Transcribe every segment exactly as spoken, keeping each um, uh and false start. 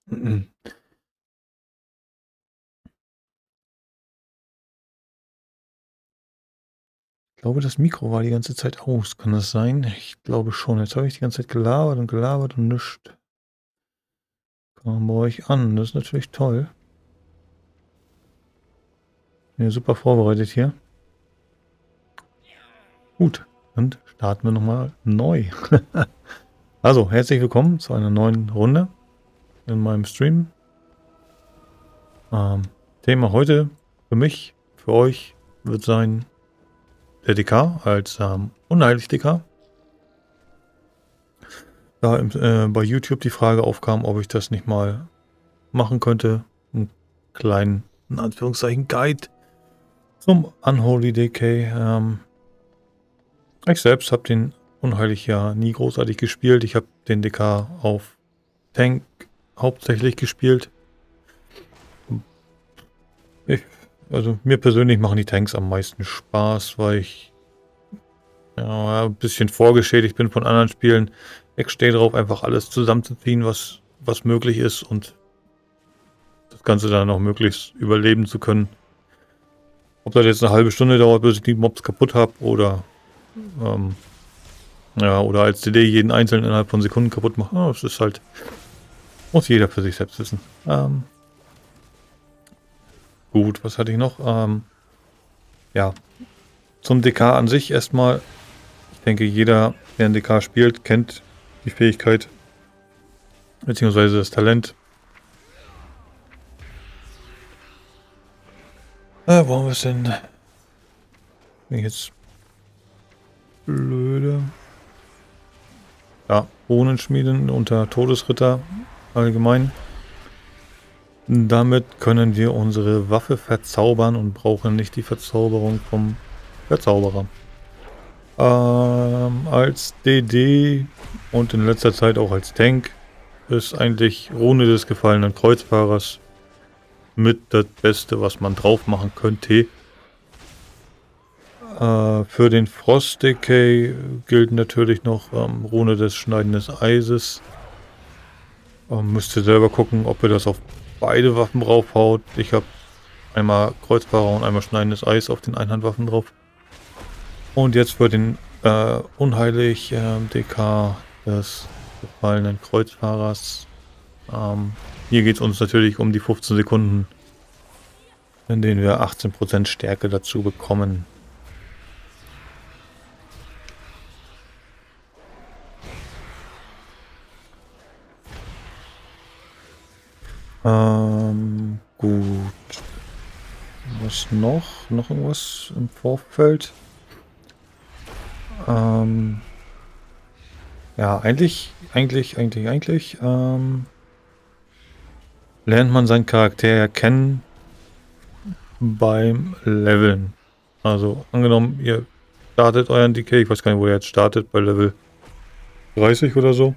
Mhm. Ich glaube, das Mikro war die ganze Zeit aus. Kann das sein? Ich glaube schon. Jetzt habe ich die ganze Zeit gelabert und gelabert und nichts kam bei euch an. Das ist natürlich toll. Bin ja super vorbereitet hier. Gut, dann starten wir nochmal neu. Also, herzlich willkommen zu einer neuen Runde in meinem Stream. Ähm, Thema heute für mich, für euch wird sein der D K als ähm, unheilig D K. Da im, äh, bei YouTube die Frage aufkam, ob ich das nicht mal machen könnte. Einen kleinen, in Anführungszeichen, Guide zum Unholy D K. Ähm, ich selbst habe den unheilig ja nie großartig gespielt. Ich habe den D K auf Tank hauptsächlich gespielt. Ich, also mir persönlich machen die Tanks am meisten Spaß, weil ich ja, ein bisschen vorgeschädigt bin von anderen Spielen. Ich stehe drauf, einfach alles zusammenzuziehen, was, was möglich ist und das Ganze dann auch möglichst überleben zu können. Ob das jetzt eine halbe Stunde dauert, bis ich die Mobs kaputt habe oder ähm, ja, oder als D D jeden einzelnen innerhalb von Sekunden kaputt machen. Oh, das ist halt, muss jeder für sich selbst wissen. Ähm, gut, was hatte ich noch? Ähm, ja, zum D K an sich erstmal. Ich denke, jeder, der einen D K spielt, kennt die Fähigkeit beziehungsweise das Talent. Äh, wo haben wir es denn? Bin ich jetzt blöde? Ja, Runenschmieden unter Todesritter allgemein. Damit können wir unsere Waffe verzaubern und brauchen nicht die Verzauberung vom Verzauberer. Ähm, als D D und in letzter Zeit auch als Tank ist eigentlich Rune des gefallenen Kreuzfahrers mit das Beste, was man drauf machen könnte. Äh, für den Frost Decay gilt natürlich noch ähm, Rune des schneidenden Eises. Ähm, müsst ihr selber gucken, ob ihr das auf beide Waffen draufhaut. Ich habe einmal Kreuzfahrer und einmal schneidendes Eis auf den Einhandwaffen drauf. Und jetzt für den äh, unheilig äh, D K des gefallenen Kreuzfahrers. Ähm, hier geht es uns natürlich um die fünfzehn Sekunden, in denen wir achtzehn Prozent Stärke dazu bekommen. Ähm, gut. Was noch? Noch irgendwas im Vorfeld? Ähm, ja, eigentlich, eigentlich, eigentlich, eigentlich, ähm, lernt man seinen Charakter ja kennen beim Leveln. Also, angenommen, ihr startet euren D K, ich weiß gar nicht, wo ihr jetzt startet, bei Level dreißig oder so.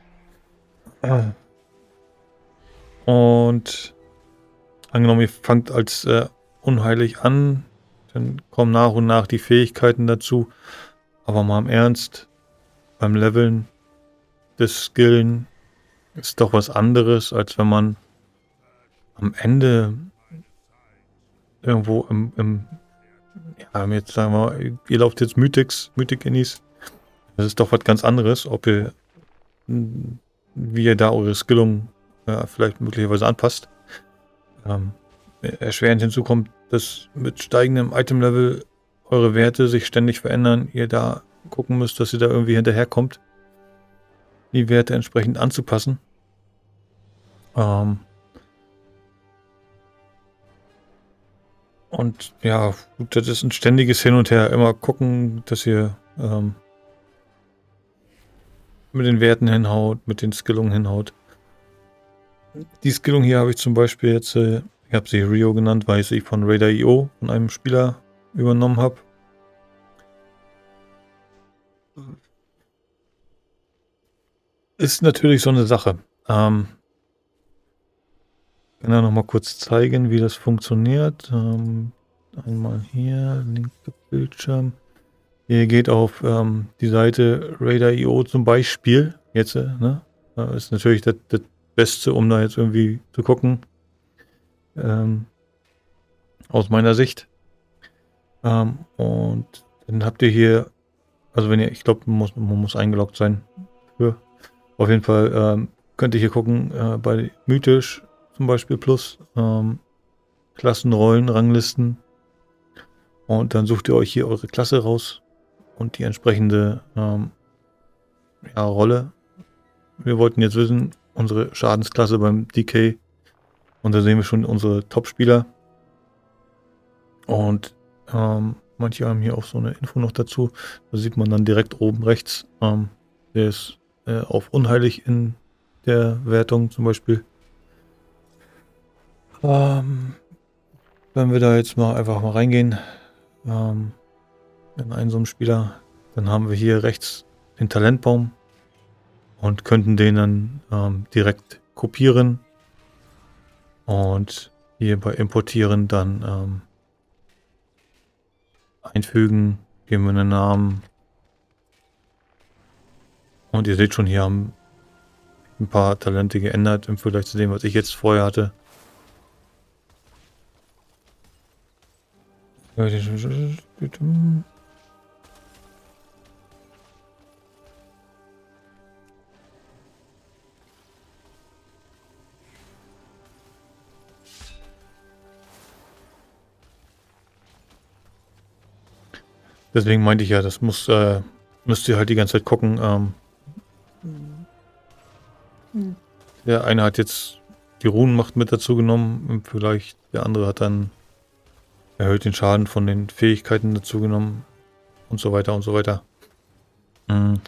Und angenommen, ihr fangt als äh, unheilig an, dann kommen nach und nach die Fähigkeiten dazu. Aber mal im Ernst, beim Leveln des Skillen ist doch was anderes, als wenn man am Ende irgendwo im, im ja, jetzt sagen wir, ihr lauft jetzt Mythics, Mythic Innis. Das ist doch was ganz anderes, ob ihr, wie ihr da eure Skillung ja, vielleicht möglicherweise anpasst. Ähm, erschwerend hinzu kommt, dass mit steigendem Item-Level eure Werte sich ständig verändern. Ihr da gucken müsst, dass ihr da irgendwie hinterherkommt, die Werte entsprechend anzupassen. Ähm, und ja, gut, das ist ein ständiges Hin und Her. Immer gucken, dass ihr ähm, mit den Werten hinhaut, mit den Skillungen hinhaut. Die Skillung hier habe ich zum Beispiel jetzt, äh, ich habe sie Rio genannt, weil ich sie von Raider punkt i o, von einem Spieler, übernommen habe. Ist natürlich so eine Sache. Ähm, ich kann ja noch mal kurz zeigen, wie das funktioniert. Ähm, einmal hier, linker Bildschirm. Ihr geht auf ähm, die Seite Raider punkt i o zum Beispiel. Jetzt, äh, ne? Ist natürlich das, das Beste, um da jetzt irgendwie zu gucken. Ähm, aus meiner Sicht. Ähm, und dann habt ihr hier, also wenn ihr, ich glaube, man muss, man muss eingeloggt sein. Für. Auf jeden Fall ähm, könnt ihr hier gucken, äh, bei Mythisch zum Beispiel Plus, ähm, Klassenrollen, Ranglisten. Und dann sucht ihr euch hier eure Klasse raus und die entsprechende ähm, ja, Rolle. Wir wollten jetzt wissen, unsere Schadensklasse beim D K. Und da sehen wir schon unsere Top-Spieler. Und ähm, manche haben hier auch so eine Info noch dazu. Da sieht man dann direkt oben rechts, ähm, der ist äh, auf unheilig in der Wertung zum Beispiel. Ähm, wenn wir da jetzt mal einfach mal reingehen, ähm, in einen so einen Spieler, dann haben wir hier rechts den Talentbaum und könnten den dann ähm, direkt kopieren und hier bei Importieren dann ähm, einfügen, geben wir einen Namen und ihr seht schon, hier haben ein paar Talente geändert im Vergleich zu dem, was ich jetzt vorher hatte. Deswegen meinte ich ja, das muss, äh, müsst ihr halt die ganze Zeit gucken. Ähm, der eine hat jetzt die Runenmacht mit dazu genommen, vielleicht der andere hat dann erhöht den Schaden von den Fähigkeiten dazu genommen und so weiter und so weiter. Mhm.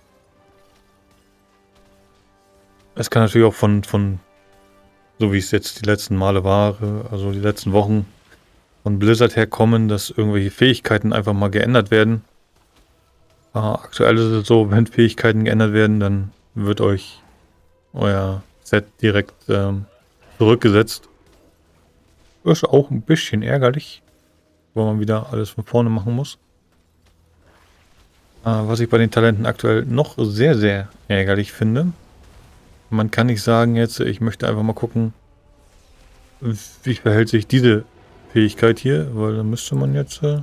Es kann natürlich auch von, von, so wie es jetzt die letzten Male war, also die letzten Wochen, von Blizzard herkommen, dass irgendwelche Fähigkeiten einfach mal geändert werden. Äh, aktuell ist es so, wenn Fähigkeiten geändert werden, dann wird euch euer Set direkt ähm, zurückgesetzt. Ist auch ein bisschen ärgerlich, weil man wieder alles von vorne machen muss. Äh, was ich bei den Talenten aktuell noch sehr, sehr ärgerlich finde, man kann nicht sagen jetzt, ich möchte einfach mal gucken, wie verhält sich diese Fähigkeit hier, weil dann müsste man jetzt, äh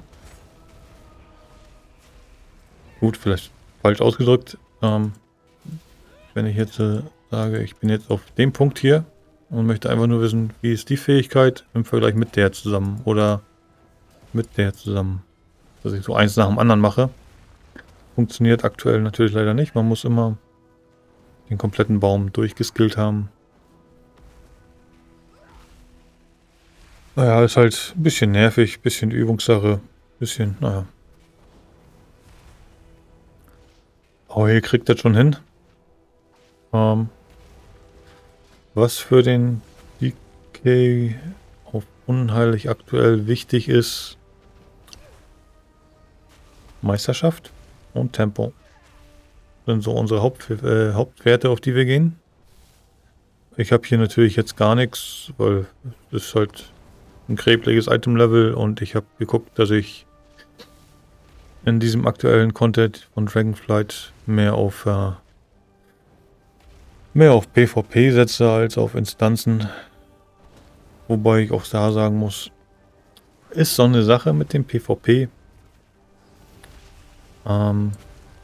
gut, vielleicht falsch ausgedrückt, ähm, wenn ich jetzt äh, sage, ich bin jetzt auf dem Punkt hier und möchte einfach nur wissen, wie ist die Fähigkeit im Vergleich mit der zusammen oder mit der zusammen, dass ich so eins nach dem anderen mache. Funktioniert aktuell natürlich leider nicht, man muss immer den kompletten Baum durchgeskillt haben. Naja, ist halt ein bisschen nervig, bisschen Übungssache, bisschen, naja. Aber ihr kriegt das schon hin. Ähm, was für den D K auf unheilig aktuell wichtig ist, Meisterschaft und Tempo. Das sind so unsere Haupt, äh, Hauptwerte, auf die wir gehen. Ich habe hier natürlich jetzt gar nichts, weil es ist halt ein gräbliches Item-Level und ich habe geguckt, dass ich in diesem aktuellen Content von Dragonflight mehr auf äh, mehr auf PvP setze als auf Instanzen. Wobei ich auch da sagen muss, ist so eine Sache mit dem PvP. Ähm,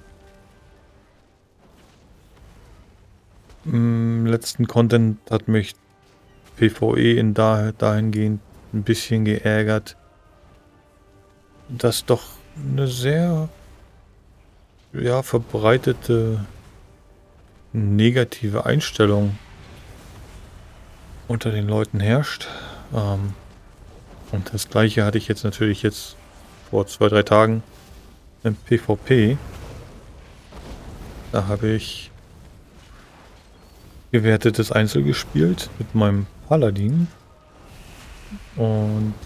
Im letzten Content hat mich PvE in da, dahingehend ein bisschen geärgert, dass doch eine sehr ja, verbreitete negative Einstellung unter den Leuten herrscht. Ähm, und das gleiche hatte ich jetzt natürlich jetzt vor zwei, drei Tagen im PvP. Da habe ich gewertetes Einzel gespielt mit meinem Paladin. Und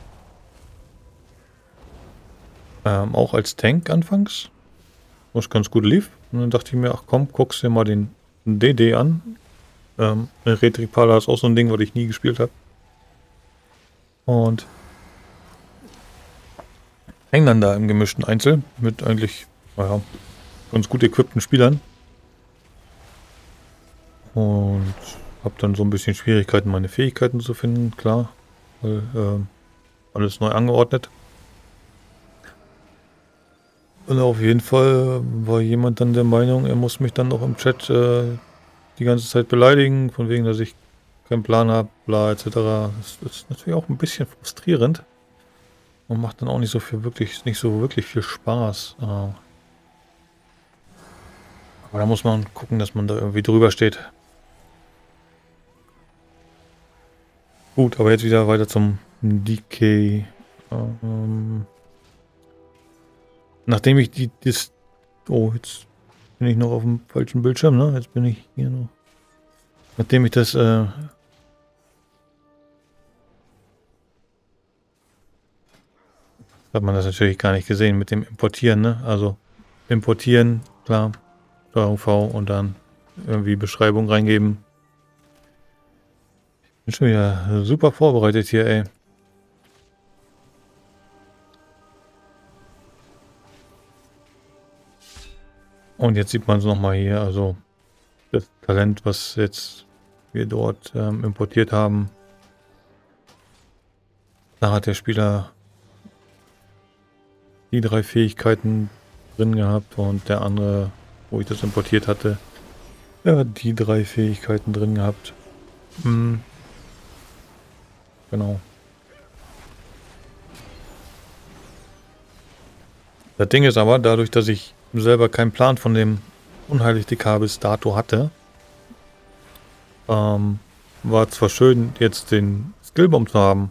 ähm, auch als Tank anfangs, was ganz gut lief. Und dann dachte ich mir, ach komm, guckst dir mal den D D an. Ähm, Retripala ist auch so ein Ding, was ich nie gespielt habe. Und hängen dann da im gemischten Einzel mit eigentlich, naja, ganz gut equipten Spielern. Und Habe dann so ein bisschen Schwierigkeiten, meine Fähigkeiten zu finden, klar. Weil, äh, alles neu angeordnet. Und auf jeden Fall war jemand dann der Meinung, er muss mich dann noch im Chat äh, die ganze Zeit beleidigen, von wegen, dass ich keinen Plan habe, bla et cetera. Das ist natürlich auch ein bisschen frustrierend und macht dann auch nicht so viel wirklich, nicht so wirklich viel Spaß. Äh, aber da muss man gucken, dass man da irgendwie drüber steht. Gut, aber jetzt wieder weiter zum D K. Ähm, nachdem ich die, das, oh, jetzt bin ich noch auf dem falschen Bildschirm, ne? Jetzt bin ich hier noch. Nachdem ich das, äh, hat man das natürlich gar nicht gesehen mit dem Importieren, ne? Also importieren, klar, Steuerung V und dann irgendwie Beschreibung reingeben. Bin schon wieder super vorbereitet hier, ey. Und jetzt sieht man es nochmal hier, also das Talent, was jetzt wir dort ähm, importiert haben. Da hat der Spieler die drei Fähigkeiten drin gehabt und der andere, wo ich das importiert hatte, der hat die drei Fähigkeiten drin gehabt. Hm. Genau. Das Ding ist aber, dadurch, dass ich selber keinen Plan von dem Unheilig-D K bis dato hatte, ähm, war zwar schön, jetzt den Skillbomb zu haben,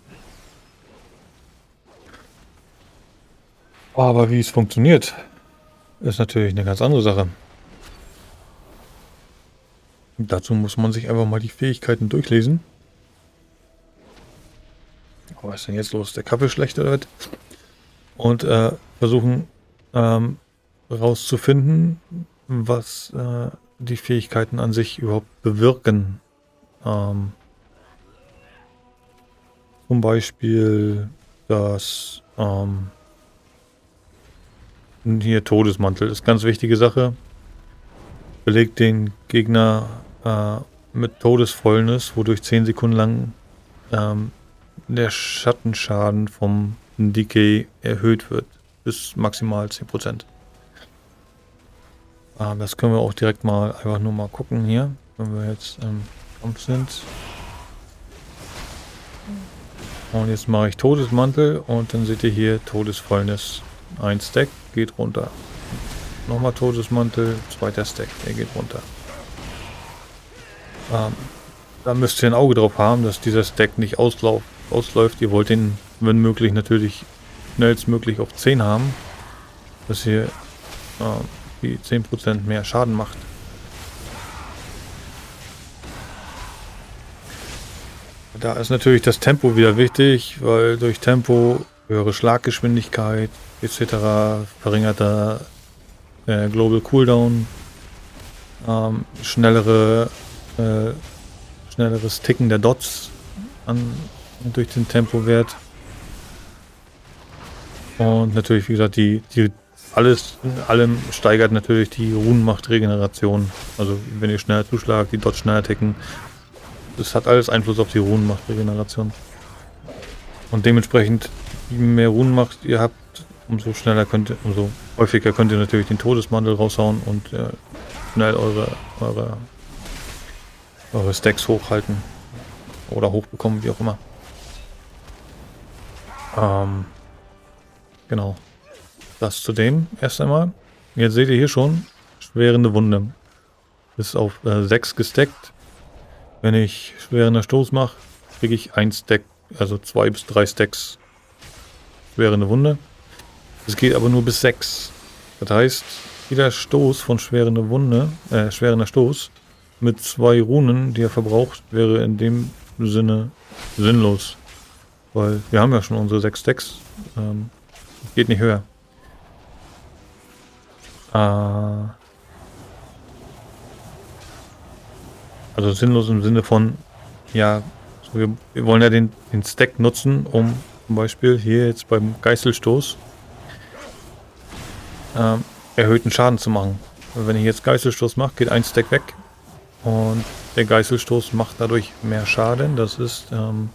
aber wie es funktioniert, ist natürlich eine ganz andere Sache. Und dazu muss man sich einfach mal die Fähigkeiten durchlesen. Oh, was ist denn jetzt los? Der Kaffee schlecht oder was? Und äh, versuchen ähm, rauszufinden, was äh, die Fähigkeiten an sich überhaupt bewirken. Ähm, zum Beispiel das ähm, hier Todesmantel ist ganz wichtige Sache. Belegt den Gegner äh, mit Todesfäulnis, wodurch zehn Sekunden lang ähm, der Schattenschaden vom D K erhöht wird. Bis maximal zehn Prozent. Ah, das können wir auch direkt mal einfach nur mal gucken hier, wenn wir jetzt im Kampf sind. Und jetzt mache ich Todesmantel und dann seht ihr hier Todesfäulnis. Ein Stack geht runter. Nochmal Todesmantel, zweiter Stack, der geht runter. Ähm, da müsst ihr ein Auge drauf haben, dass dieser Stack nicht auslauf, ausläuft. Ihr wollt den, wenn möglich, natürlich schnellstmöglich auf zehn haben, dass ihr äh, die zehn Prozent mehr Schaden macht. Da ist natürlich das Tempo wieder wichtig, weil durch Tempo höhere Schlaggeschwindigkeit et cetera verringerter äh, Global Cooldown, ähm, schnellere, äh, schnelleres Ticken der Dots an, durch den Tempowert. Und natürlich, wie gesagt, die, die alles in allem steigert natürlich die Runenmacht-Regeneration. Also wenn ihr schneller zuschlagt, die Dots schneller ticken. Das hat alles Einfluss auf die Runenmacht-Regeneration. Und dementsprechend, je mehr Runenmacht ihr habt, umso schneller könnt ihr, umso häufiger könnt ihr natürlich den Todesmantel raushauen und äh, schnell eure, eure, eure Stacks hochhalten. Oder hochbekommen, wie auch immer. Ähm, genau. Das zu dem erst einmal. Jetzt seht ihr hier schon schwerende Wunde. Ist auf äh, sechs gestackt. Wenn ich schwerender Stoß mache, kriege ich ein Stack, also zwei bis drei Stacks schwerende Wunde. Es geht aber nur bis sechs. Das heißt, jeder Stoß von schwerender Wunde, äh, schwerender Stoß mit zwei Runen, die er verbraucht, wäre in dem Sinne sinnlos. Weil wir haben ja schon unsere sechs Stacks. Ähm, geht nicht höher. Äh, also sinnlos im Sinne von, ja, so wir, wir wollen ja den, den Stack nutzen, um zum Beispiel hier jetzt beim Geißelstoß ähm, erhöhten Schaden zu machen. Also wenn ich jetzt Geißelstoß mache, geht ein Stack weg Und der Geißelstoß macht dadurch mehr Schaden. Das ist, ähm,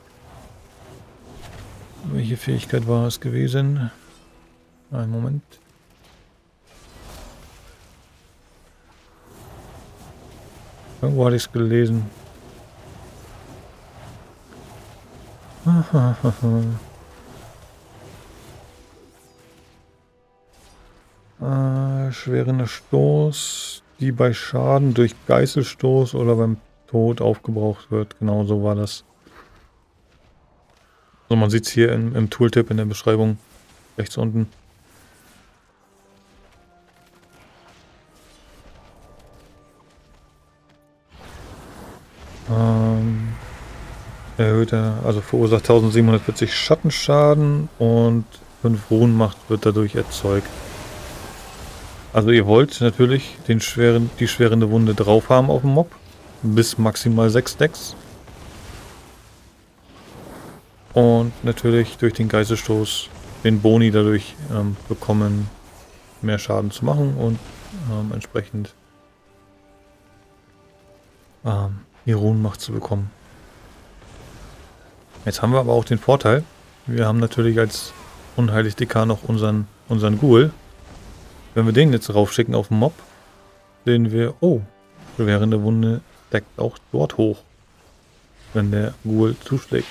welche Fähigkeit war es gewesen? Einen Moment. Irgendwo hatte ich es gelesen. äh, schwerender Stoß, die bei Schaden durch Geißelstoß oder beim Tod aufgebraucht wird. Genau so war das. So, man sieht es hier im, im Tooltip in der Beschreibung rechts unten. Ähm, erhöht er, also verursacht tausendsiebenhundertvierzig Schattenschaden und fünf Runenmacht wird dadurch erzeugt. Also ihr wollt natürlich den schweren, die schwerende Wunde drauf haben auf dem Mob. Bis maximal sechs Stacks. Und natürlich durch den Geißelstoß den Boni dadurch ähm, bekommen, mehr Schaden zu machen und ähm, entsprechend ähm, die Runenmacht zu bekommen. Jetzt haben wir aber auch den Vorteil, wir haben natürlich als Unheilig-Dekan noch unseren, unseren Ghoul. Wenn wir den jetzt raufschicken auf den Mob, sehen wir, oh, schwerende Wunde deckt auch dort hoch, wenn der Ghoul zuschlägt.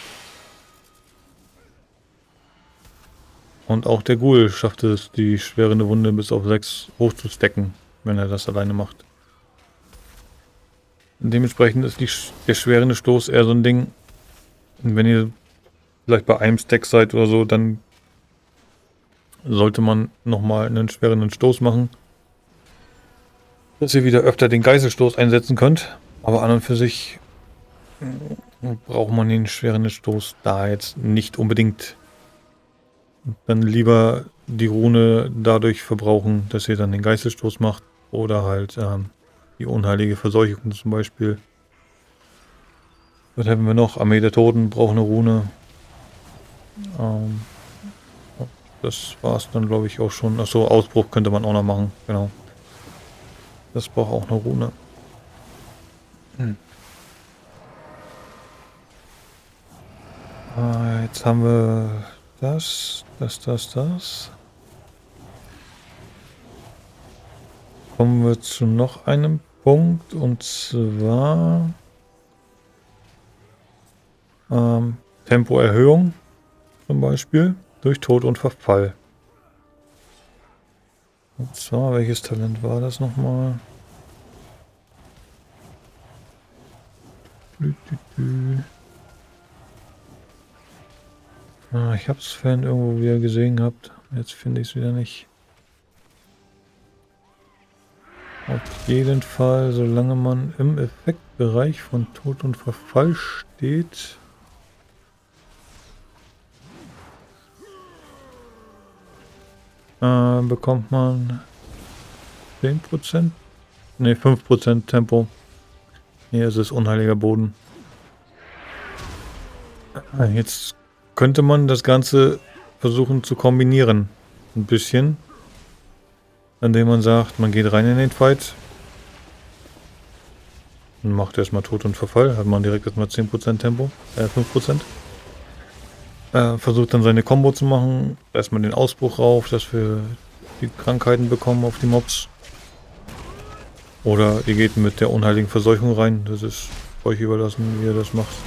Und auch der Ghoul schafft es, die schwerende Wunde bis auf sechs hochzustecken, wenn er das alleine macht. Dementsprechend ist die, der schwerende Stoß eher so ein Ding, wenn ihr vielleicht bei einem Stack seid oder so, dann sollte man nochmal einen schwerenden Stoß machen, dass ihr wieder öfter den Geißelstoß einsetzen könnt. Aber an und für sich braucht man den schwerenden Stoß da jetzt nicht unbedingt. Dann lieber die Rune dadurch verbrauchen, dass ihr dann den Geißelstoß macht oder halt ähm, die unheilige Verseuchung zum Beispiel. Was haben wir noch? Armee der Toten braucht eine Rune. Ähm, das war es dann, glaube ich, auch schon. Achso, Ausbruch könnte man auch noch machen. Genau. Das braucht auch eine Rune. Hm. Äh, jetzt haben wir das, das, das, das. Kommen wir zu noch einem Punkt und zwar ähm, Tempoerhöhung zum Beispiel durch Tod und Verfall. Und zwar, welches Talent war das nochmal? Ah, ich habe es vorhin irgendwo wieder gesehen gehabt. Jetzt finde ich es wieder nicht. Auf jeden Fall, solange man im Effektbereich von Tod und Verfall steht, äh, bekommt man zehn Prozent? Ne, fünf Prozent Tempo. Hier ist es unheiliger Boden. Jetzt könnte man das Ganze versuchen zu kombinieren. Ein bisschen. Indem man sagt, man geht rein in den Fight. Und macht erstmal Tod und Verfall. Hat man direkt erstmal zehn Prozent Tempo. Äh, fünf Prozent. Äh, versucht dann seine Combo zu machen. Erstmal den Ausbruch rauf, dass wir die Krankheiten bekommen auf die Mobs. Oder ihr geht mit der unheiligen Verseuchung rein. Das ist euch überlassen, wie ihr das macht.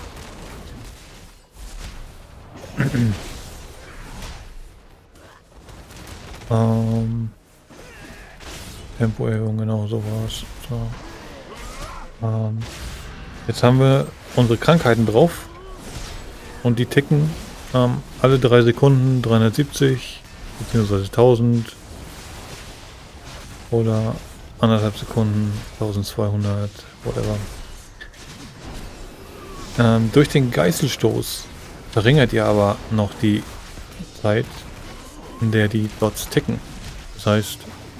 ähm, Tempoerhöhung, genau, so war es. So. Ähm, jetzt haben wir unsere Krankheiten drauf. Und die ticken ähm, alle drei Sekunden dreihundertsiebzig bzw. tausend. Oder anderthalb Sekunden eintausendzweihundert, whatever. Ähm, durch den Geißelstoß verringert ihr aber noch die Zeit, in der die Dots ticken. Das heißt,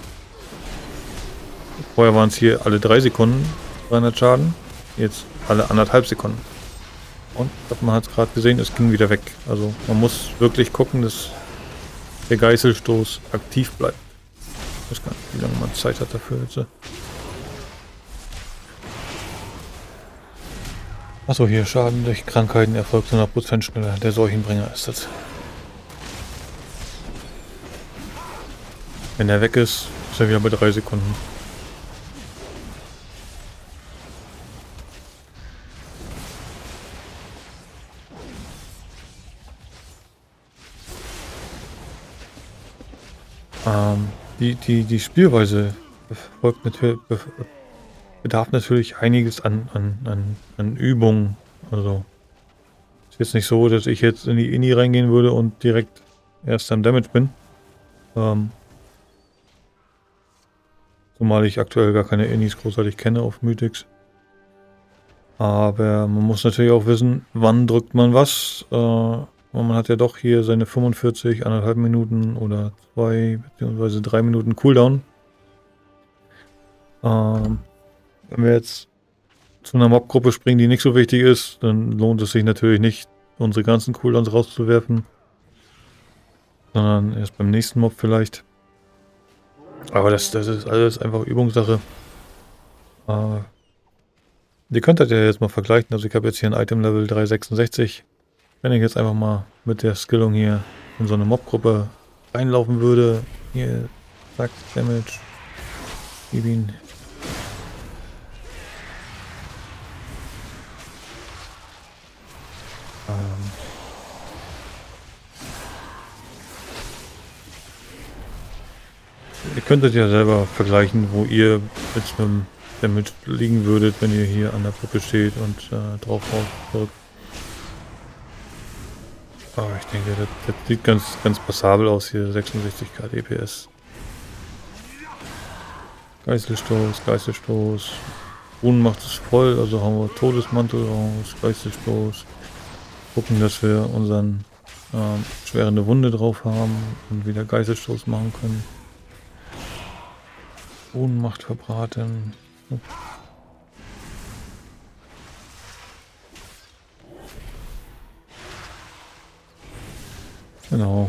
vorher waren es hier alle drei Sekunden dreihundert Schaden, jetzt alle anderthalb Sekunden. Und man hat es gerade gesehen, es ging wieder weg. Also man muss wirklich gucken, dass der Geißelstoß aktiv bleibt. Ich weiß gar nicht, wie lange man Zeit hat dafür jetzt. Achso, hier Schaden durch Krankheiten erfolgt hundert Prozent schneller. Der Seuchenbringer ist das. Wenn er weg ist, ist er wieder bei drei Sekunden. Ähm, die, die, die Spielweise befolgt natürlich, bedarf natürlich einiges an, an, an, an Übungen. Also ist jetzt nicht so, dass ich jetzt in die Ini reingehen würde und direkt erst am Damage bin. Ähm, zumal ich aktuell gar keine Inis großartig kenne auf Mythics. Aber man muss natürlich auch wissen, wann drückt man was. Äh, man hat ja doch hier seine fünfundvierzig, anderthalb Minuten oder zwei bzw. drei Minuten Cooldown. Ähm, wenn wir jetzt zu einer Mobgruppe springen, die nicht so wichtig ist, dann lohnt es sich natürlich nicht, unsere ganzen Cooldowns rauszuwerfen. Sondern erst beim nächsten Mob vielleicht. Aber das, das ist alles einfach Übungssache. Äh, ihr könnt das ja jetzt mal vergleichen. Also ich habe jetzt hier ein Item Level dreihundertsechsundsechzig. Wenn ich jetzt einfach mal mit der Skillung hier in so eine Mobgruppe reinlaufen würde. Hier, zack, Damage. Gib ihn. Ähm. Ihr könntet ja selber vergleichen, wo ihr mit einem Damage liegen würdet, wenn ihr hier an der Puppe steht und äh, drauf drückt. Aber ich denke, das, das sieht ganz, ganz passabel aus hier, sechsundsechzig K D P S. Geißelstoß, Geißelstoß. Runen macht es voll, also haben wir Todesmantel raus, Geißelstoß. Gucken, dass wir unseren ähm, schwerende Wunde drauf haben und wieder Geißelstoß machen können. Ohnmacht verbraten. Genau.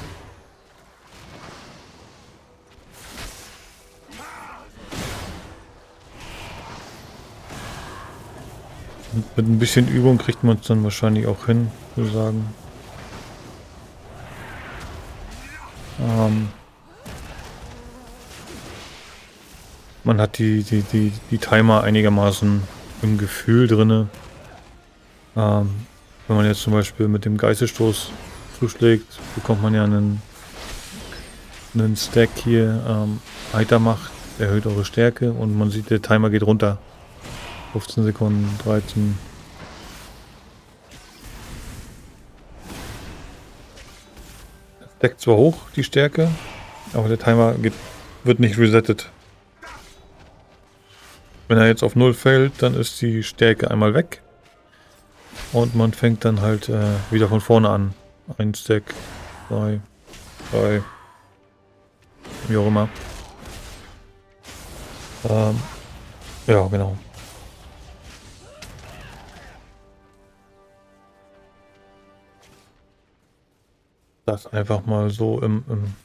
Und mit ein bisschen Übung kriegt man es dann wahrscheinlich auch hin, würde ich sagen. Ähm Man hat die, die, die, die Timer einigermaßen im Gefühl drinne. Ähm, wenn man jetzt zum Beispiel mit dem Geißelstoß zuschlägt, bekommt man ja einen, einen Stack hier. Ähm, Heitermacht erhöht eure Stärke und man sieht, der Timer geht runter. fünfzehn Sekunden, dreizehn. Stackt zwar hoch, die Stärke, aber der Timer geht, wird nicht resettet. Wenn er jetzt auf null fällt, dann ist die Stärke einmal weg. Und man fängt dann halt äh, wieder von vorne an. Ein Stack, zwei, drei, wie auch immer. Ähm, ja, genau. Das einfach mal so im, im,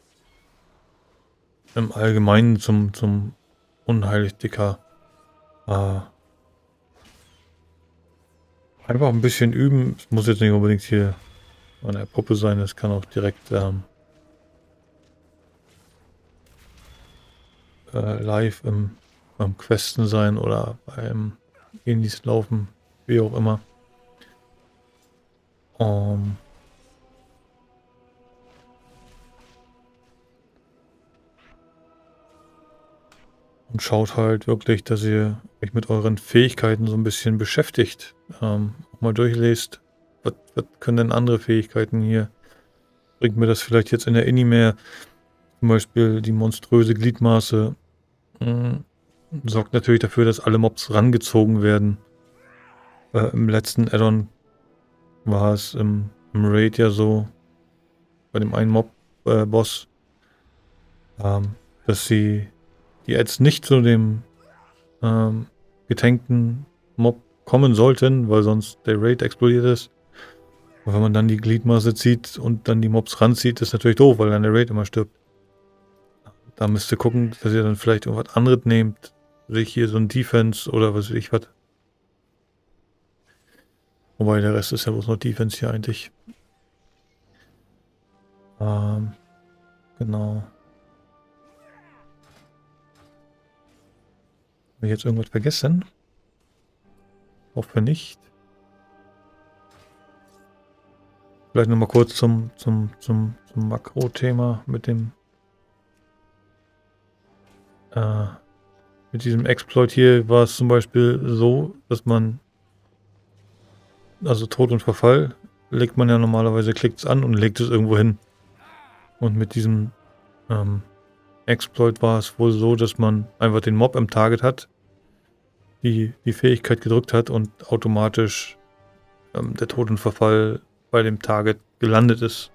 im Allgemeinen zum, zum unheilig dicker. Äh, einfach ein bisschen üben. Es muss jetzt nicht unbedingt hier an der Puppe sein. Es kann auch direkt ähm, äh, live im, beim Questen sein oder beim Indies laufen. Wie auch immer. Um, Und schaut halt wirklich, dass ihr euch mit euren Fähigkeiten so ein bisschen beschäftigt. Ähm, auch mal durchlest, was, was können denn andere Fähigkeiten hier? Bringt mir das vielleicht jetzt in der Ini mehr? Zum Beispiel die monströse Gliedmaße mh, sorgt natürlich dafür, dass alle Mobs rangezogen werden. Äh, im letzten Addon war es im, im Raid ja so, bei dem einen Mob-Boss, äh, ähm, dass sie die jetzt nicht zu dem ähm, getankten Mob kommen sollten, weil sonst der Raid explodiert ist. Und wenn man dann die Gliedmaße zieht und dann die Mobs ranzieht, ist natürlich doof, weil dann der Raid immer stirbt. Da müsst ihr gucken, dass ihr dann vielleicht irgendwas anderes nehmt. Sich hier so ein Defense oder was weiß ich was. Wobei der Rest ist ja bloß noch Defense hier eigentlich. Ähm, genau. Habe ich jetzt irgendwas vergessen? Hoffe nicht. Vielleicht nochmal kurz zum, zum, zum, zum Makro-Thema mit dem äh, mit diesem Exploit hier war es zum Beispiel so, dass man also Tod und Verfall legt man ja normalerweise, klickt es an und legt es irgendwo hin. Und mit diesem ähm, Exploit war es wohl so, dass man einfach den Mob im Target hat, die, die Fähigkeit gedrückt hat und automatisch ähm, der Tod und Verfall bei dem Target gelandet ist.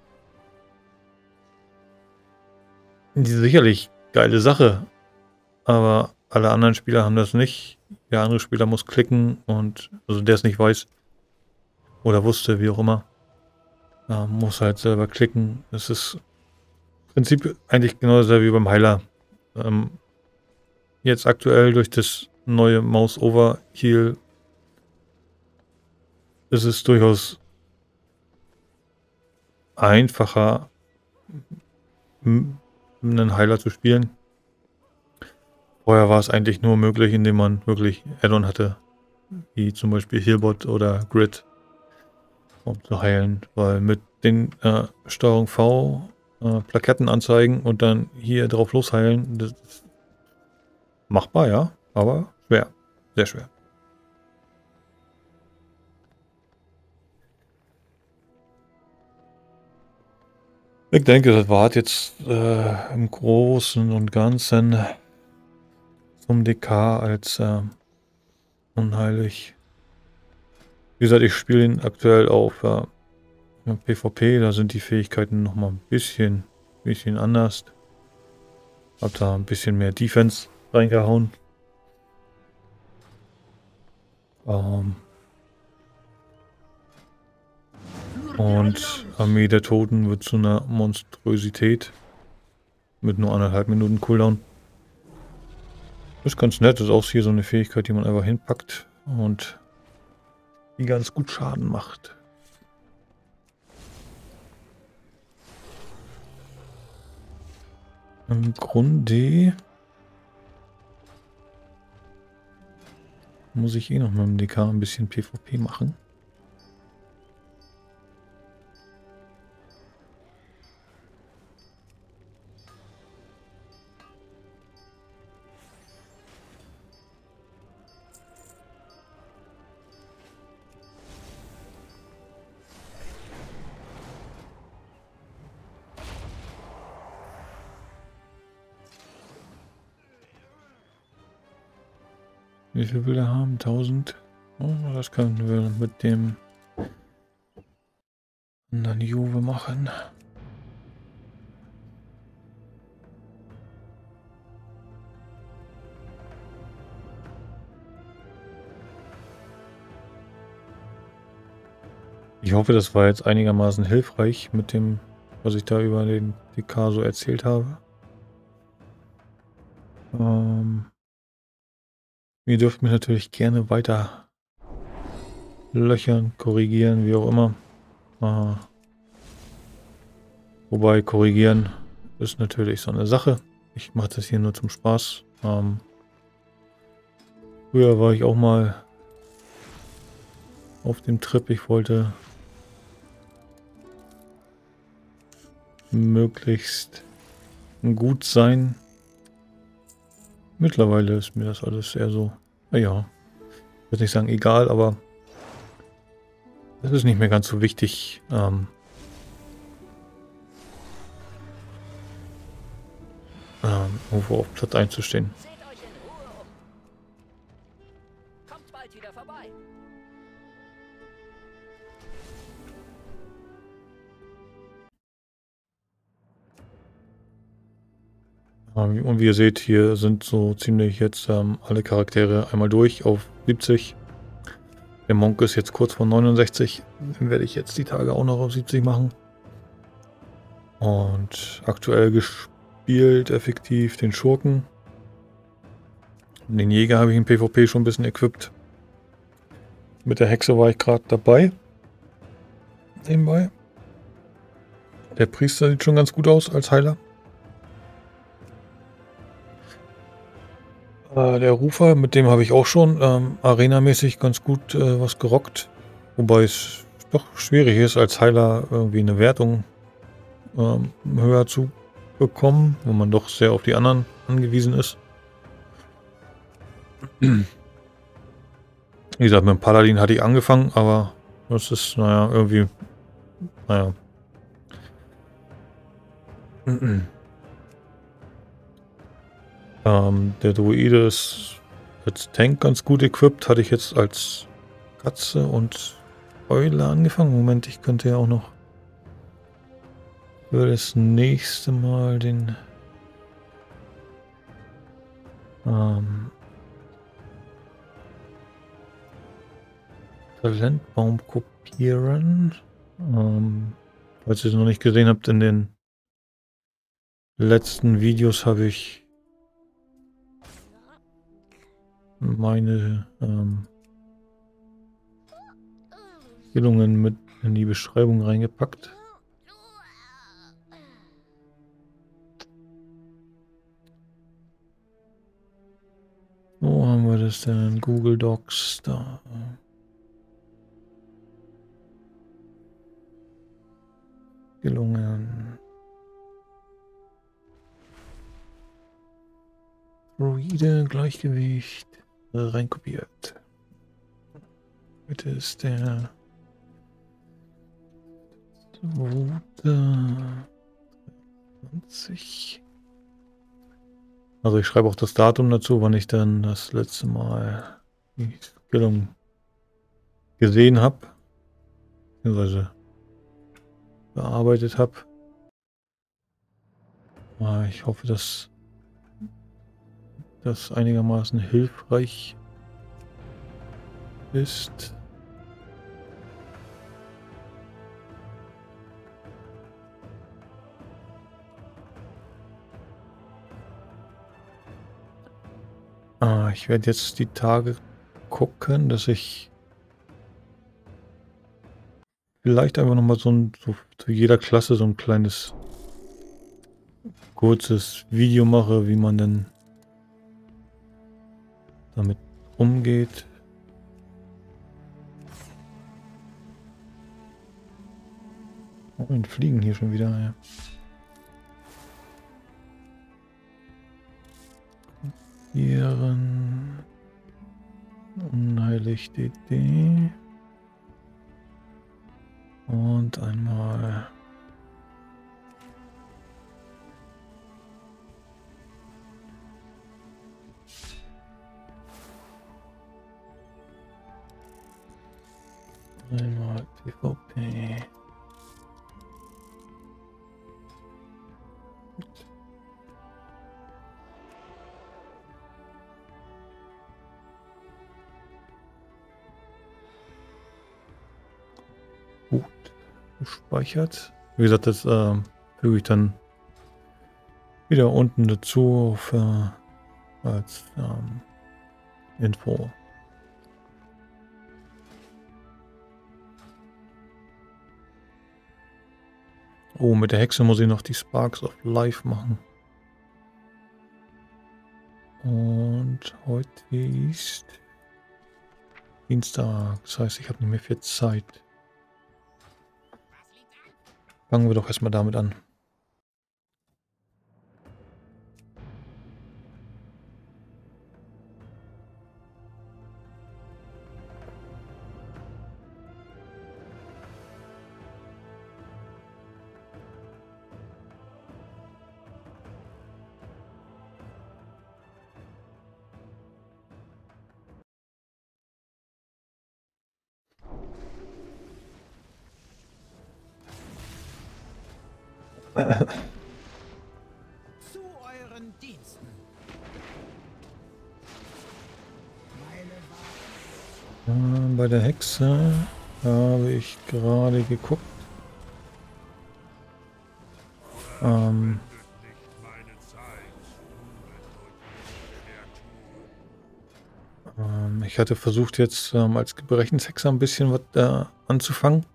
Die sicherlich geile Sache, aber alle anderen Spieler haben das nicht. Der andere Spieler muss klicken und, also der es nicht weiß oder wusste, wie auch immer, äh, muss halt selber klicken. Es ist im Prinzip eigentlich genau dasselbe wie beim Heiler. Ähm, jetzt aktuell durch das neue Mouse-Over-Heal ist es durchaus einfacher, einen Heiler zu spielen. Vorher war es eigentlich nur möglich, indem man wirklich Add-on hatte, wie zum Beispiel Healbot oder Grid, um zu heilen, weil mit den äh, Steuerung V äh, Plaketten anzeigen und dann hier drauf losheilen, das ist machbar, ja, aber schwer, sehr schwer. Ich denke, das war jetzt äh, im Großen und Ganzen zum D K als äh, unheilig. Wie gesagt, ich spiele ihn aktuell auf äh, PvP, da sind die Fähigkeiten nochmal ein bisschen, bisschen anders. Hab da ein bisschen mehr Defense reingehauen. Ähm Und Armee der Toten wird zu einer Monstrosität. Mit nur anderthalb Minuten Cooldown. Ist ganz nett, ist auch hier so eine Fähigkeit, die man einfach hinpackt und die ganz gut Schaden macht. Im Grunde muss ich eh noch mit dem D K ein bisschen PvP machen. Wie viel will er haben? tausend? Oh, das können wir mit dem anderen Juve machen. Ich hoffe, das war jetzt einigermaßen hilfreich mit dem, was ich da über den D K so erzählt habe. Ähm... Ihr dürft mich natürlich gerne weiter löchern, korrigieren, wie auch immer. Äh, wobei korrigieren ist natürlich so eine Sache. Ich mache das hier nur zum Spaß. Ähm, früher war ich auch mal auf dem Trip. Ich wollte möglichst gut sein. Mittlerweile ist mir das alles eher so, naja, ich würde nicht sagen egal, aber es ist nicht mehr ganz so wichtig, ähm, ähm, irgendwo auf Platz eins zu stehen. Kommt bald wieder vorbei. Und wie ihr seht, hier sind so ziemlich jetzt ähm, alle Charaktere einmal durch auf siebzig. Der Monk ist jetzt kurz vor neunundsechzig. Den werde ich jetzt die Tage auch noch auf siebzig machen. Und aktuell gespielt effektiv den Schurken. Den Jäger habe ich im PvP schon ein bisschen equipped. Mit der Hexe war ich gerade dabei. Nebenbei. Der Priester sieht schon ganz gut aus als Heiler. Äh, der Rufer, mit dem habe ich auch schon ähm, arenamäßig ganz gut äh, was gerockt. Wobei es doch schwierig ist, als Heiler irgendwie eine Wertung ähm, höher zu bekommen, wo man doch sehr auf die anderen angewiesen ist. Wie gesagt, mit dem Paladin hatte ich angefangen, aber das ist, naja, irgendwie, naja. ähm, der Druide ist als Tank ganz gut equipped, hatte ich jetzt als Katze und Eule angefangen. Moment, ich könnte ja auch noch für das nächste Mal den ähm, Talentbaum kopieren. Ähm, falls ihr es noch nicht gesehen habt, in den letzten Videos habe ich meine ähm, Skillungen mit in die Beschreibung reingepackt. Wo haben wir das denn? Google Docs da. Skillungen. Druide, Gleichgewicht, reinkopiert. Heute ist der zweite zwanzig. Also ich schreibe auch das Datum dazu, wann ich dann das letzte Mal die Skillung gesehen habe, beziehungsweise bearbeitet habe. Ich hoffe, dass das einigermaßen hilfreich ist. Ah, ich werde jetzt die Tage gucken, dass ich vielleicht einfach nochmal so ein, so zu jeder Klasse so ein kleines kurzes Video mache, wie man denn damit umgeht. Oh, und fliegen hier schon wieder, ja. Ihren unheilig D D und einmal einmal PvP. Gut, gespeichert. Wie gesagt, das äh, füge ich dann wieder unten dazu auf, äh, als ähm, Info. Oh, mit der Hexe muss ich noch die Sparks of Life machen. Und heute ist Dienstag. Das heißt, ich habe nicht mehr viel Zeit. Fangen wir doch erstmal damit an. Zu euren Diensten. Äh, bei der Hexe habe ich gerade geguckt. Ähm, Ähm, ich hatte versucht jetzt ähm, als Gebrechenshexer ein bisschen was äh, anzufangen.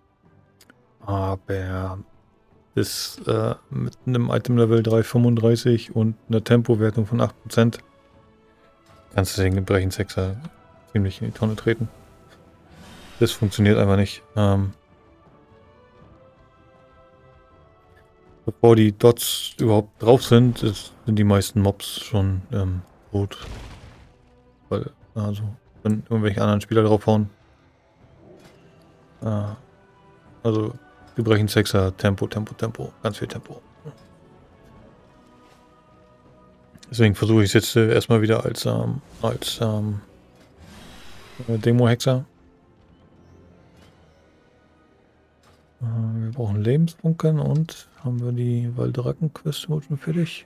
Aber das äh, mit einem Item-Level drei fünfunddreißig und einer Tempowertung von acht Prozent kannst du den Gebrechenshexer ziemlich in die Tonne treten. Das funktioniert einfach nicht. Ähm, bevor die Dots überhaupt drauf sind, ist, sind die meisten Mobs schon ähm, tot. Weil, also, wenn irgendwelche anderen Spieler draufhauen. Äh, also, Gebrechenshexer, Tempo, Tempo, Tempo, ganz viel Tempo. Deswegen versuche ich es jetzt äh, erstmal wieder als, ähm, als ähm, Demo-Hexer. Äh, wir brauchen Lebensfunken und haben wir die Waldracken-Quest schon fertig.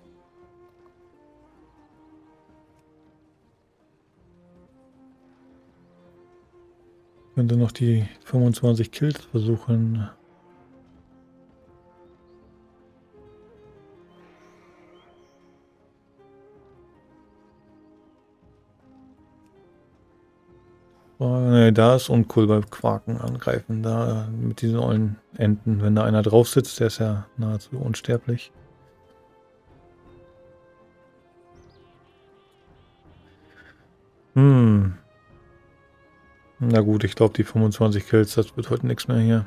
Ich könnte noch die fünfundzwanzig Kills versuchen. Oh, ne, da ist uncool bei Quaken angreifen. Da äh, mit diesen ollen Enten. Wenn da einer drauf sitzt, der ist ja nahezu unsterblich. Hm. Na gut, ich glaube die fünfundzwanzig Kills, das wird heute nichts mehr hier.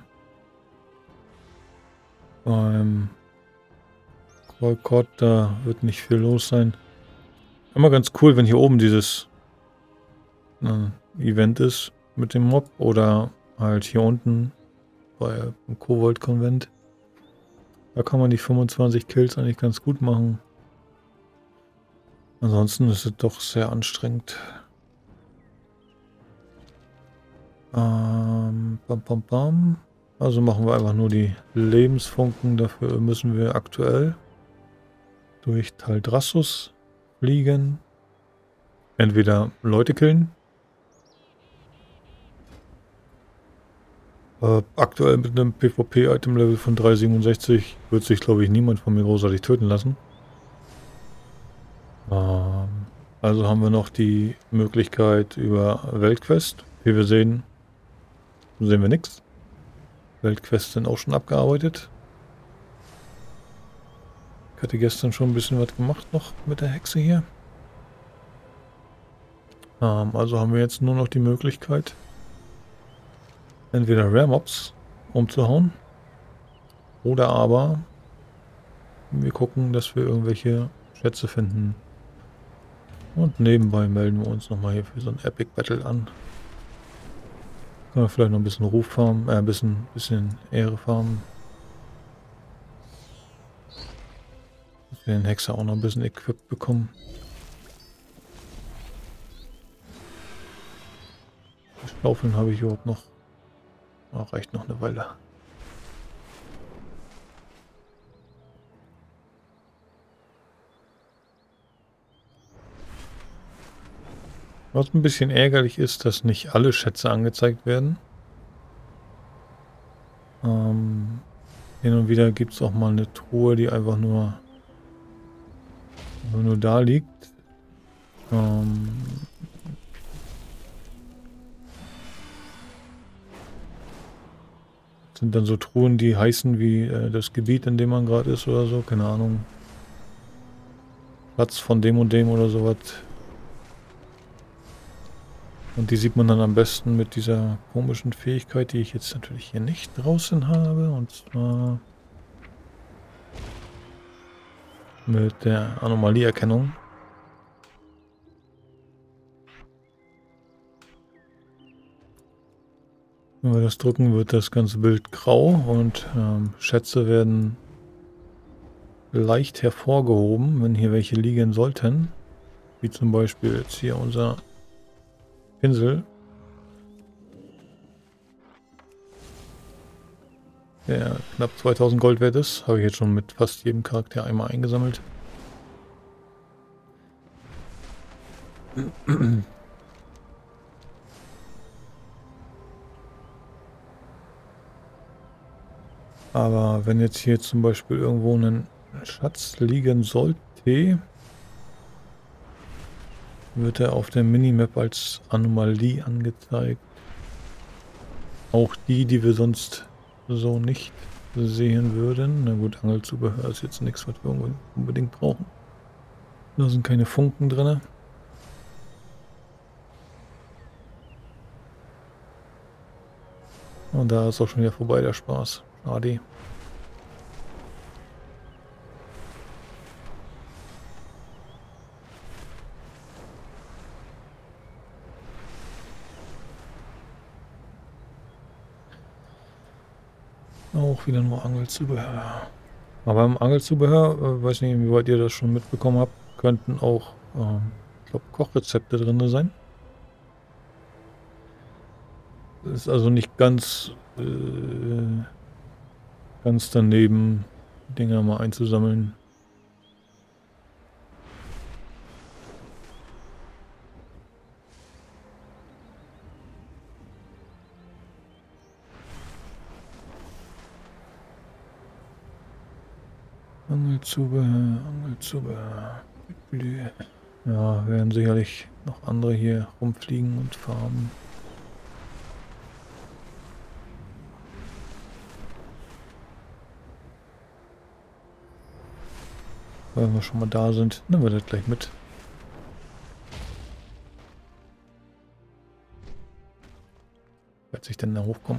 Beim Qualcott, da wird nicht viel los sein. Immer ganz cool, wenn hier oben dieses äh, Event ist mit dem Mob oder halt hier unten bei dem Kobold-Konvent. Da kann man die fünfundzwanzig Kills eigentlich ganz gut machen. Ansonsten ist es doch sehr anstrengend. Ähm, bam, bam, bam. Also machen wir einfach nur die Lebensfunken. Dafür müssen wir aktuell durch Taldrassus fliegen. Entweder Leute killen. Äh, aktuell mit einem PvP-Item-Level von drei siebenundsechzig wird sich, glaube ich, niemand von mir großartig töten lassen. Ähm, also haben wir noch die Möglichkeit über Weltquest. Wie wir sehen, sehen wir nichts. Weltquests sind auch schon abgearbeitet. Ich hatte gestern schon ein bisschen was gemacht noch mit der Hexe hier. Ähm, also haben wir jetzt nur noch die Möglichkeit, entweder Rare Mobs umzuhauen oder aber wir gucken, dass wir irgendwelche Schätze finden. Und nebenbei melden wir uns nochmal hier für so ein Epic Battle an. Können wir vielleicht noch ein bisschen Ruf farmen, äh, ein bisschen, bisschen Ehre farmen. Dass wir den Hexer auch noch ein bisschen equipped bekommen. Die Schaufeln habe ich überhaupt noch. Oh, reicht noch eine Weile. Was ein bisschen ärgerlich ist, dass nicht alle Schätze angezeigt werden. Ähm, hin und wieder gibt es auch mal eine Truhe, die einfach nur, nur da liegt. Ähm, sind dann so Truhen, die heißen wie äh, das Gebiet, in dem man gerade ist oder so. Keine Ahnung. Platz von dem und dem oder sowas. Und die sieht man dann am besten mit dieser komischen Fähigkeit, die ich jetzt natürlich hier nicht draußen habe. Und zwar mit der Anomalieerkennung. Wenn wir das drücken, wird das ganze Bild grau und ähm, Schätze werden leicht hervorgehoben, wenn hier welche liegen sollten. Wie zum Beispiel jetzt hier unser Pinsel. Der knapp zweitausend Gold wert ist. Habe ich jetzt schon mit fast jedem Charakter einmal eingesammelt. Aber wenn jetzt hier zum Beispiel irgendwo ein Schatz liegen sollte, wird er auf der Minimap als Anomalie angezeigt. Auch die, die wir sonst so nicht sehen würden. Na gut, Angelzubehör ist jetzt nichts, was wir unbedingt brauchen. Da sind keine Funken drin. Und da ist auch schon wieder vorbei der Spaß. Schade. Auch wieder nur Angelzubehör. Aber im Angelzubehör, äh, weiß nicht, inwieweit ihr das schon mitbekommen habt, könnten auch, ähm, ich glaube, Kochrezepte drin sein. Ist also nicht ganz, äh, ganz daneben, Dinger mal einzusammeln. Angelzubehör, Angelzubehör. Ja, werden sicherlich noch andere hier rumfliegen und farben. Wenn wir schon mal da sind, nehmen wir das gleich mit. Wird sich denn da hochkommen?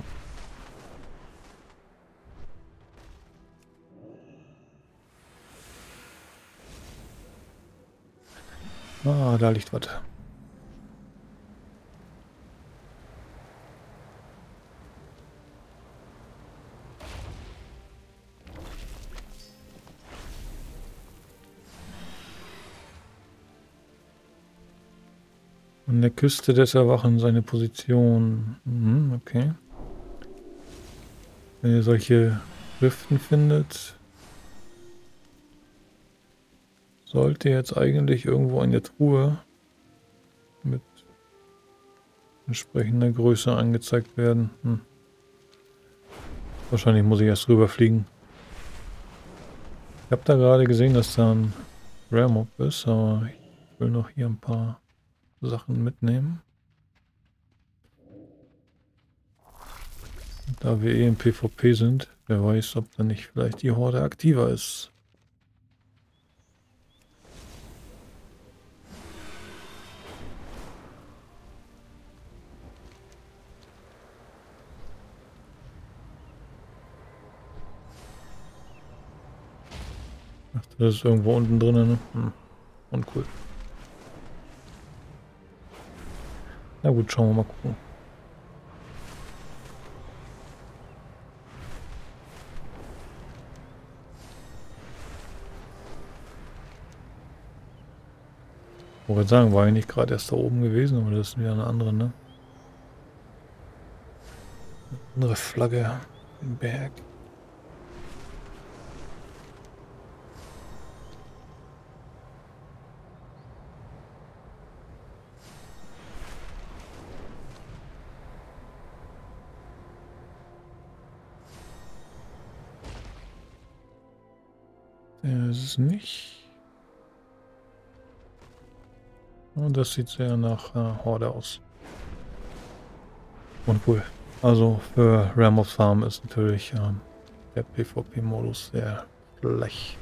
Ah, da liegt was. An der Küste des Erwachen seine Position. Mhm, okay. Wenn ihr solche Schriften findet, sollte jetzt eigentlich irgendwo eine Truhe mit entsprechender Größe angezeigt werden. Hm. Wahrscheinlich muss ich erst rüberfliegen. Ich habe da gerade gesehen, dass da ein Rare Mob ist, aber ich will noch hier ein paar Sachen mitnehmen. Und da wir eh im PvP sind, wer weiß, ob da nicht vielleicht die Horde aktiver ist. Ach, das ist irgendwo unten drin, ne? Hm. Uncool. Na gut, schauen wir mal gucken. Ich wollte sagen, war ich nicht gerade erst da oben gewesen, aber das ist wieder eine andere, ne? Eine andere Flagge im Berg. Der ist es nicht. Und das sieht sehr nach äh, Horde aus. Und cool. Also für Realm of Farm ist natürlich ähm, der PvP-Modus sehr schlecht.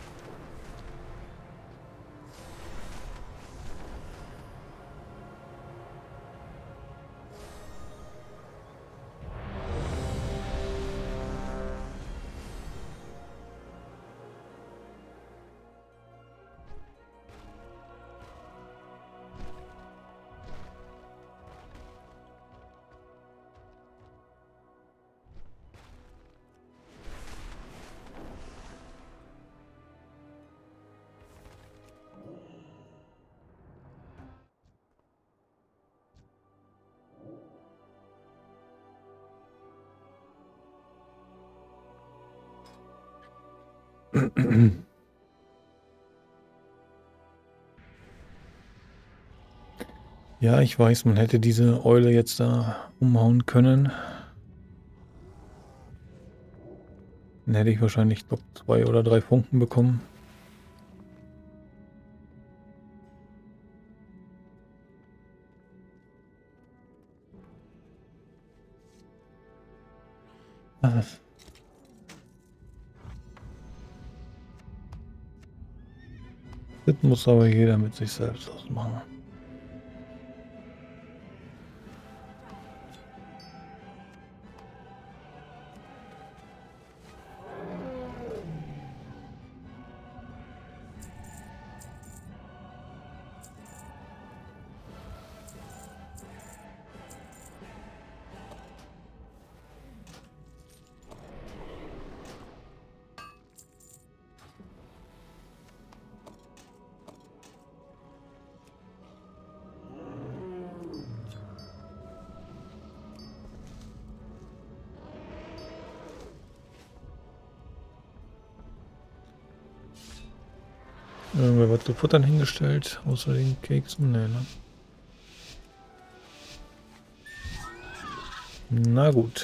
Ja, ich weiß, man hätte diese Eule jetzt da umhauen können. Dann hätte ich wahrscheinlich, glaube zwei oder drei Funken bekommen. Ah. Das muss aber jeder mit sich selbst ausmachen. Irgendwer wird zu futtern hingestellt, außer den Keksen? Nee, ne? Na gut.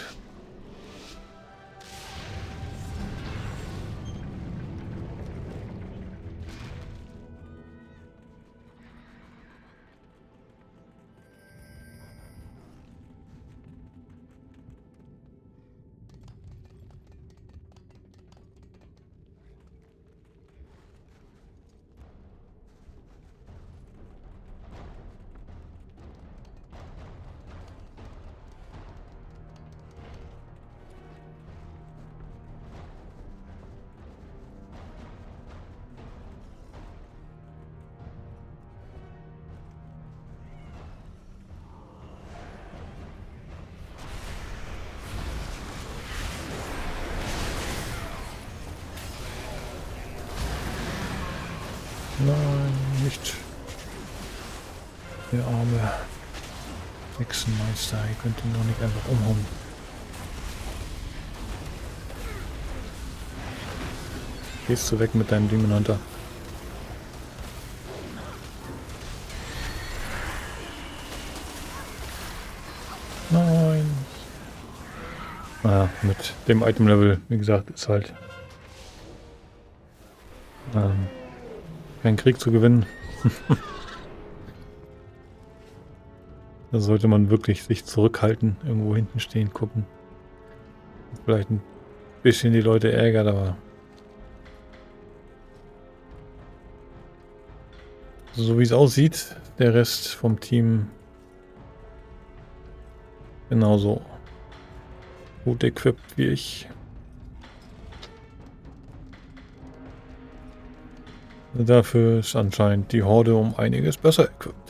Nein, nicht. Der arme Hexenmeister, ihr könnt ihn doch nicht einfach umhauen. Gehst du weg mit deinem Demon Hunter. Nein. Naja, mit dem Item-Level, wie gesagt, ist halt ähm, kein Krieg zu gewinnen. Da sollte man wirklich sich zurückhalten, irgendwo hinten stehen, gucken. Vielleicht ein bisschen die Leute ärgert, aber so wie es aussieht, der Rest vom Team genauso gut equipped wie ich. Dafür ist anscheinend die Horde um einiges besser equipped.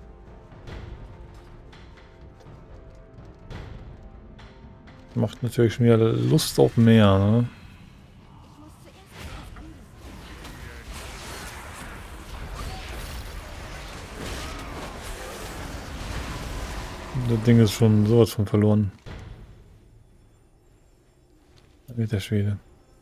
Macht natürlich schon wieder Lust auf mehr, ne? Das Ding ist schon sowas von verloren. Alter Schwede.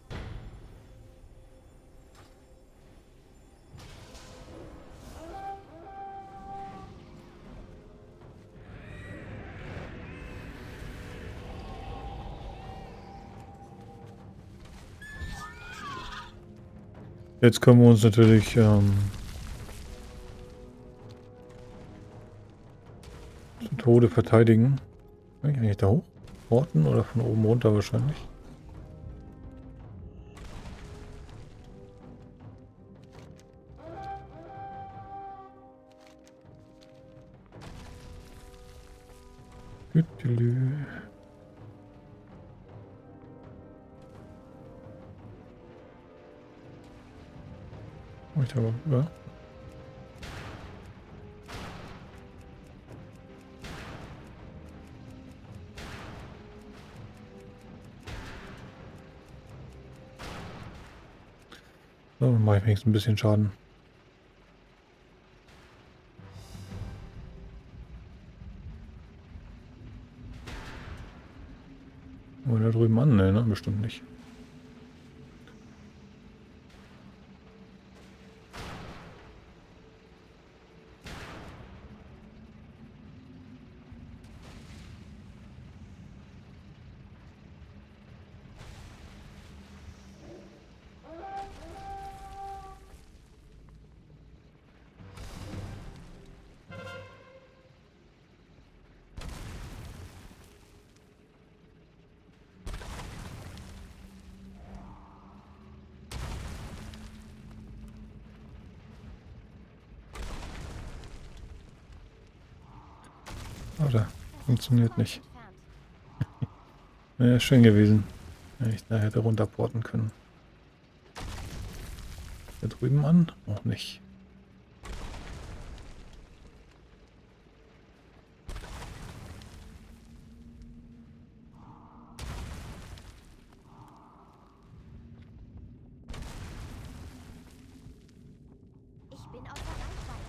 Jetzt können wir uns natürlich ähm, zu Tode verteidigen. Kann ich eigentlich da hoch? Orten oder von oben runter wahrscheinlich? Tütülü. Oh, ich habe, ja. So, dann mache ich wenigstens ein bisschen Schaden. Oder da drüben an? Ne, ne, bestimmt nicht. Oder? Funktioniert nicht. Wäre schön gewesen, wenn ich da hätte runterporten können. Da drüben an? Auch nicht. Ich bin außer Reichweite.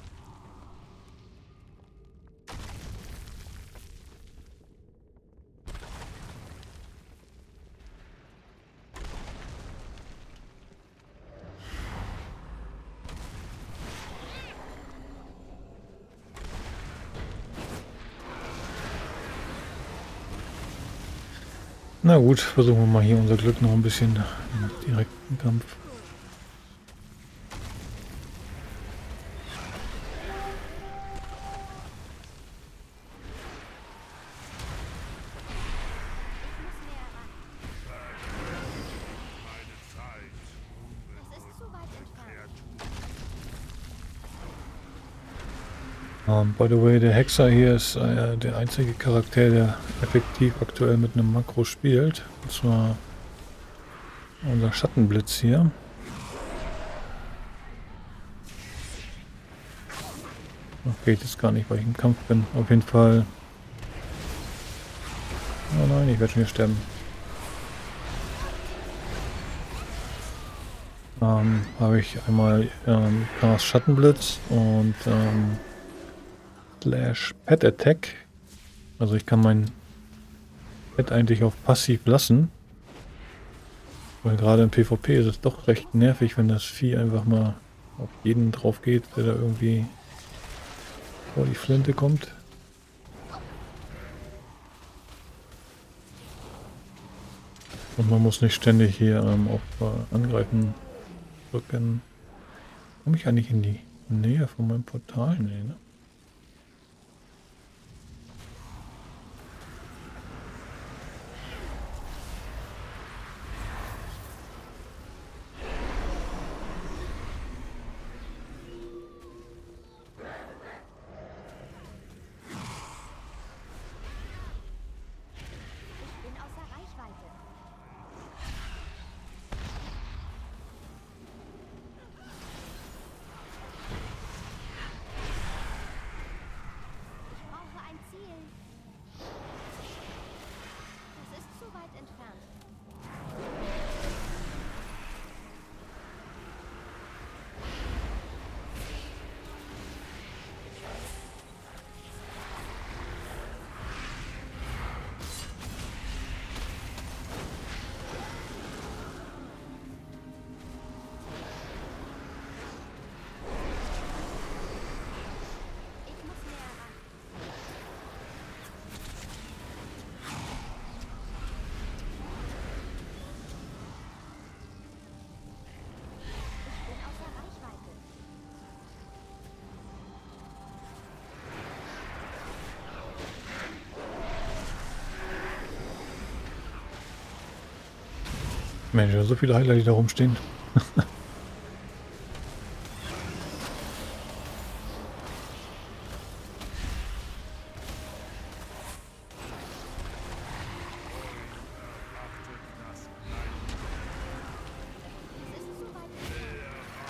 Na gut, versuchen wir mal hier unser Glück noch ein bisschen im direkten Kampf. Ich muss näher ran. Es ist zu weit entfernt. Um, by the way, der Hexer hier ist äh, der einzige Charakter, der effektiv aktuell mit einem Makro spielt. Und zwar unser Schattenblitz hier. Okay, das gar nicht, weil ich im Kampf bin. Auf jeden Fall. Oh nein, ich werde schon hier sterben. Ähm, habe ich einmal ähm, Chaos Schattenblitz und ähm, Slash Pet Attack. Also ich kann mein Pet eigentlich auf passiv lassen. Weil gerade im PvP ist es doch recht nervig, wenn das Vieh einfach mal auf jeden drauf geht, der da irgendwie vor die Flinte kommt. Und man muss nicht ständig hier ähm, auf äh, Angreifen drücken. Komme ich eigentlich in die Nähe von meinem Portal? Nee, ne? Ich bin außer Reichweite. Ich brauche ein Ziel. Es ist zu weit entfernt. Ich muss näher ran. Ich bin außer Reichweite. Mensch, so viele Heiler, die da rumstehen. Es ist zu weit entfernt.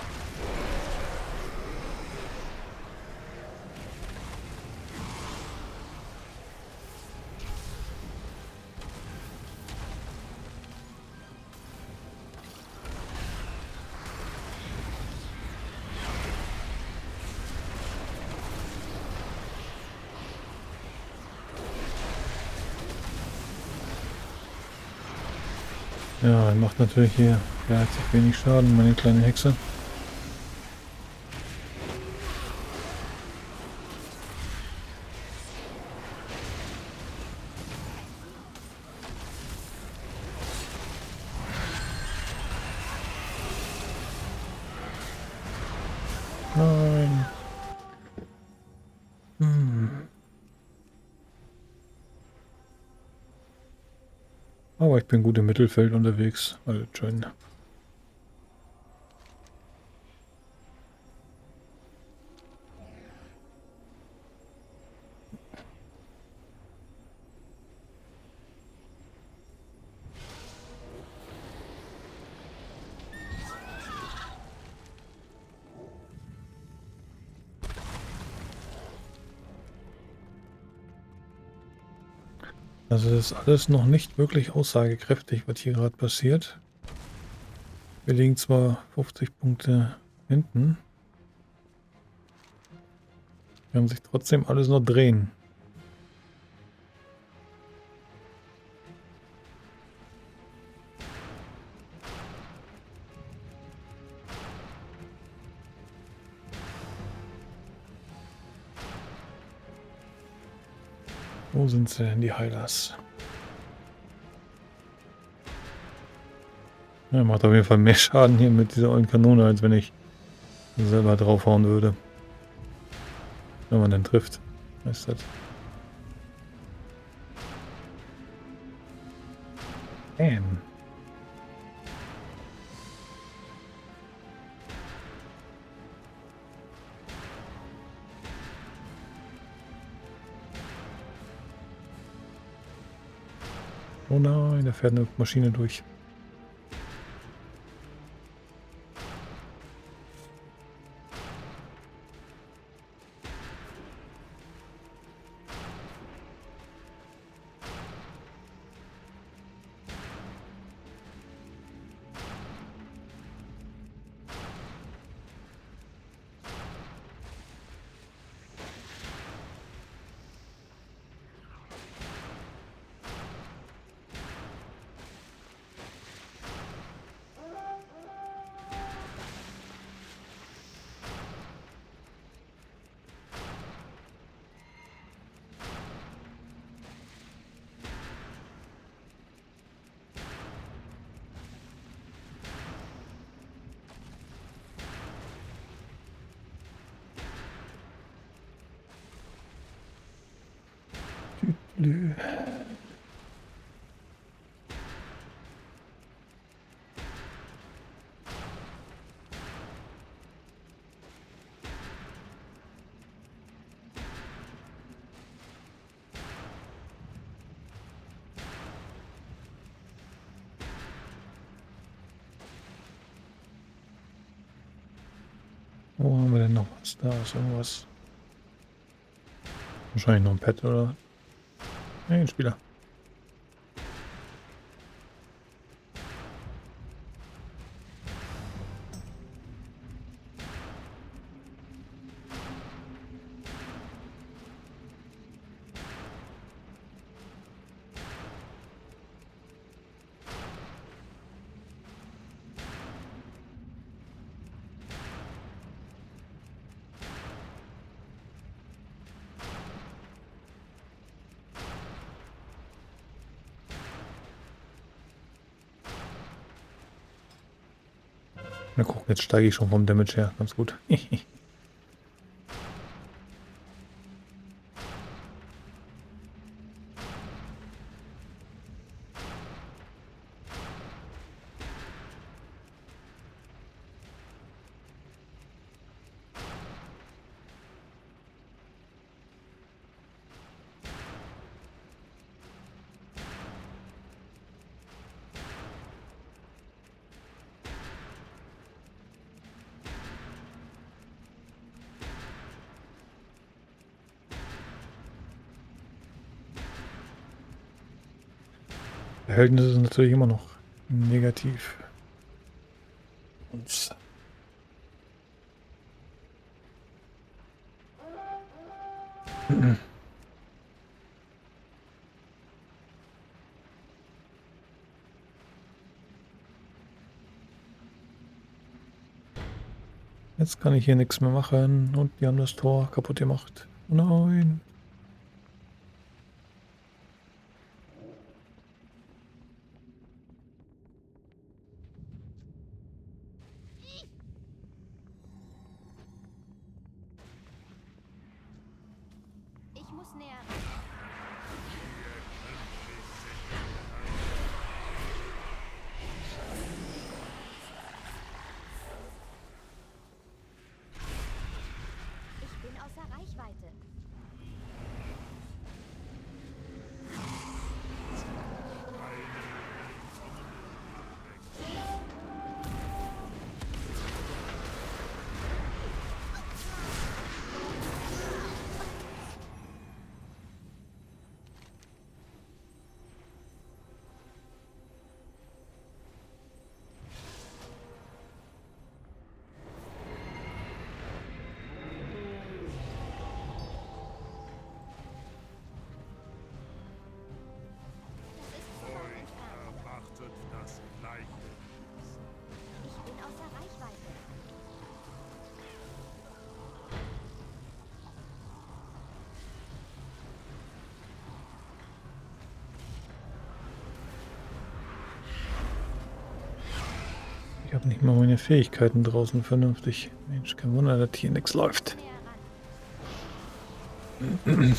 Ja, er macht natürlich hier relativ wenig Schaden, meine kleine Hexe. Nein. Hm. Aber ich bin gut im Mittelfeld unterwegs. Alles schön. Also das ist alles noch nicht wirklich aussagekräftig, was hier gerade passiert. Wir liegen zwar fünfzig Punkte hinten. Kann sich trotzdem alles noch drehen. Wo sind sie denn, die Heilers? Ja, macht auf jeden Fall mehr Schaden hier mit dieser ollen Kanone, als wenn ich selber draufhauen würde. Wenn man denn trifft. Weißt du das? Bam. Oh nein, da fährt eine Maschine durch. Nö. Wo haben wir denn noch was? Da ist irgendwas. Wahrscheinlich noch ein Pad oder. Nee, ein Spieler. Na guck, jetzt steige ich schon vom Damage her. Ganz gut. Verhältnis ist natürlich immer noch negativ. Und jetzt kann ich hier nichts mehr machen und die haben das Tor kaputt gemacht. Oh nein. Ich muss näher ran. Ich bin außer Reichweite. habe nicht mal meine Fähigkeiten draußen vernünftig. Mensch, kein Wunder, dass hier nichts läuft. Näher ran.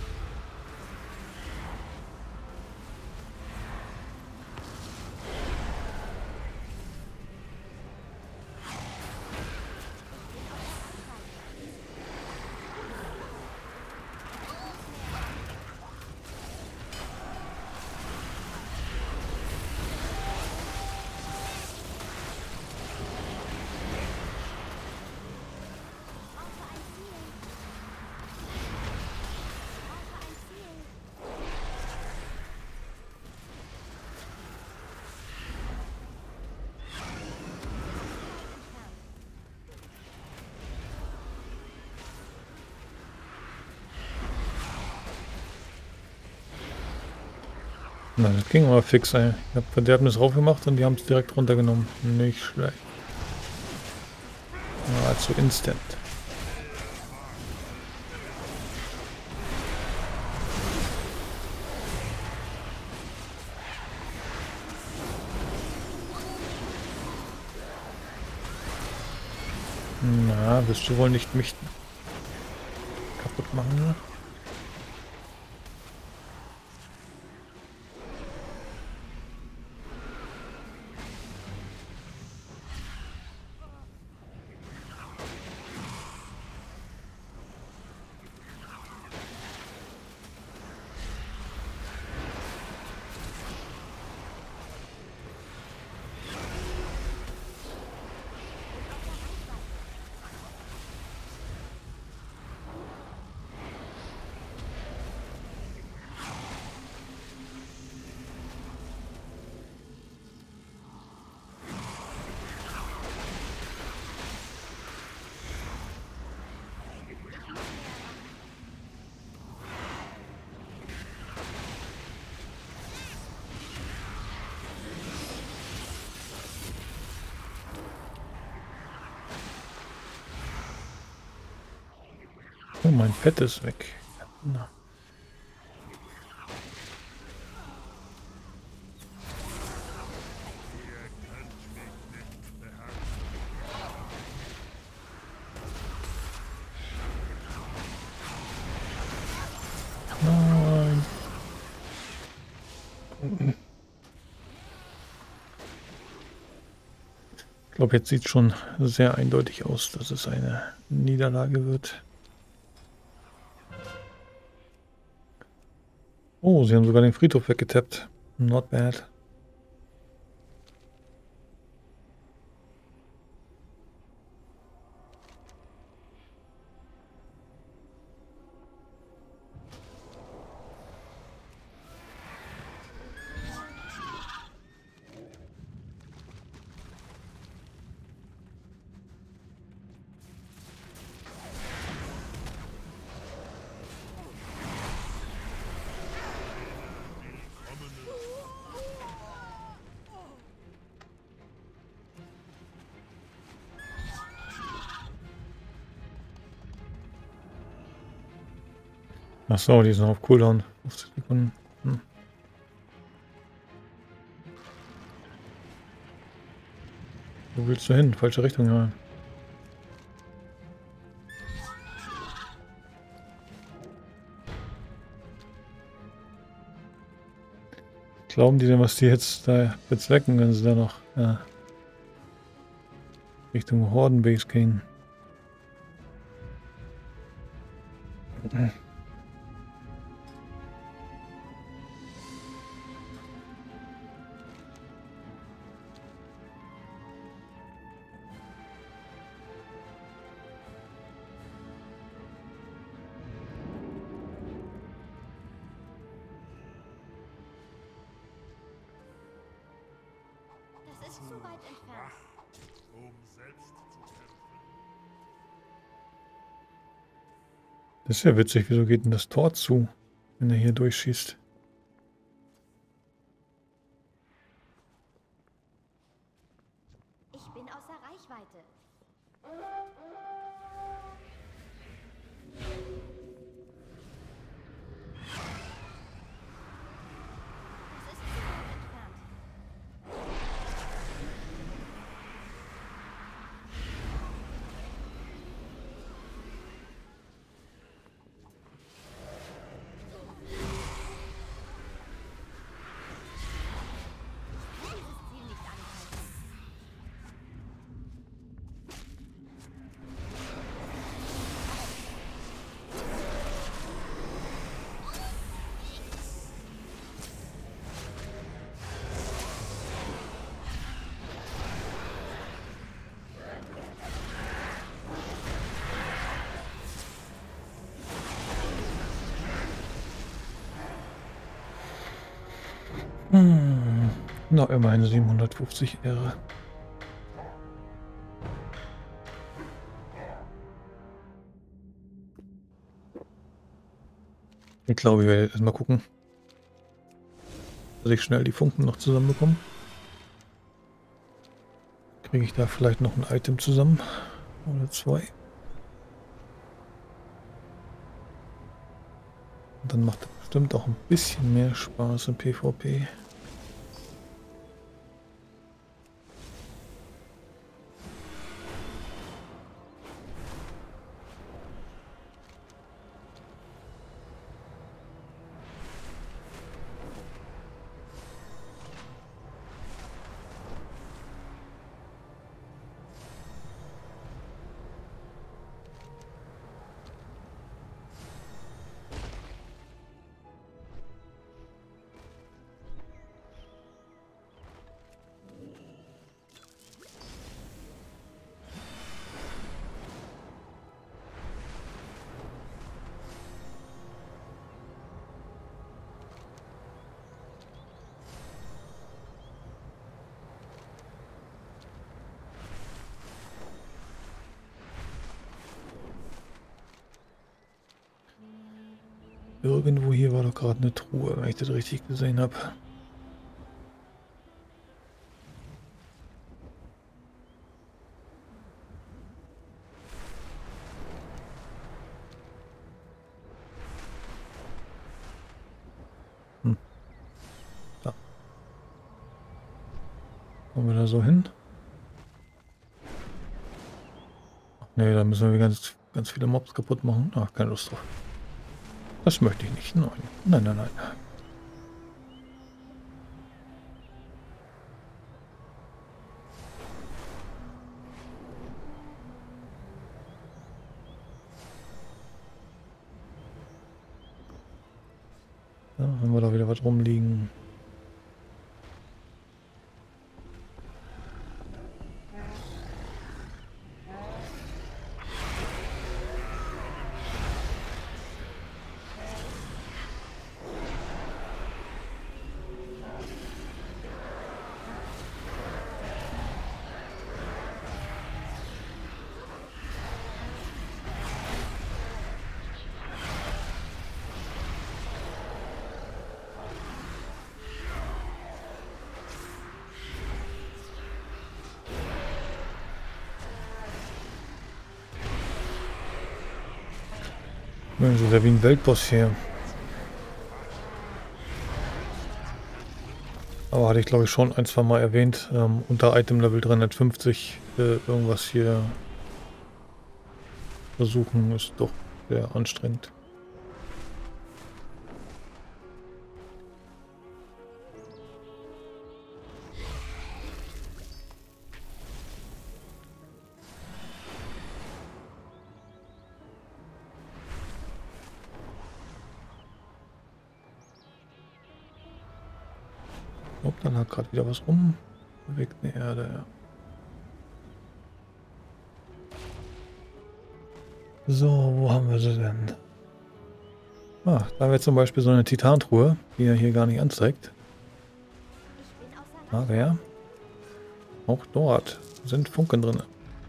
Na, das ging aber fix, ey. Ich habe Verderbnis raufgemacht und die haben es direkt runtergenommen. Nicht schlecht. Nahezu instant. Na, wirst du wohl nicht mich kaputt machen, ne? Oh, mein Fett ist weg. Na. Nein. Ich glaube, jetzt sieht es schon sehr eindeutig aus, dass es eine Niederlage wird. Oh, sie haben sogar den Friedhof weggetappt. Not bad. Achso, die sind auf Cooldown. fünfzig Sekunden. Hm. Wo willst du hin? Falsche Richtung, ja. Glauben die denn, was die jetzt da bezwecken, wenn sie da noch ja, Richtung Hordenbase gehen? Das ist zu weit entfernt. Um selbst zu kämpfen. Das ist ja witzig, wieso geht denn das Tor zu, wenn er hier durchschießt? Ich bin außer Reichweite. Das ist zu weit entfernt. Hm. Na, immerhin siebenhundertfünfzig Ehre. Ich glaube, ich werde jetzt erstmal gucken, dass ich schnell die Funken noch zusammenbekomme. Kriege ich da vielleicht noch ein Item zusammen? Oder zwei? Und dann macht das bestimmt auch ein bisschen mehr Spaß im PvP. Irgendwo hier war doch gerade eine Truhe, wenn ich das richtig gesehen habe. Hm. Da. Kommen wir da so hin? Ach, nee, da müssen wir ganz, ganz viele Mobs kaputt machen. Ach, keine Lust drauf. Das möchte ich nicht. Nein, nein, nein, nein. Ja, haben wir da wieder was rumliegen. Mensch, das ist ja wie ein Weltboss hier. Aber hatte ich glaube ich schon ein, zwei Mal erwähnt. Ähm, unter Item Level dreihundertfünfzig äh, irgendwas hier versuchen ist doch sehr anstrengend. Oh, dann hat gerade wieder was rum. Bewegt eine Erde, ja. So, wo haben wir sie denn? Ah, da haben wir zum Beispiel so eine Titantruhe, die er hier gar nicht anzeigt. Ich bin außer Aber ja, auch dort sind Funken drin.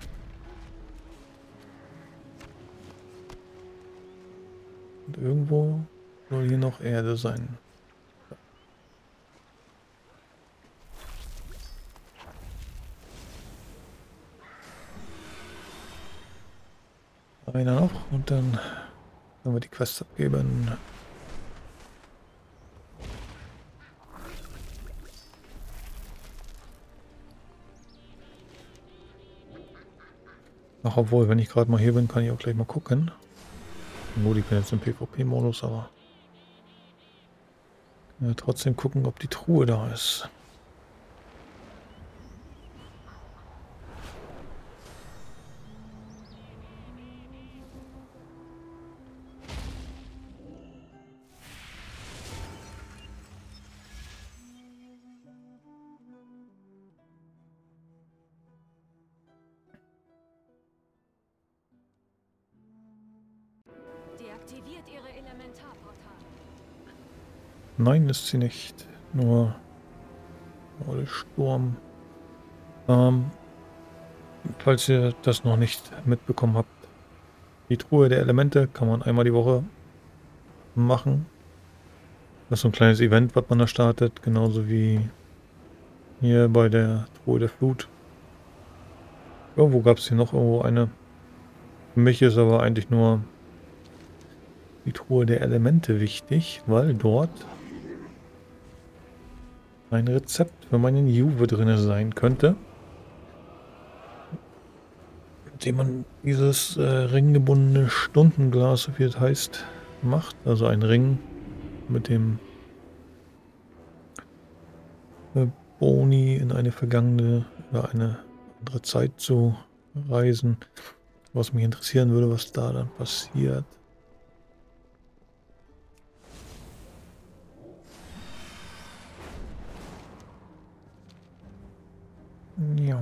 Und irgendwo soll hier noch Erde sein. Einer noch und dann können wir die Quest abgeben. Ach, obwohl, wenn ich gerade mal hier bin, kann ich auch gleich mal gucken. Gut, ich bin jetzt im PvP-Modus, aber ja, trotzdem gucken, ob die Truhe da ist. Deaktiviert Ihre Elementarportale. Nein, ist sie nicht. Nur Oder Sturm. Ähm, falls ihr das noch nicht mitbekommen habt, die Truhe der Elemente kann man einmal die Woche machen. Das ist so ein kleines Event, was man da startet, genauso wie hier bei der Truhe der Flut. Irgendwo gab es hier noch irgendwo eine. Für mich ist aber eigentlich nur die Truhe der Elemente wichtig, weil dort ein Rezept für meinen Juve drin sein könnte, mit dem man dieses äh, ringgebundene Stundenglas, so wie es heißt, macht. Also ein Ring mit dem äh, Boni in eine vergangene oder eine andere Zeit zu reisen. Was mich interessieren würde, was da dann passiert. Ja.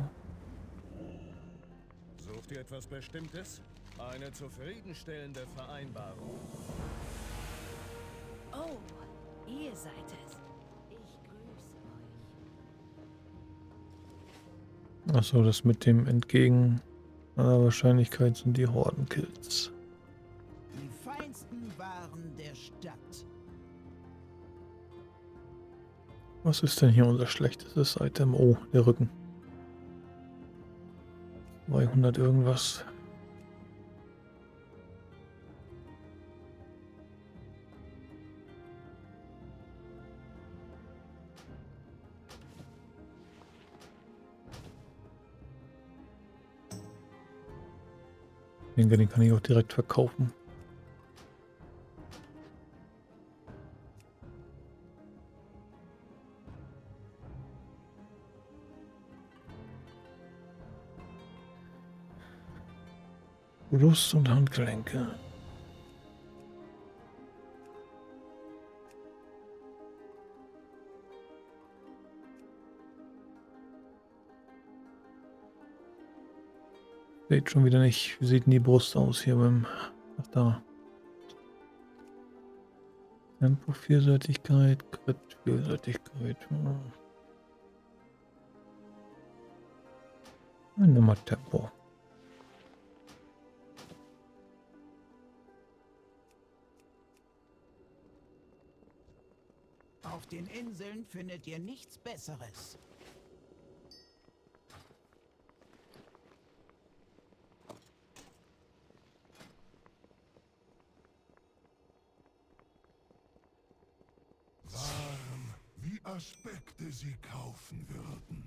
Sucht ihr etwas Bestimmtes? Eine zufriedenstellende Vereinbarung. Oh, ihr seid es. Ich grüße euch. Achso, das mit dem Entgegen aller Wahrscheinlichkeit sind die Hordenkills. Die feinsten Waren der Stadt. Was ist denn hier unser schlechtestes Item? Oh, der Rücken. zweihundert irgendwas. Ich denke, den kann ich auch direkt verkaufen. Brust und Handgelenke. Sieht schon wieder nicht. Wie sieht denn die Brust aus hier beim... Ach da. Tempo, Vielseitigkeit, Crit, Vielseitigkeit. Nimm mal Tempo. Auf den Inseln findet ihr nichts Besseres. Waren, wie Aspekte sie kaufen würden.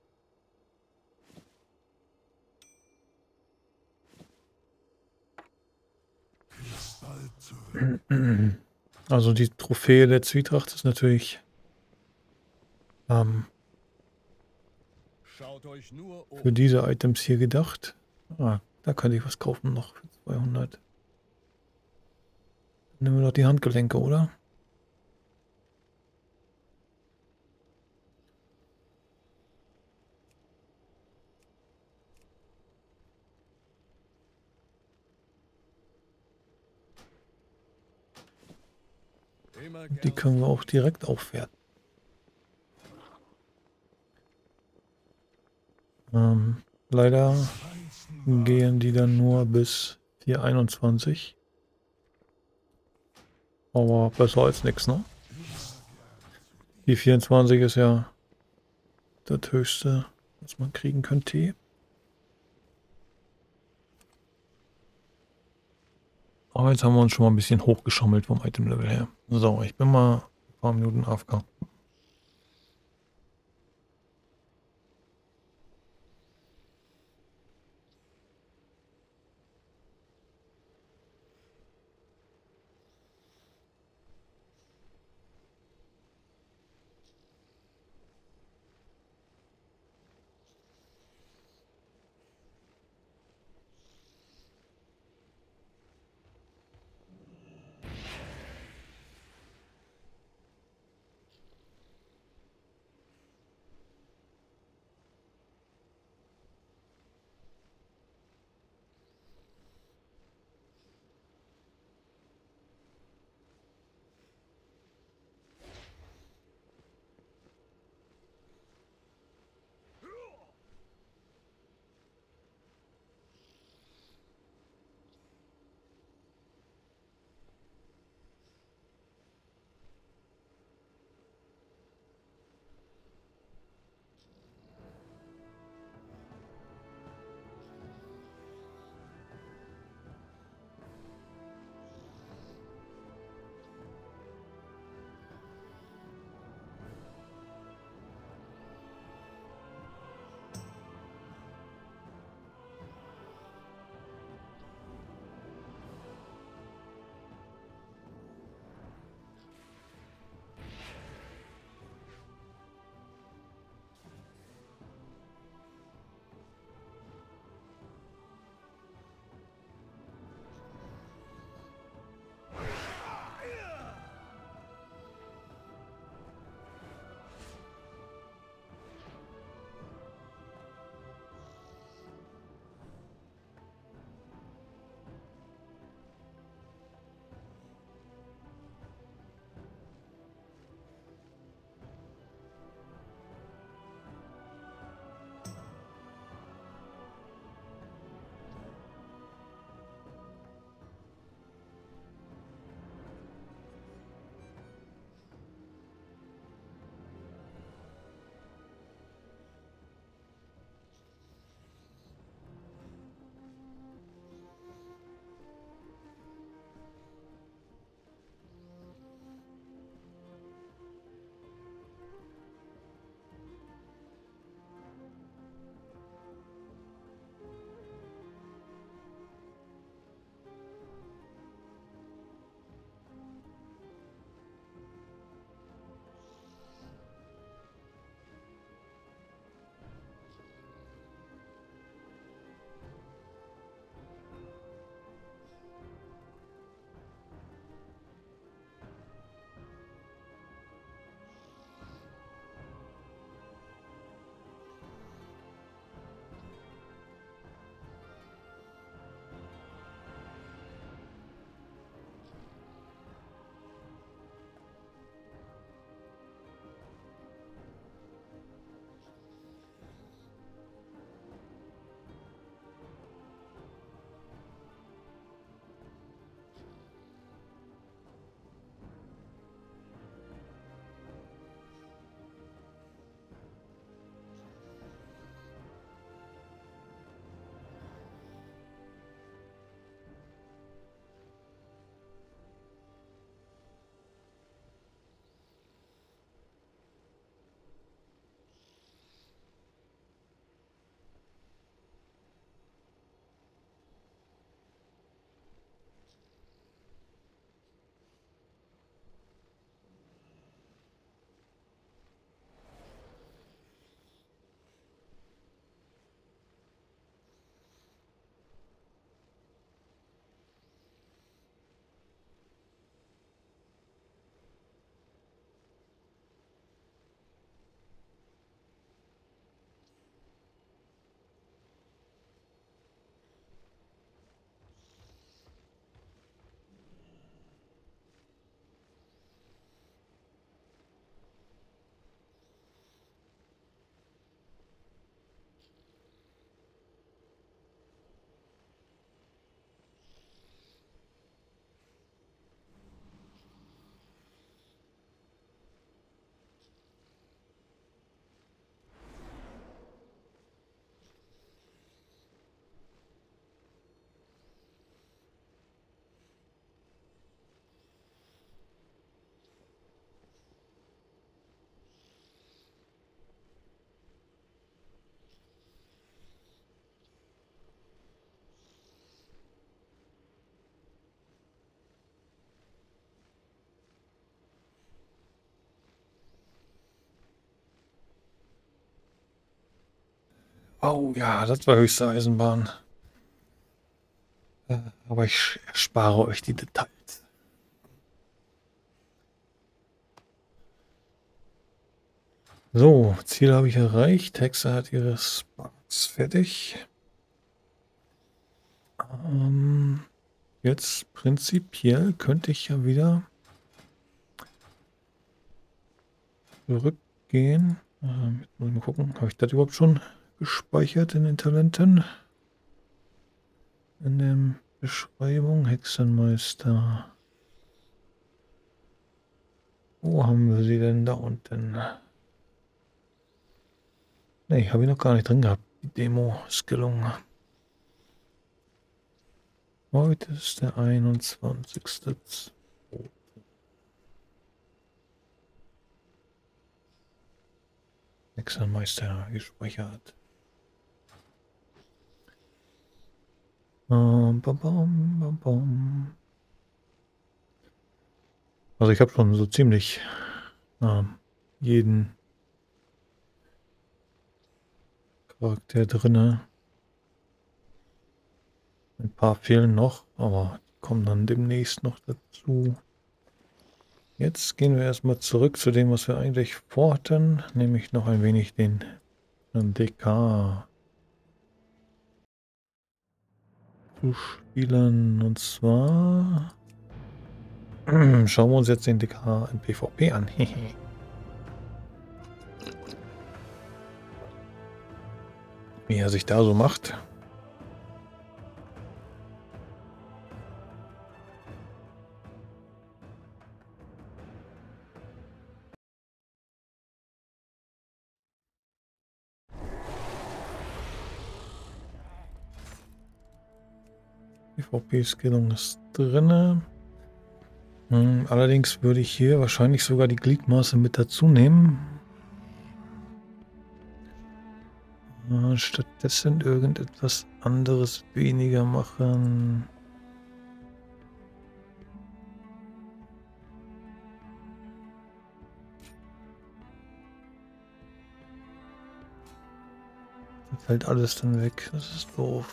Kristall zurück. Also die Trophäe der Zwietracht ist natürlich ähm, Schaut euch nur um. für diese Items hier gedacht. Ah, da könnte ich was kaufen noch für zweihundert. Nehmen wir doch die Handgelenke, oder? Immer Die gern können wir auch direkt aufwerten. Ähm, leider gehen die dann nur bis vier einundzwanzig. Aber besser als nichts, ne? Die vierundzwanzig ist ja das höchste, was man kriegen könnte. Aber jetzt haben wir uns schon mal ein bisschen hochgeschommelt vom Item-Level her. So, ich bin mal ein paar Minuten A F K. Oh ja, das war höchste Eisenbahn. Äh, Aber ich erspare euch die Details. So, Ziel habe ich erreicht. Hexe hat ihre Sparks fertig. Ähm, jetzt prinzipiell könnte ich ja wieder zurückgehen. Ähm, jetzt muss ich mal gucken, habe ich das überhaupt schon gespeichert in den Talenten? In der Beschreibung Hexenmeister. Wo haben wir sie denn da unten? Ne, habe ich noch gar nicht drin gehabt. Die Demo ist gelungen. Heute ist der einundzwanzigste Hexenmeister gespeichert. Bam, bam, bam, bam, bam. Also ich habe schon so ziemlich ähm, jeden Charakter drinne. Ein paar fehlen noch, aber die kommen dann demnächst noch dazu. Jetzt gehen wir erstmal zurück zu dem, was wir eigentlich vorhatten, nämlich noch ein wenig den D K zu spielen. Und zwar schauen wir uns jetzt den D K in PvP an. Wie er sich da so macht. PvP-Skillung ist drinne. Hm, allerdings würde ich hier wahrscheinlich sogar die Gliedmaße mit dazu nehmen. Äh, stattdessen irgendetwas anderes weniger machen. Da fällt alles dann weg. Das ist doof.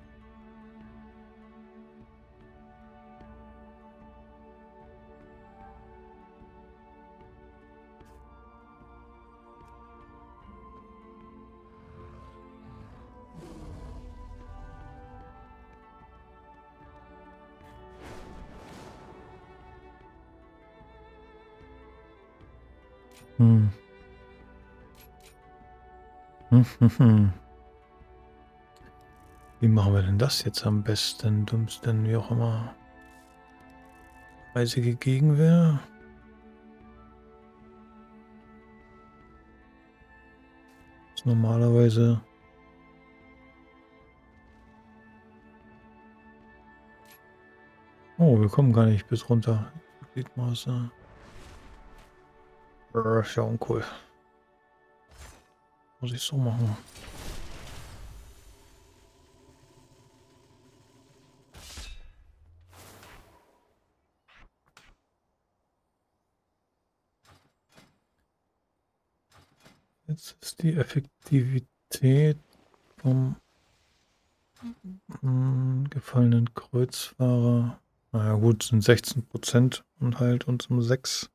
Hm. Hm, hm, hm. Wie machen wir denn das jetzt am besten, dümmsten, wie auch immer? Eisige Gegenwehr. Ist normalerweise oh, wir kommen gar nicht bis runter. Gliedmaße. Brr, ist ja uncool. Muss ich so machen. Jetzt ist die Effektivität vom mh, gefallenen Kreuzfahrer. Naja gut, sind sechzehn Prozent und halt uns um sechs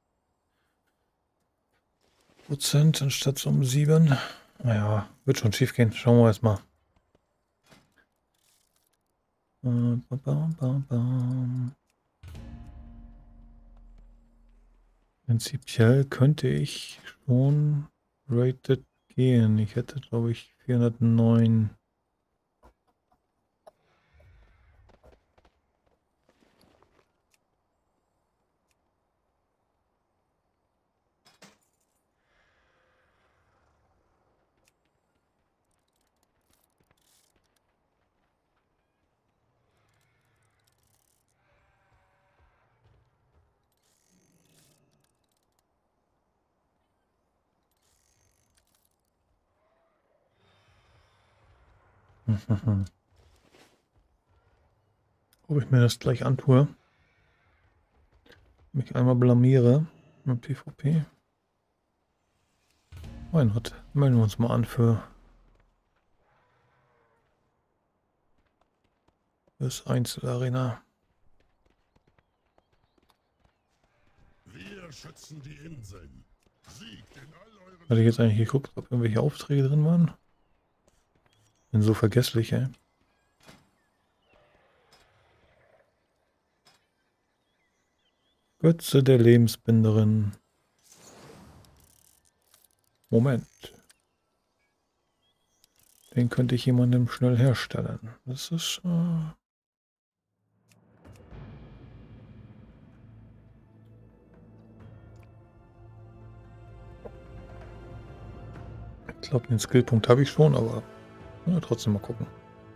Prozent anstatt um sieben. Naja, wird schon schief gehen. Schauen wir erstmal. Bam, bam, bam, bam. Prinzipiell könnte ich schon rated gehen. Ich hätte, glaube ich, vierhundertneun. Ob ich mir das gleich antue. Mich einmal blamiere mit PvP. Why not? Melden wir uns mal an für Fürs Einzelarena. Wir schützen die Inseln. Siegt in all euren... Hatte ich jetzt eigentlich geguckt, ob irgendwelche Aufträge drin waren? Bin so vergesslich, ey. Götze der Lebensbinderin. Moment. Den könnte ich jemandem schnell herstellen. Das ist... Äh ich glaube, den Skillpunkt habe ich schon, aber ja, trotzdem mal gucken.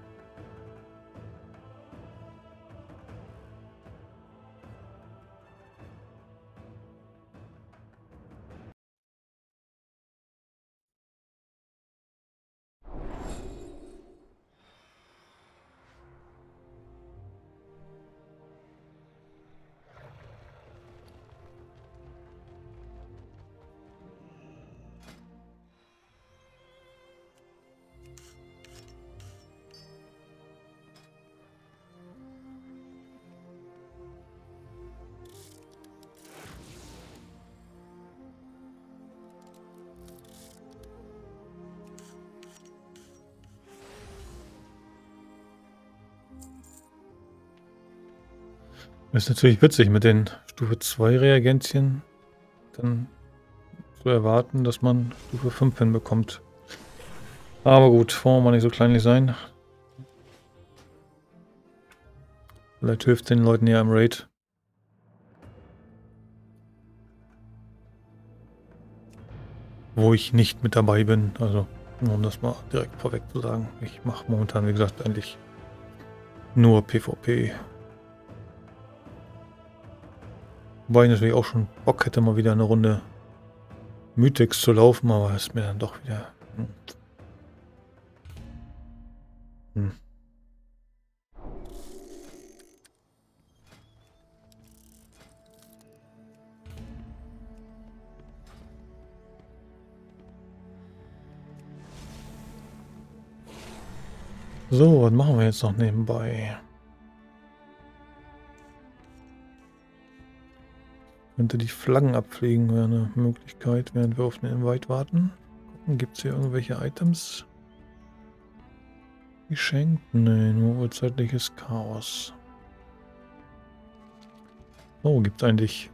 Das ist natürlich witzig mit den Stufe zwei Reagenzien dann zu erwarten, dass man Stufe fünf hinbekommt. Aber gut, wollen wir mal nicht so kleinlich sein. Vielleicht hilft den Leuten ja im Raid. Wo ich nicht mit dabei bin. Also, nur um das mal direkt vorweg zu sagen. Ich mache momentan, wie gesagt, eigentlich nur PvP. Wobei ich natürlich auch schon Bock hätte, mal wieder eine Runde Mythics zu laufen, aber ist mir dann doch wieder... Hm. Hm. So, was machen wir jetzt noch nebenbei? Könnte die Flaggen abfliegen, wäre eine Möglichkeit, während wir auf den Invite warten. Gucken, gibt es hier irgendwelche Items? Geschenkt? Nee, nur urzeitliches Chaos. Oh, gibt es eigentlich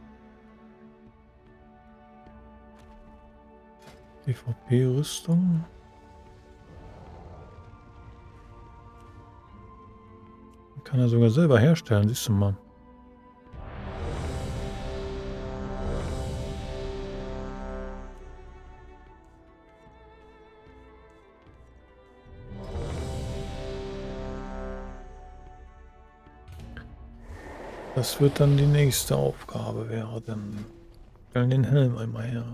PvP-Rüstung? Kann er sogar selber herstellen, siehst du mal. Das wird dann die nächste Aufgabe werden. Stellen den Helm einmal her.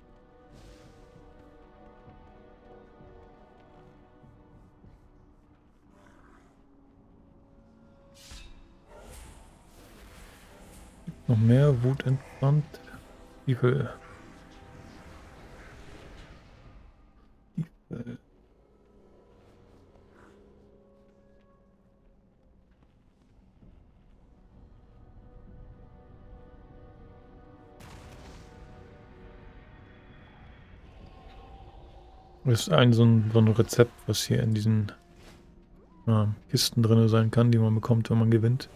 Noch mehr Wut entbrannt. Stiefel. Stiefel. Das ist ein so, ein so ein Rezept, was hier in diesen ja, Kisten drin sein kann, die man bekommt, wenn man gewinnt.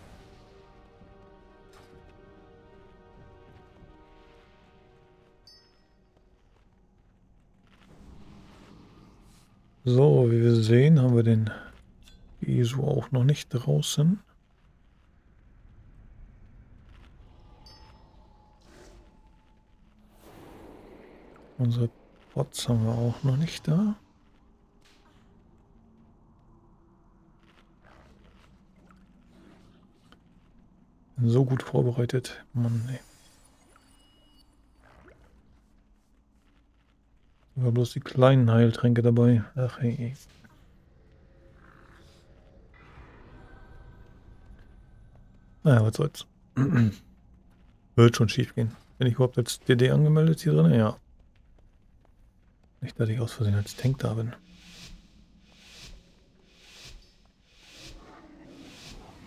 So, wie wir sehen, haben wir den Jesu auch noch nicht draußen. Unsere Bots haben wir auch noch nicht da. Bin so gut vorbereitet. Mann, ey. Ich habe bloß die kleinen Heiltränke dabei. Ach hey. Naja, was soll's. Wird schon schief gehen. Bin ich überhaupt als D D angemeldet hier drin? Ja. Nicht, dass ich aus Versehen als Tank da bin.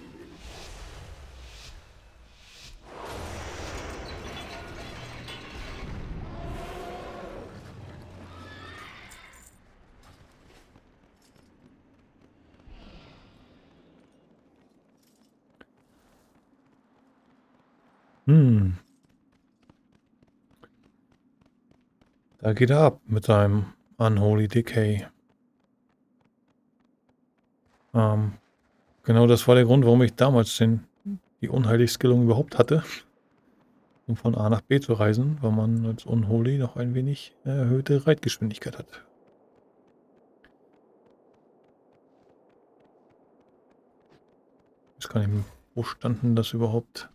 Hm. Da geht er ab mit seinem Unholy Decay. Ähm, genau das war der Grund, warum ich damals den, die Unheilig-Skillung überhaupt hatte. Um von A nach B zu reisen, weil man als Unholy noch ein wenig erhöhte Reitgeschwindigkeit hat. Ich weiß gar nicht, wo stand denn das überhaupt?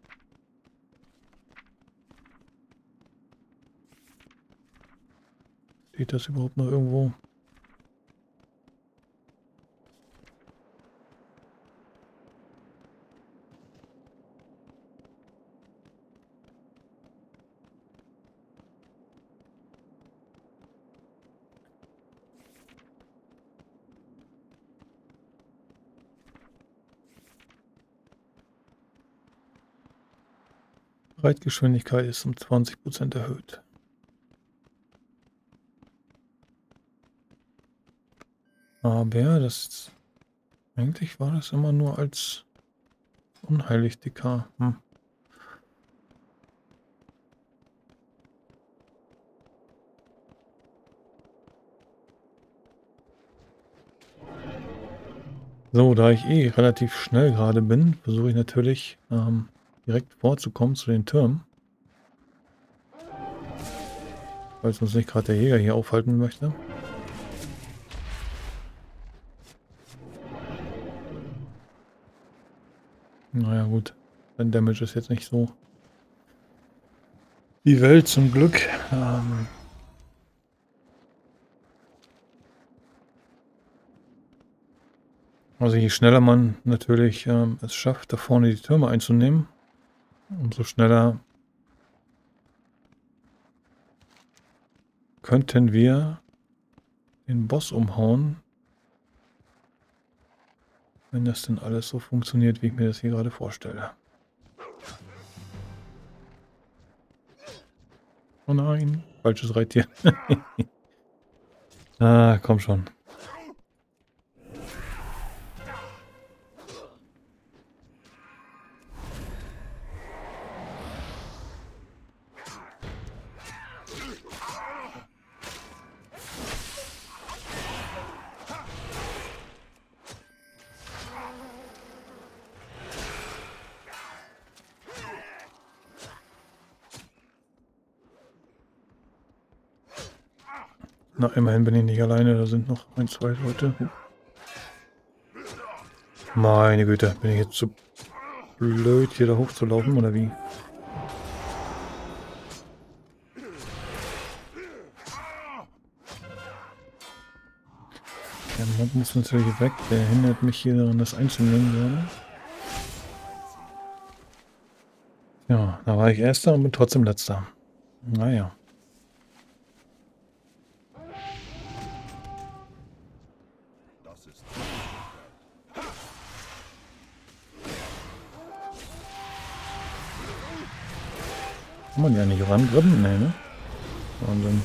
Steht das überhaupt noch irgendwo? Reitgeschwindigkeit ist um zwanzig Prozent erhöht. Aber das eigentlich war das immer nur als unheilig D K. Hm. So, da ich eh relativ schnell gerade bin, versuche ich natürlich ähm, direkt vorzukommen zu den Türmen. Falls uns nicht gerade der Jäger hier aufhalten möchte. Naja gut, dein Damage ist jetzt nicht so die Welt zum Glück. Ähm also je schneller man natürlich ähm, es schafft, da vorne die Türme einzunehmen, umso schneller könnten wir den Boss umhauen. Wenn das denn alles so funktioniert, wie ich mir das hier gerade vorstelle. Oh nein, falsches Reittier. Ah, komm schon. Na, immerhin bin ich nicht alleine, da sind noch ein, zwei Leute. Meine Güte, bin ich jetzt zu blöd, hier da hochzulaufen, oder wie? Der Mob muss natürlich weg, der hindert mich hier daran, das einzunehmen gerade. Ja, da war ich Erster und bin trotzdem Letzter. Naja. Kann man ja nicht rangribben? Nee, ne? Wahnsinn.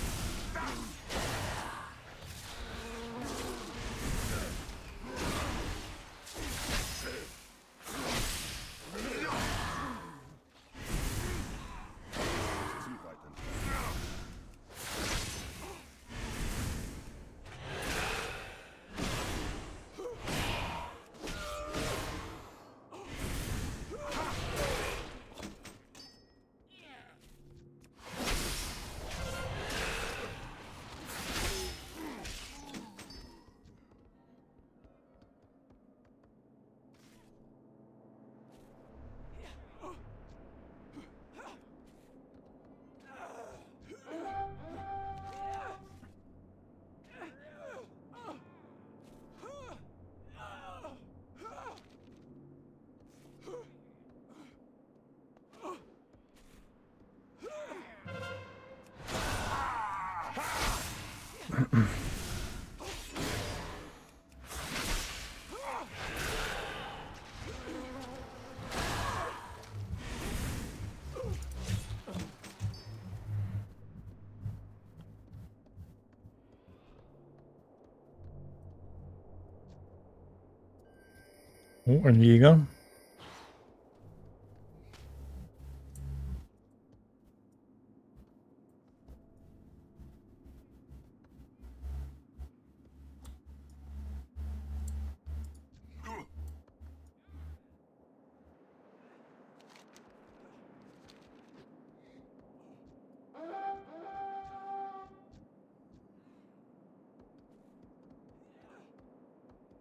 Oh, ein Jäger.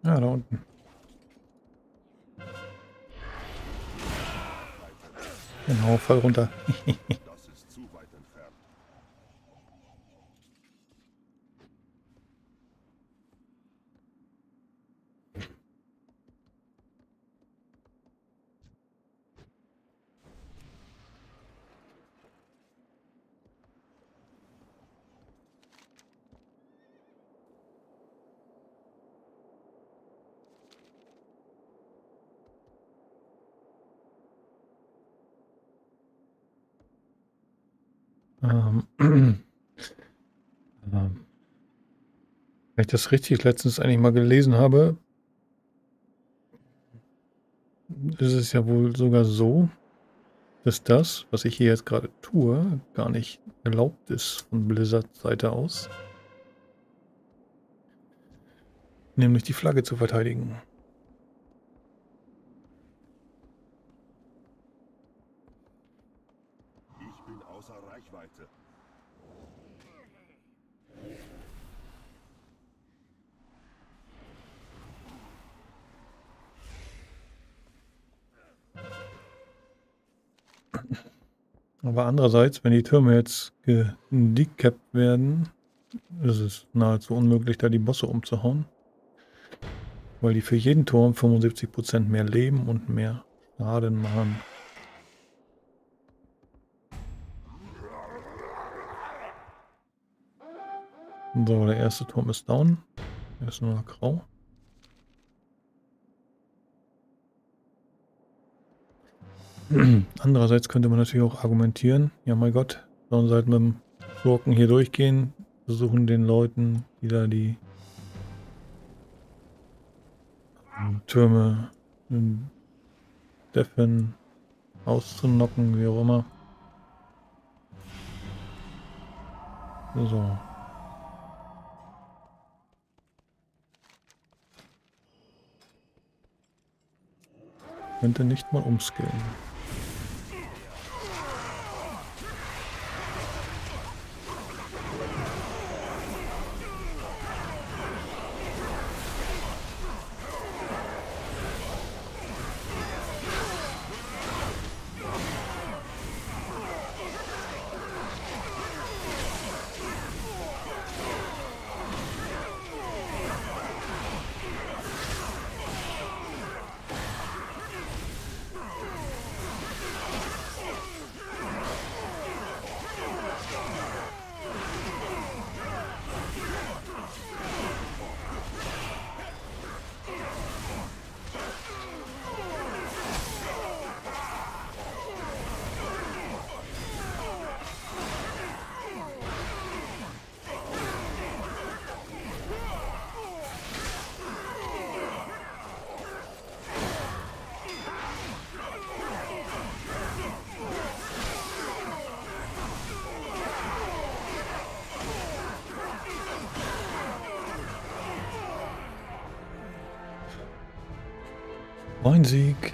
Ja, da unten. Genau, voll runter. Das ist zu weit entfernt. Ähm, ähm, wenn ich das richtig letztens eigentlich mal gelesen habe, ist es ja wohl sogar so, dass das, was ich hier jetzt gerade tue, gar nicht erlaubt ist von Blizzards Seite aus. Nämlich die Flagge zu verteidigen. Ich bin außer Reichweite. Aber andererseits, wenn die Türme jetzt gedecapt werden, ist es nahezu unmöglich, da die Bosse umzuhauen. Weil die für jeden Turm fünfundsiebzig Prozent mehr Leben und mehr Schaden machen. So, der erste Turm ist down. Er ist nur noch grau. Andererseits könnte man natürlich auch argumentieren, ja mein Gott, sollen sie halt mit dem Schurken hier durchgehen, versuchen den Leuten, die da die ähm, Türme ähm, deffen, auszunocken, wie auch immer. So. Könnte nicht mal umskillen. Mein Sieg.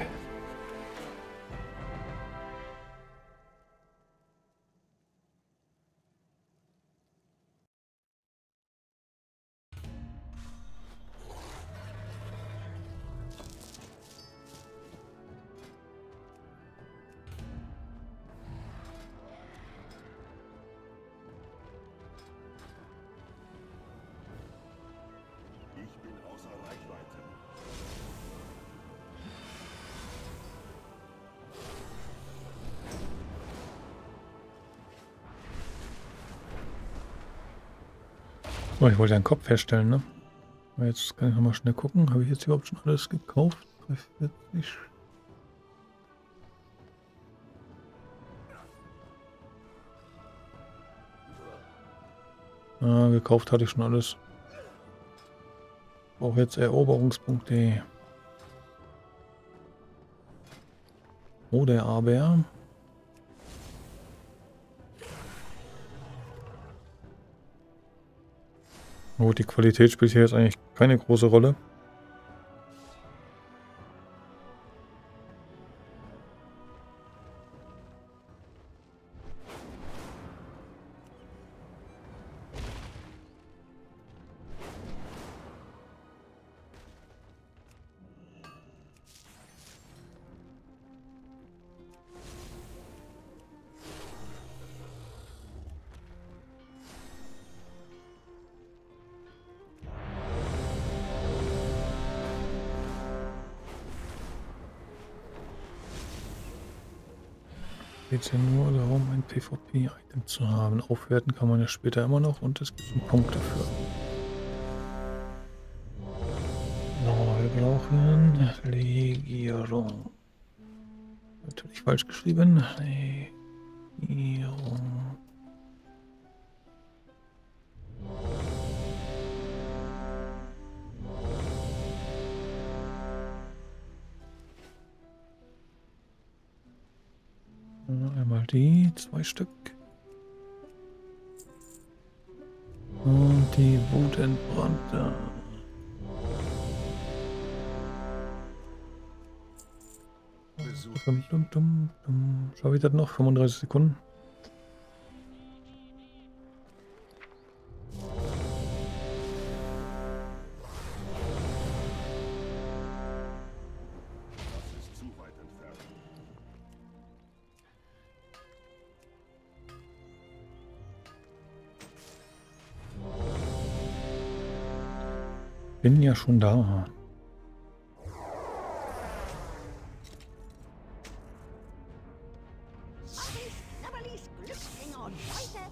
Ich bin außer Reichweite. So, ich wollte einen Kopf herstellen, ne? Aber jetzt kann ich nochmal schnell gucken. Habe ich jetzt überhaupt schon alles gekauft? dreihundertvierzig. Ah, gekauft hatte ich schon alles. Brauche jetzt Eroberungspunkte. Oder aber... Oh, die Qualität spielt hier jetzt eigentlich keine große Rolle. Geht ja nur darum, ein PvP-Item zu haben. Aufwerten kann man ja später immer noch und es gibt einen Punkt dafür. So, wir brauchen Legierung. Natürlich falsch geschrieben. Legierung. Einmal die, zwei Stück. Und die Wutentbrannte. Dum, dum, dum, dum. Schaffe ich das noch? fünfunddreißig Sekunden. Das ist zu weit entfernt. Bin ja schon da. Knabberlis, Glücksbringer und Beute.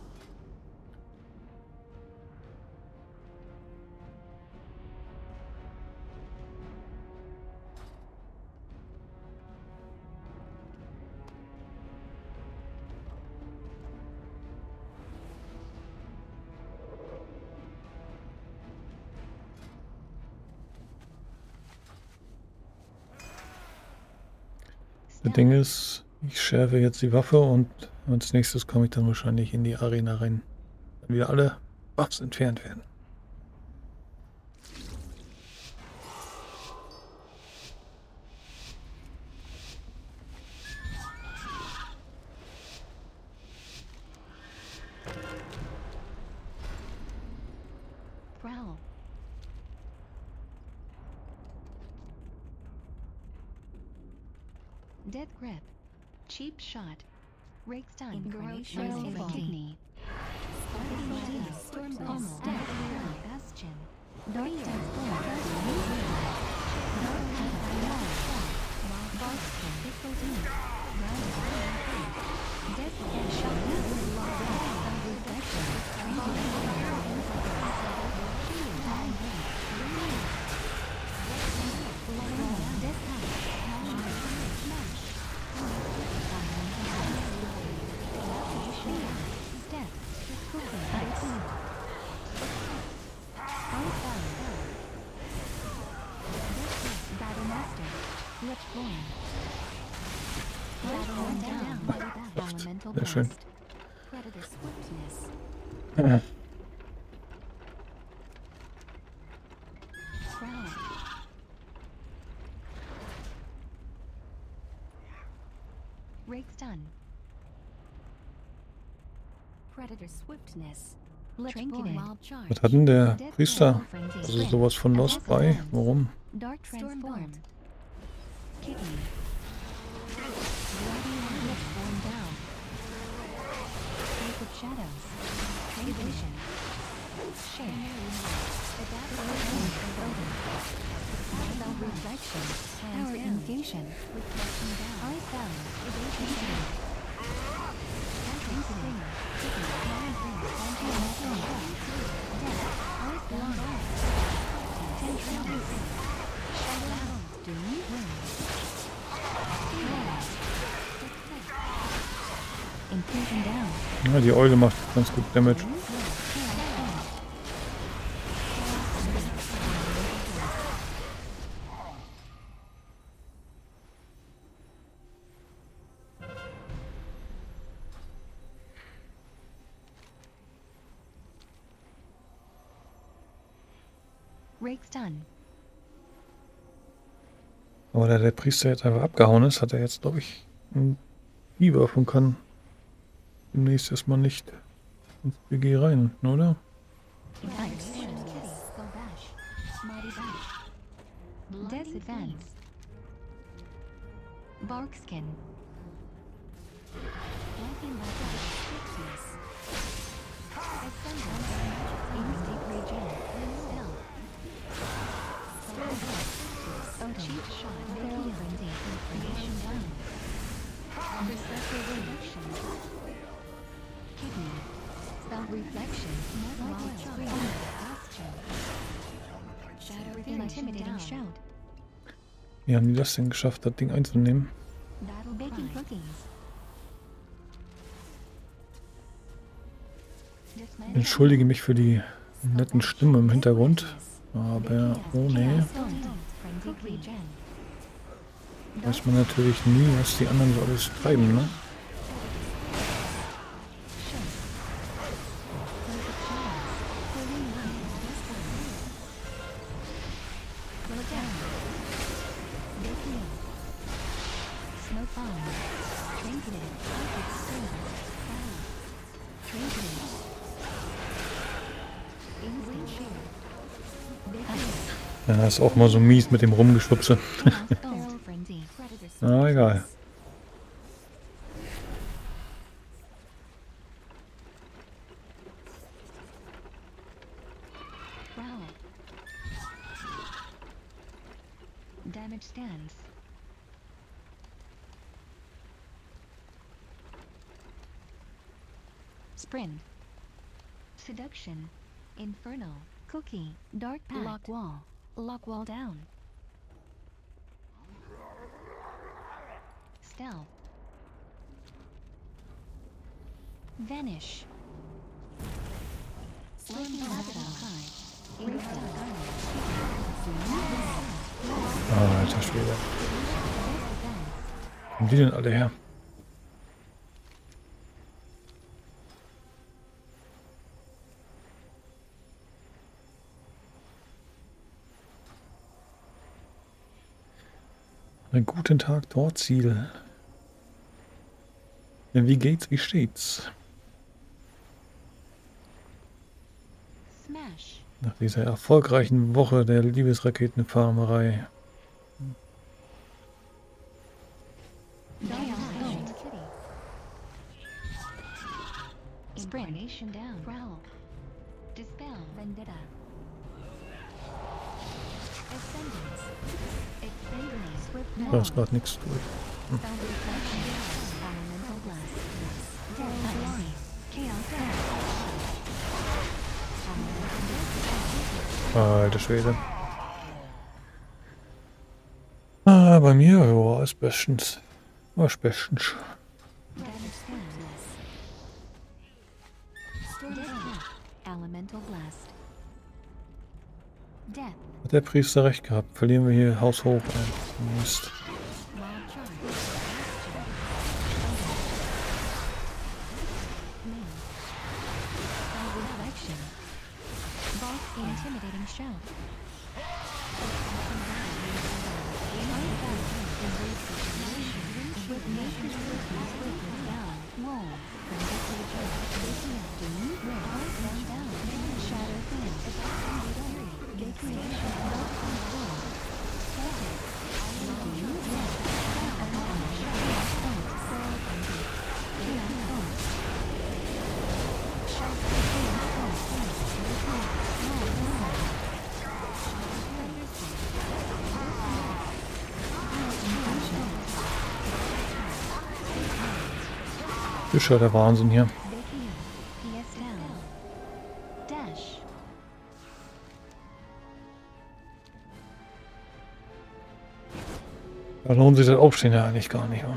Das Ding ist, ich schärfe jetzt die Waffe und als nächstes komme ich dann wahrscheinlich in die Arena rein. Dann wieder alle Buffs entfernt werden. Prowl. Death grip. Cheap shot. Rake stun. Incarnation Roll of of kidney. Storm pommel. Bastion. Dark transform. Dark Boston. Death shot. Sehr schön. Predator swiftness. Ja. Prowl. Rake stun. Predator swiftness. Trinketing. Wild charge. Was hat denn der Death Priester? Frenzy. Also sowas von Lost bei? Warum? Dark transform. Kidney. Radiant form down. Sacred shadows. Transition. Shake. Spell reflection. Power infusion. Reflection down. I found. Evasion. Transiting. Infusion down. Ja, die Eule macht ganz gut Damage. Rake stun. Aber da der Priester jetzt einfach abgehauen ist, hat er jetzt, glaube ich, einen Fieber und kann demnächst erstmal nicht ins B G rein, oder? Death advance. Barkskin. Instinct regen. Spell. Cheap shot. Feral frenzy. Creation down. Recessive reduction. Kidney. Spell reflection. Mortal screen. Bastion. Shadow intimidating shout. Wie haben die das denn geschafft, das Ding einzunehmen? Battle baking cookies. Entschuldige mich für die netten Stimmen im Hintergrund, aber oh nee, weiß man natürlich nie, was die anderen so alles treiben, ne? Ja, ist auch mal so mies mit dem Rumgeschubse. Na, egal. Damage stands. Sprint. Seduction. Infernal. Cookie. Dark pact. Lock wall. Lock wall down. Stealth. Vanish. Slinky Ah, alter Schwede. Wo kommen die denn alle her? Einen guten Tag dort, Ziel. Ja, wie geht's, wie steht's? Smash. Nach dieser erfolgreichen Woche der Liebesraketenfarmerei. Sprint. Down. Prowl. Dispel. Vendetta. Ascendance. Extending. Swift. Da ist gerade nichts durch. Hm. Elemental blast. Death. Chaos. Alter Schwede. Ah, bei mir, ja, ist bestens. War bestens. Elemental blast. Death. Hat der Priester recht gehabt? Verlieren wir hier Haus hoch. Ey. Mist. Intimidating shout. Ist ja der Wahnsinn hier. Da lohnt sich das Aufstehen ja eigentlich gar nicht. Oder?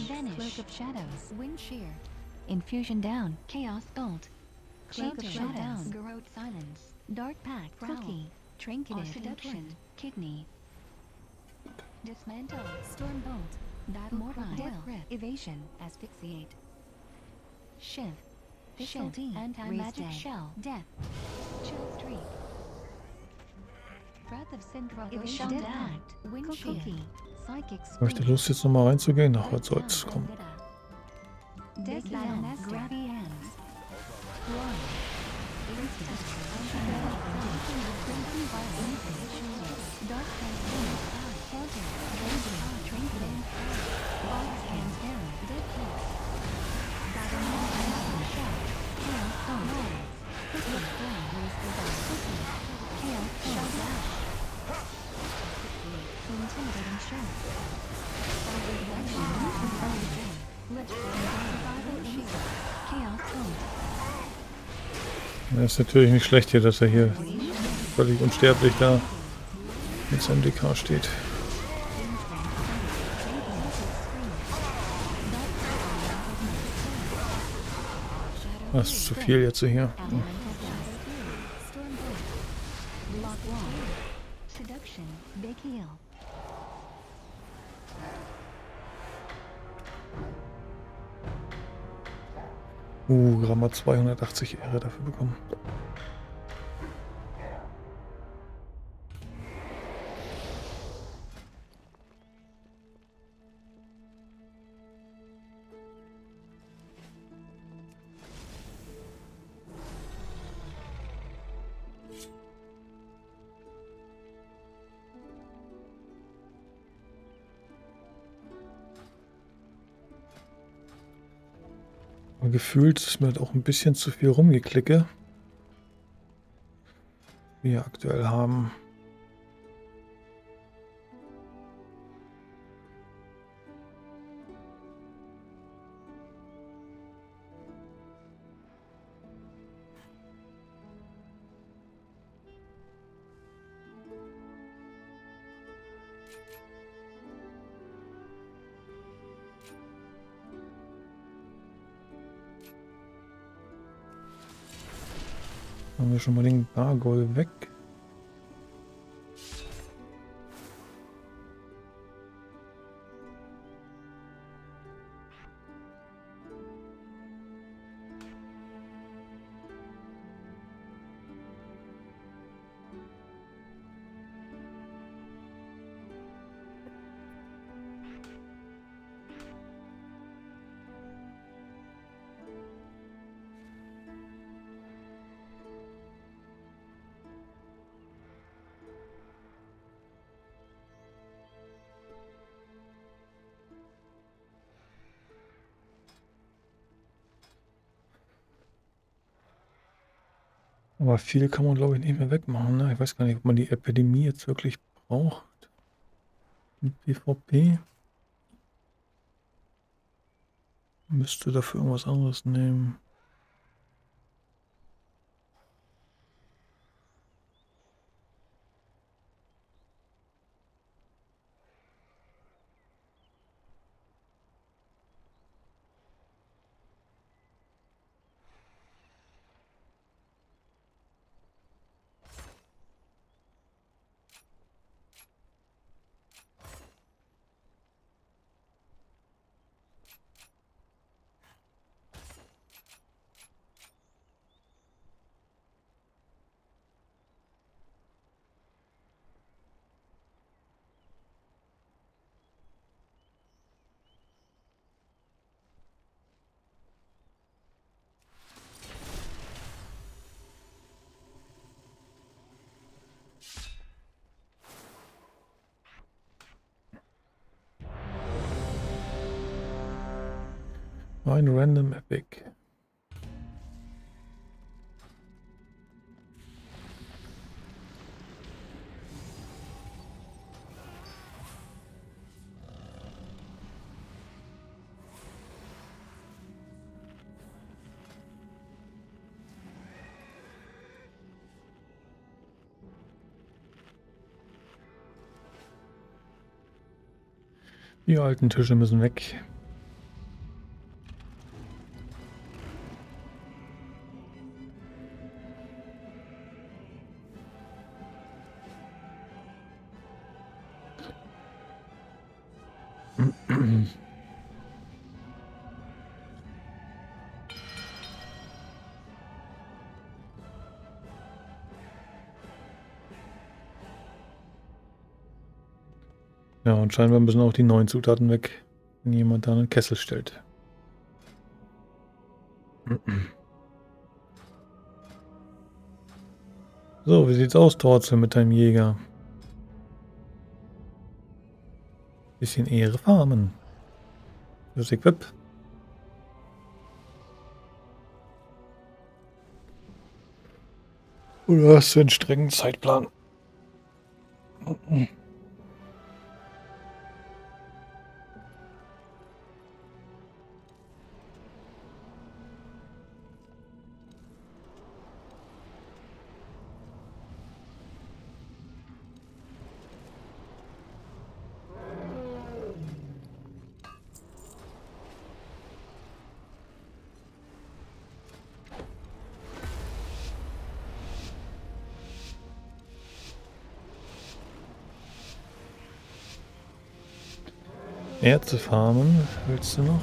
Infusion down. Chaos bolt. Cloak of Shadows. Garrote silence. Dark pact. Cookie. Trinket. Seduction. Kidney. Dismantle. Storm bolt. Battle mortal grip. Evasion. Asphyxiate. Shiv. Shiv. Anti-magic shell. Death. Chill streak. Breath of Syndra. Evasion. Death pact. Wind cookie. Psychic. Habe ich da Lust jetzt nochmal reinzugehen? Ach, was soll's kommen. Death hands. Grabby hands. One. Instant. Dark transform. Counter. Ranger. Trinket. Box hands down. Dead kick. Battle magic shot. Chaos stone. Cookie. Flame. Raise the bar. Cookie. Chaos shot dash. Intimidating shot. Reflection. Chaos Point. Das ist natürlich nicht schlecht hier, dass er hier völlig unsterblich da mit seinem D K steht. Das ist zu viel jetzt hier. Lock Wall. Seduction. Big Heal. Uh, gerade mal zweihundertachtzig Ehre dafür bekommen. Aber gefühlt ist mir halt auch ein bisschen zu viel rumgeklicke, wie wir aktuell haben. Haben wir schon mal den Gargoyle weg. Aber viel kann man, glaube ich, nicht mehr wegmachen. Ne? Ich weiß gar nicht, ob man die Epidemie jetzt wirklich braucht. Im PvP. Müsste dafür irgendwas anderes nehmen. Ein Random Epic. Die alten Tische müssen weg. Ja, und scheinbar müssen auch die neuen Zutaten weg, wenn jemand da einen Kessel stellt. So, wie sieht's aus, Torzel, mit deinem Jäger? Bisschen Ehre farmen. Das Equip. Oder hast du einen strengen Zeitplan? Erze farmen, willst du noch?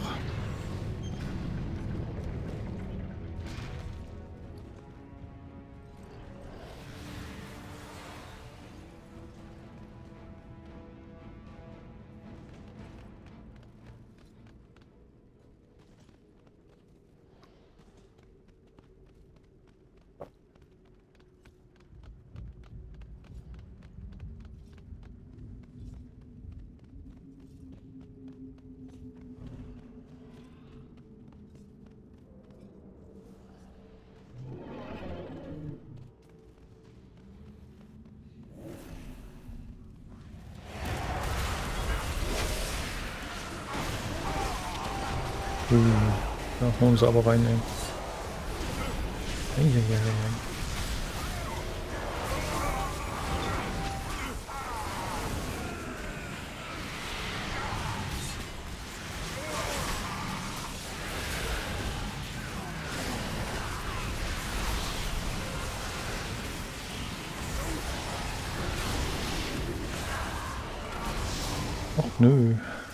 Uh, da holen sie aber rein, ey. Eieieiei. Och nö.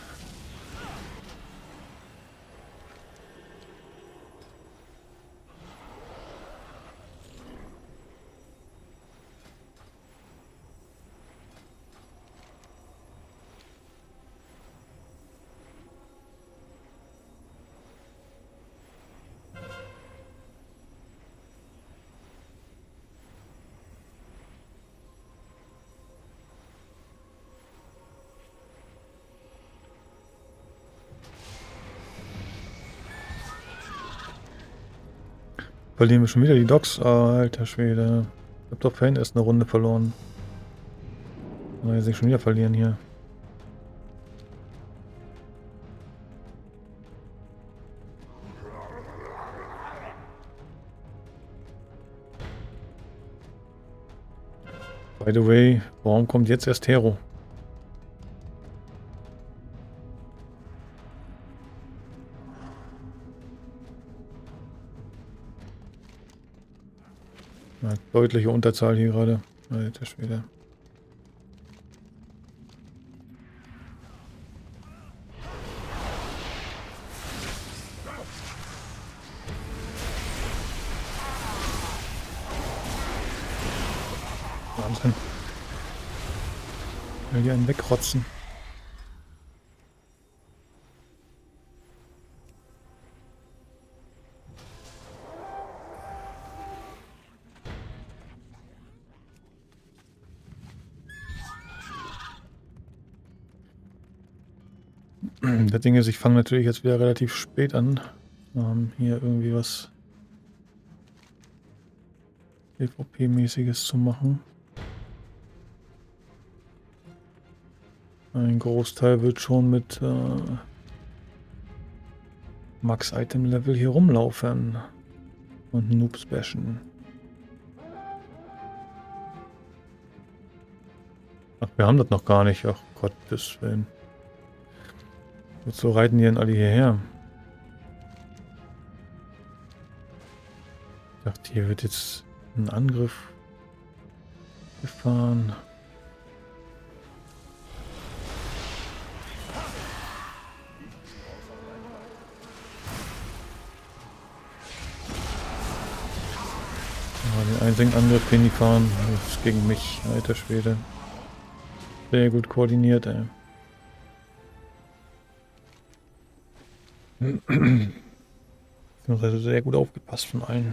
Verlieren wir schon wieder die Docks? Alter Schwede. Ich hab doch vorhin erst eine Runde verloren. Aber jetzt nicht schon wieder verlieren hier. By the way, warum kommt jetzt erst Hero? Na, deutliche Unterzahl hier gerade. Alter Schwede. Wahnsinn. Will hier einen wegrotzen. Das Ding ist, ich fange natürlich jetzt wieder relativ spät an, ähm, hier irgendwie was PvP-mäßiges zu machen. Ein Großteil wird schon mit äh, Max-Item-Level hier rumlaufen und Noobs bashen. Ach, wir haben das noch gar nicht. Ach Gottes Willen. Wozu reiten die denn alle hierher? Ich dachte, hier wird jetzt ein Angriff gefahren. Den einzigen Angriff, den die fahren, ist gegen mich, alter Schwede. Sehr gut koordiniert, ey. Also sehr gut aufgepasst von allen.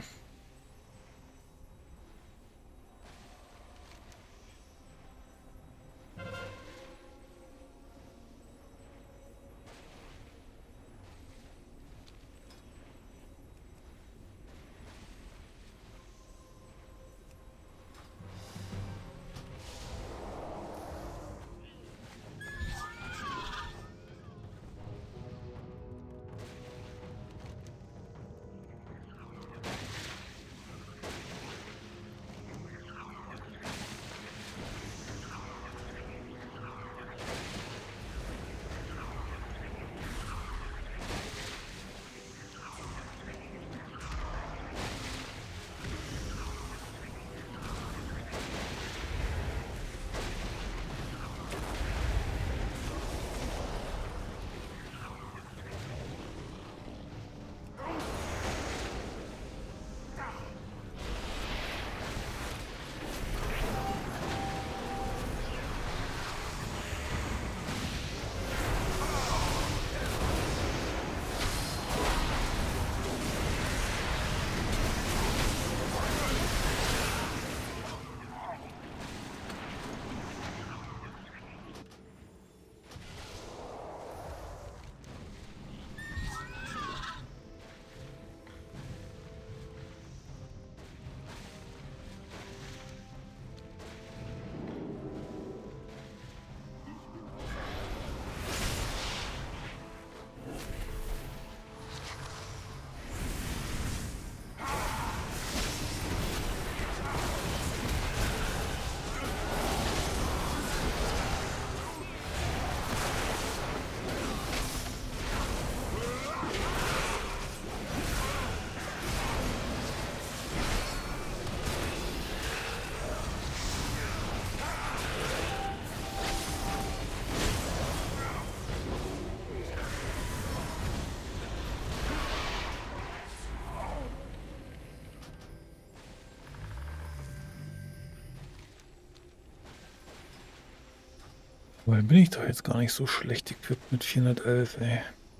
Weil bin ich doch jetzt gar nicht so schlecht equipped mit vierhundertelf, ey.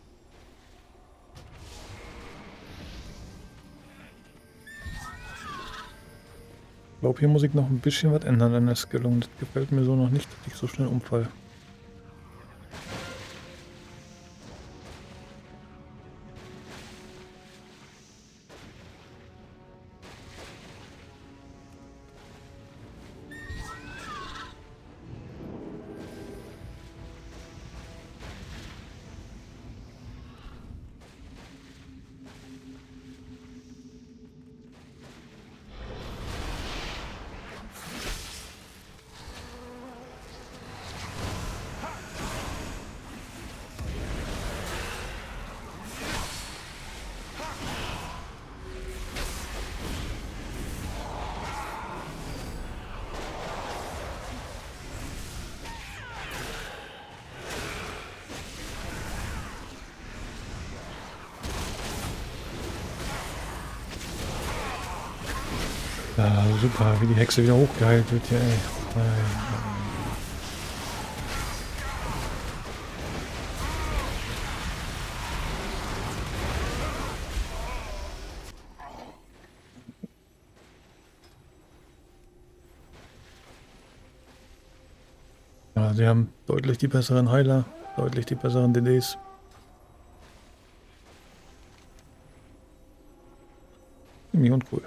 Ich glaube, hier muss ich noch ein bisschen was ändern an der Skillung. Das gefällt mir so noch nicht, dass ich so schnell umfall. Ja, super, wie die Hexe wieder hochgeheilt wird hier, ey. Nein. Ja, sie haben deutlich die besseren Heiler, deutlich die besseren D Ds. Ziemlich uncool.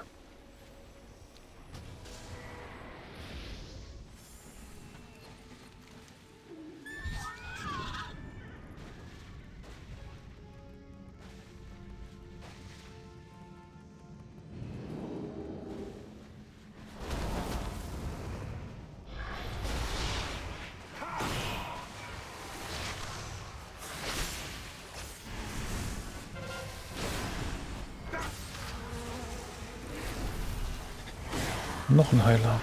Noch ein Heiler.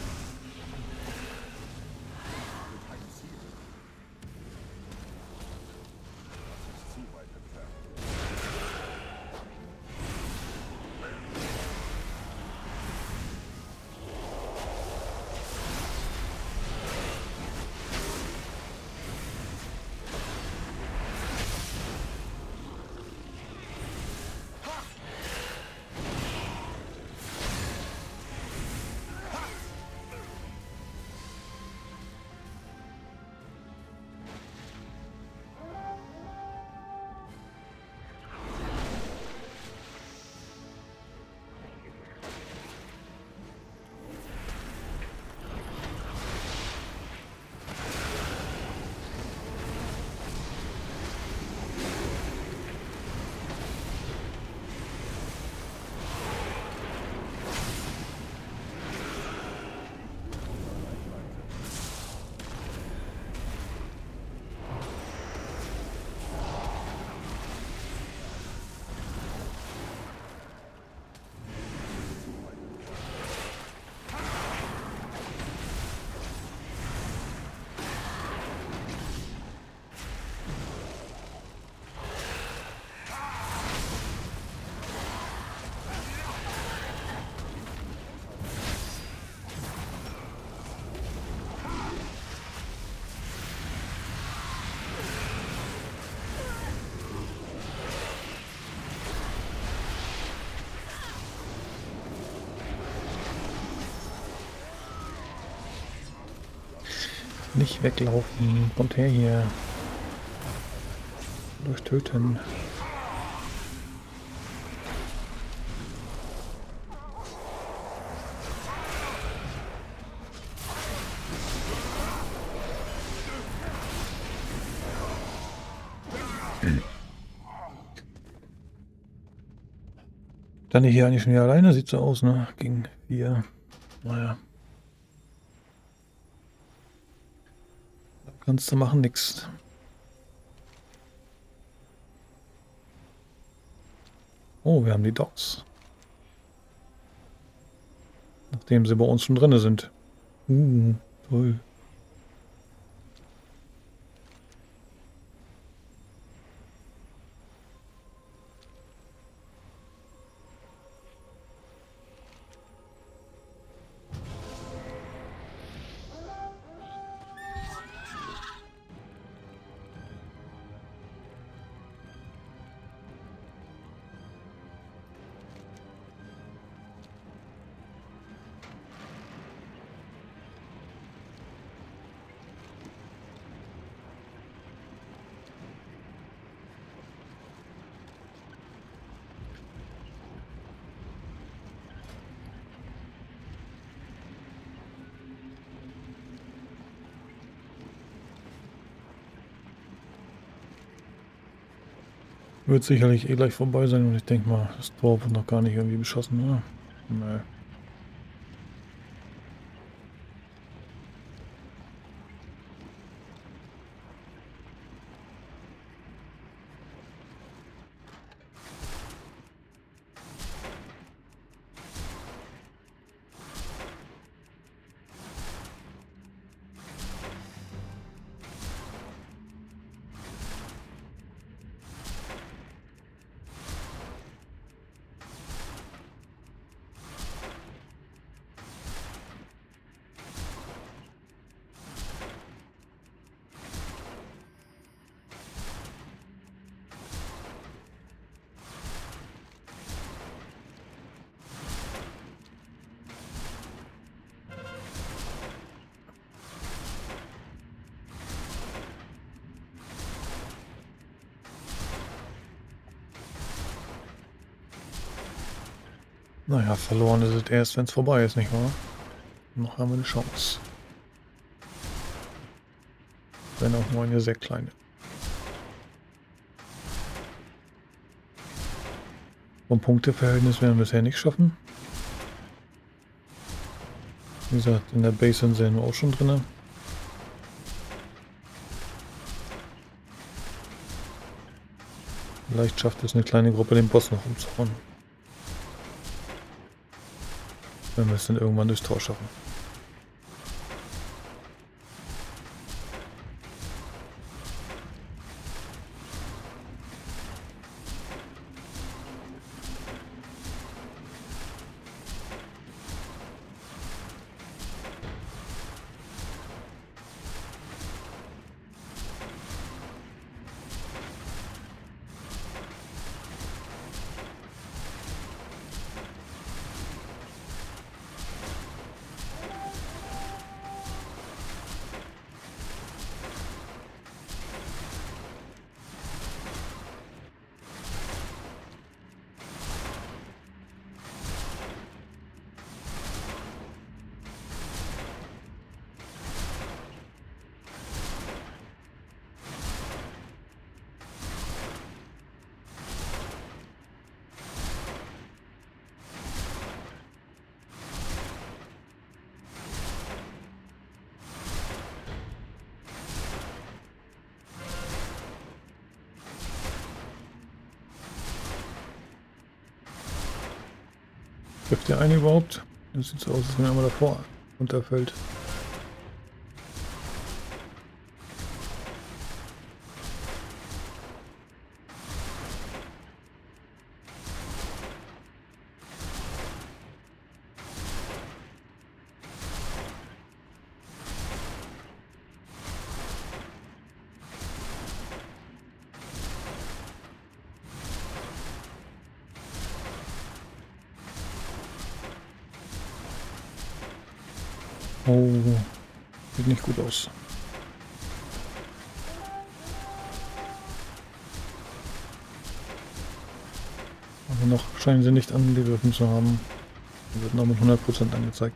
Nicht weglaufen. Kommt her hier. Durchtöten. Dann hier eigentlich schon wieder alleine, sieht so aus, ne? Gegen vier. Naja. Da kannst du machen, nix. Oh, wir haben die Docks. Nachdem sie bei uns schon drin sind. Uh, toll. Wird sicherlich eh gleich vorbei sein und ich denke mal, das Tor wird noch gar nicht irgendwie beschossen, oder? Nee. Naja, verloren ist es erst, wenn es vorbei ist, nicht wahr? Noch haben wir eine Chance. Wenn auch nur eine sehr kleine. Vom Punkteverhältnis werden wir bisher nicht schaffen. Wie gesagt, in der Base sind sie auch schon drin. Vielleicht schafft es eine kleine Gruppe, den Boss noch umzuhauen. Wenn wir es dann irgendwann durchs Tor schaffen. Trifft der eine überhaupt? Das sieht so aus, als wenn er einmal davor runterfällt. Oh, sieht nicht gut aus. Aber noch scheinen sie nicht angegriffen zu haben. Wird noch mit hundert Prozent angezeigt.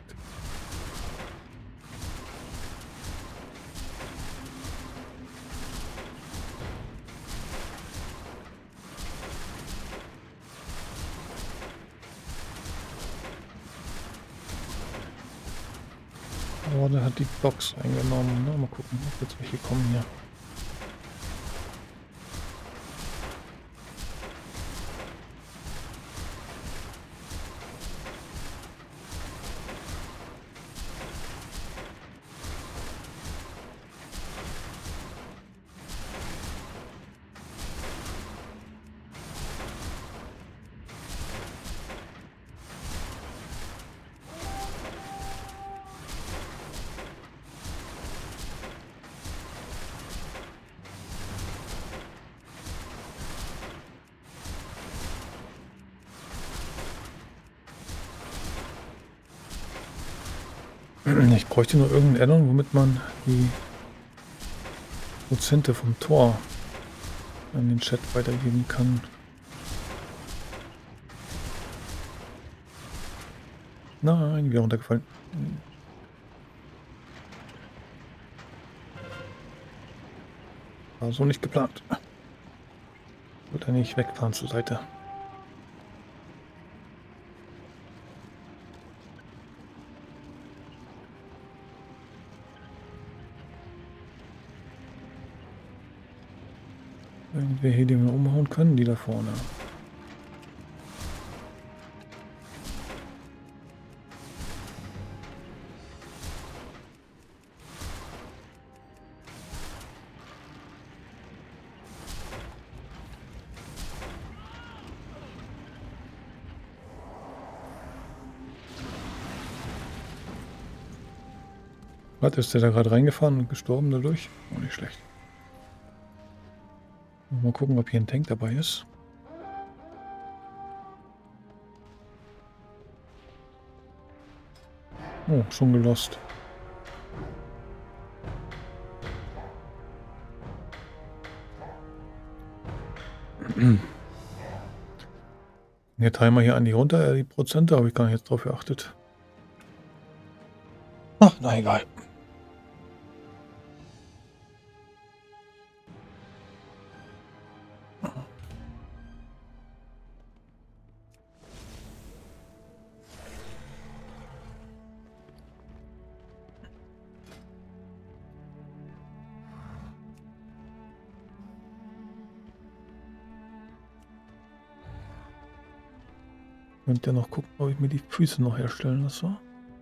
Oh, der hat die Box eingenommen. Na, mal gucken, ob jetzt welche kommen hier. Ich bräuchte nur irgendein Addon, womit man die Prozente vom Tor an den Chat weitergeben kann. Nein, wieder runtergefallen. War so nicht geplant. Wollte er nicht wegfahren zur Seite. Irgendwer hier, den wir umhauen können, die da vorne. Was, ist der da gerade reingefahren und gestorben dadurch? Auch nicht schlecht. Mal gucken, ob hier ein Tank dabei ist. Oh, schon gelost. Der Timer hier an die runter, äh, die Prozente, habe ich gar nicht jetzt drauf geachtet. Ach, na egal. Könnt ihr noch gucken, ob ich mir die Füße noch herstellen lasse.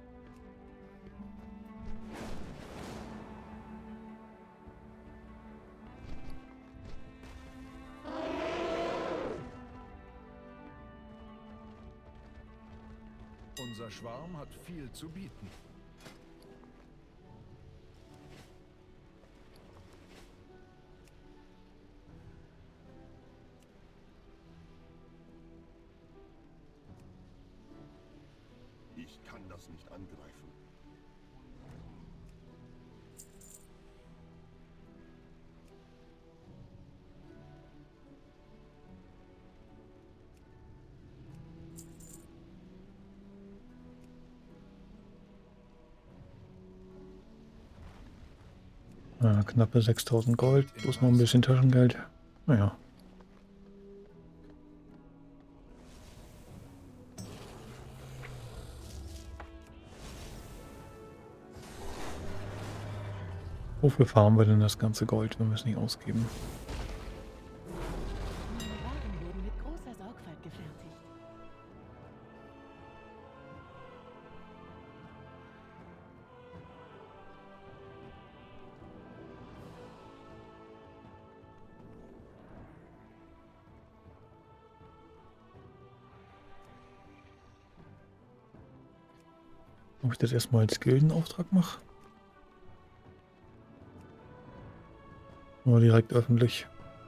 Unser Schwarm hat viel zu bieten. Ich kann das nicht angreifen. Ja, knappe sechstausend Gold, plus noch ein bisschen Taschengeld. Naja. Wofür farmen wir denn das ganze Gold, wenn wir es nicht ausgeben? Meine Waren wurden mit großer Sorgfalt gefertigt. Ob ich das erstmal als Gildenauftrag mache? Oder direkt öffentlich?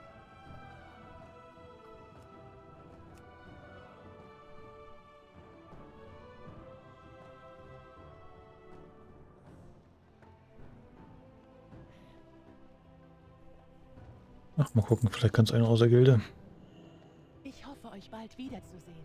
Ach, mal gucken, vielleicht kann es einer aus der Gilde. Ich hoffe, euch bald wiederzusehen.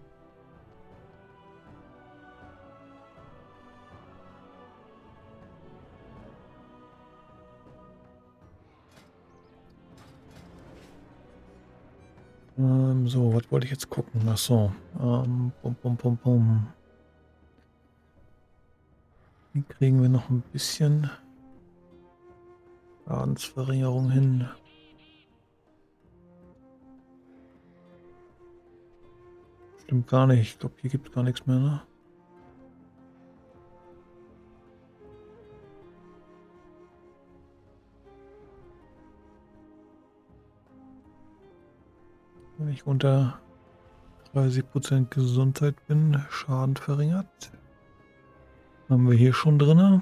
Ähm, so, was wollte ich jetzt gucken? Ach so. Ähm, bum, bum, bum, bum. Wie kriegen wir noch ein bisschen Schadensverringerung hin? Stimmt gar nicht. Ich glaube, hier gibt es gar nichts mehr, ne? Wenn ich unter dreißig Prozent Gesundheit bin, Schaden verringert. Haben wir hier schon drin.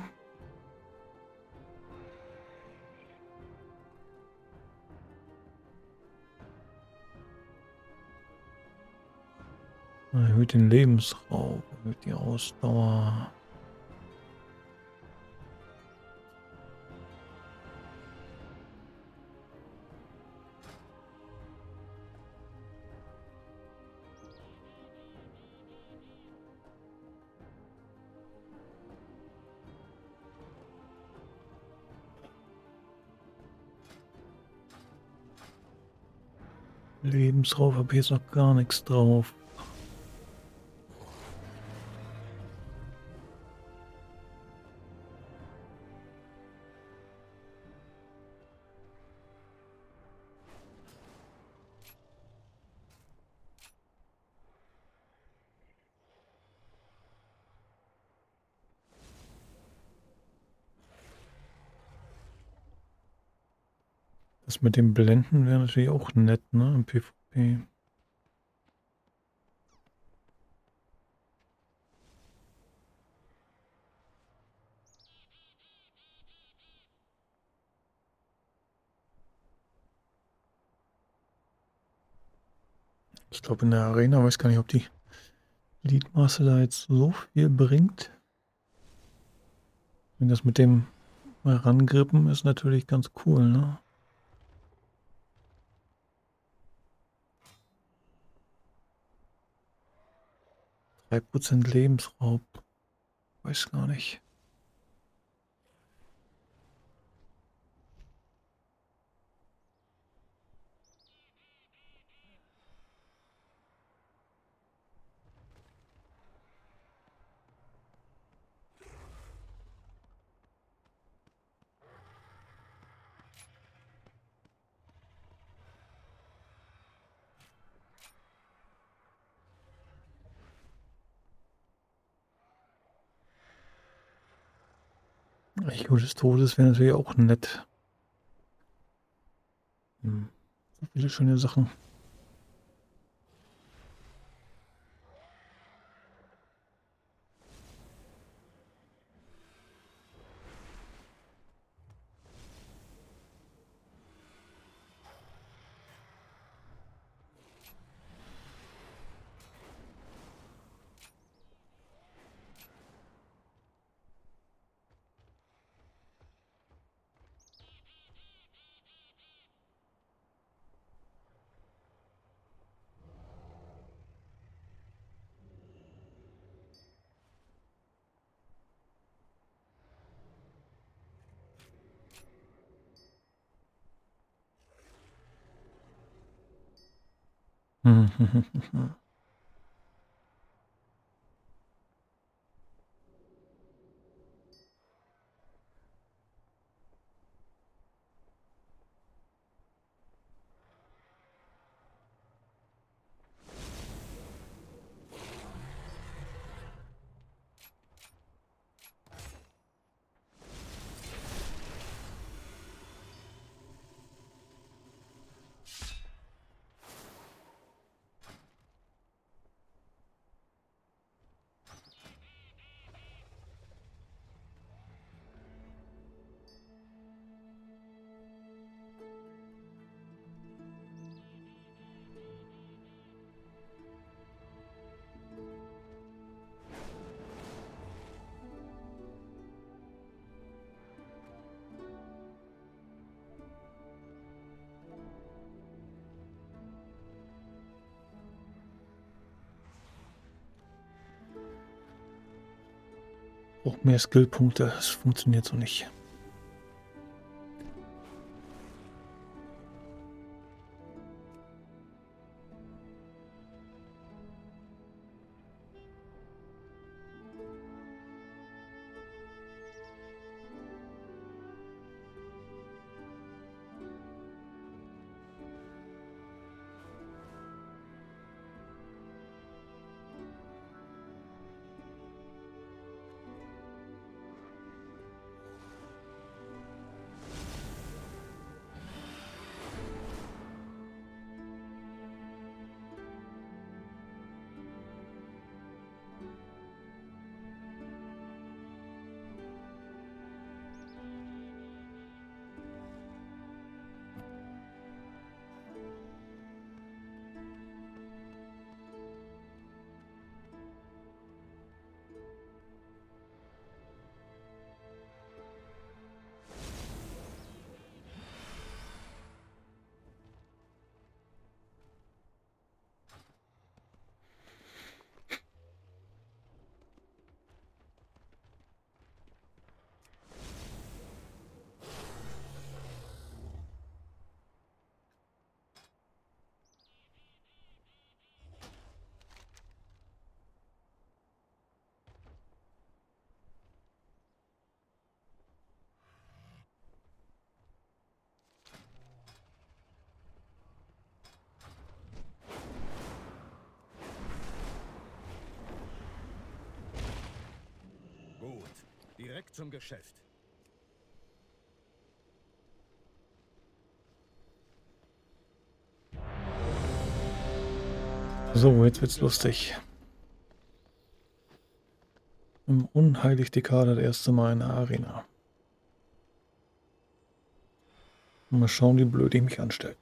Erhöht den Lebensraum, erhöht die Ausdauer. Lebensrauf habe ich jetzt noch gar nichts drauf. Das mit dem Blenden wäre natürlich auch nett, ne, im PvP. Ich glaube, in der Arena weiß gar nicht, ob die Gliedmaße da jetzt so viel bringt. Wenn das mit dem Herangrippen ist natürlich ganz cool, ne? drei Prozent Lebensraub. Weiß gar nicht. Echo des Todes wäre natürlich auch nett. Hm. So viele schöne Sachen. Braucht mehr Skillpunkte. Das funktioniert so nicht. direkt zum Geschäft. So, jetzt wird's lustig. Im Unheilig-Dekader das erste Mal in der Arena. Mal schauen, wie blöd ich mich anstelle.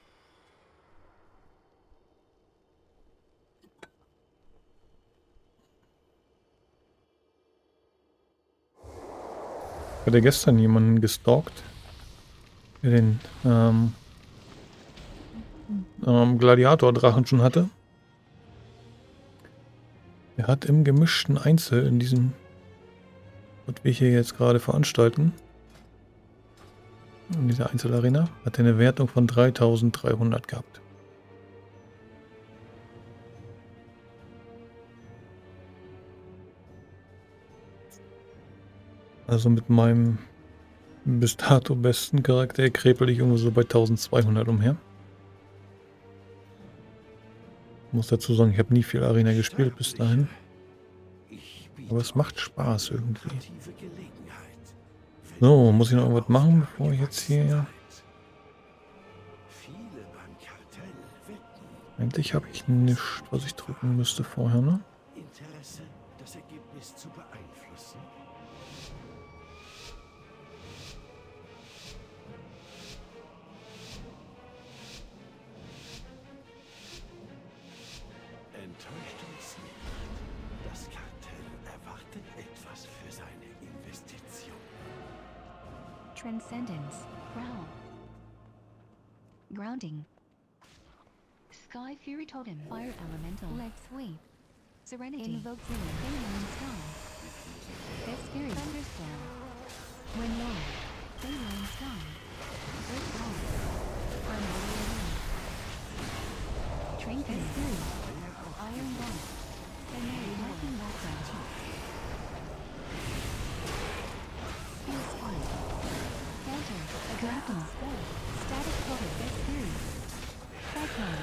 Ich hatte gestern jemanden gestalkt, der den ähm, ähm, Gladiator-Drachen schon hatte. Er hat im gemischten Einzel in diesem, was wir hier jetzt gerade veranstalten, in dieser Einzelarena, hat er eine Wertung von dreitausenddreihundert gehabt. Also mit meinem bis dato besten Charakter krepel ich irgendwo so bei eintausendzweihundert umher. Ich muss dazu sagen, ich habe nie viel Arena gespielt bis dahin. Aber es macht Spaß irgendwie. So, muss ich noch irgendwas machen, bevor ich jetzt hier... Eigentlich habe ich nichts, was ich drücken müsste vorher, ne? Interesse, das Ergebnis zu beeinflussen? Enttäuscht uns nicht. Das Kartell erwartet etwas für seine Investition. Transcendence. Growl. Grounding. Sky Fury Totem. Fire Elemental. Leg Sweep. Serenity. Invoke Zero. Alien Storm. Death Spirit. Thunderstorm. Wind Lord. Alien Storm. Earth Dawn. Primordial Wind. Trinket Spirit. Iron Ball. Canary Lightning Background. Steel Spine. Counter. Grapple. Static Totem. Death Spirit. Cyclone.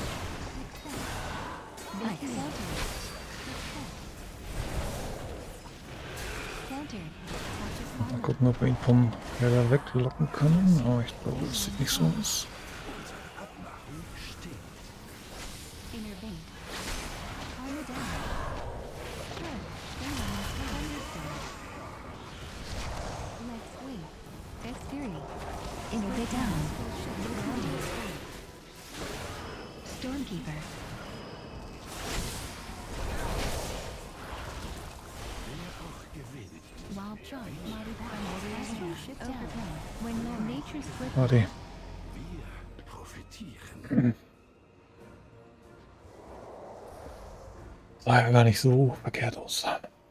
Ice. Counter. Counter. Mal gucken, ob wir ihn vom Heller weglocken können. Aber ich glaube, das sieht nicht so aus. Innervate. Armor down. Turn. Inline thunderstorm. Leg sweep. Death Fury. Innervate down. Grounding. Stormkeeper. Wild Charge. Mighty Battle. Ship down. When Lord Nature's Flip. Warte. Wir profitieren. Sah ja gar nicht so verkehrt aus.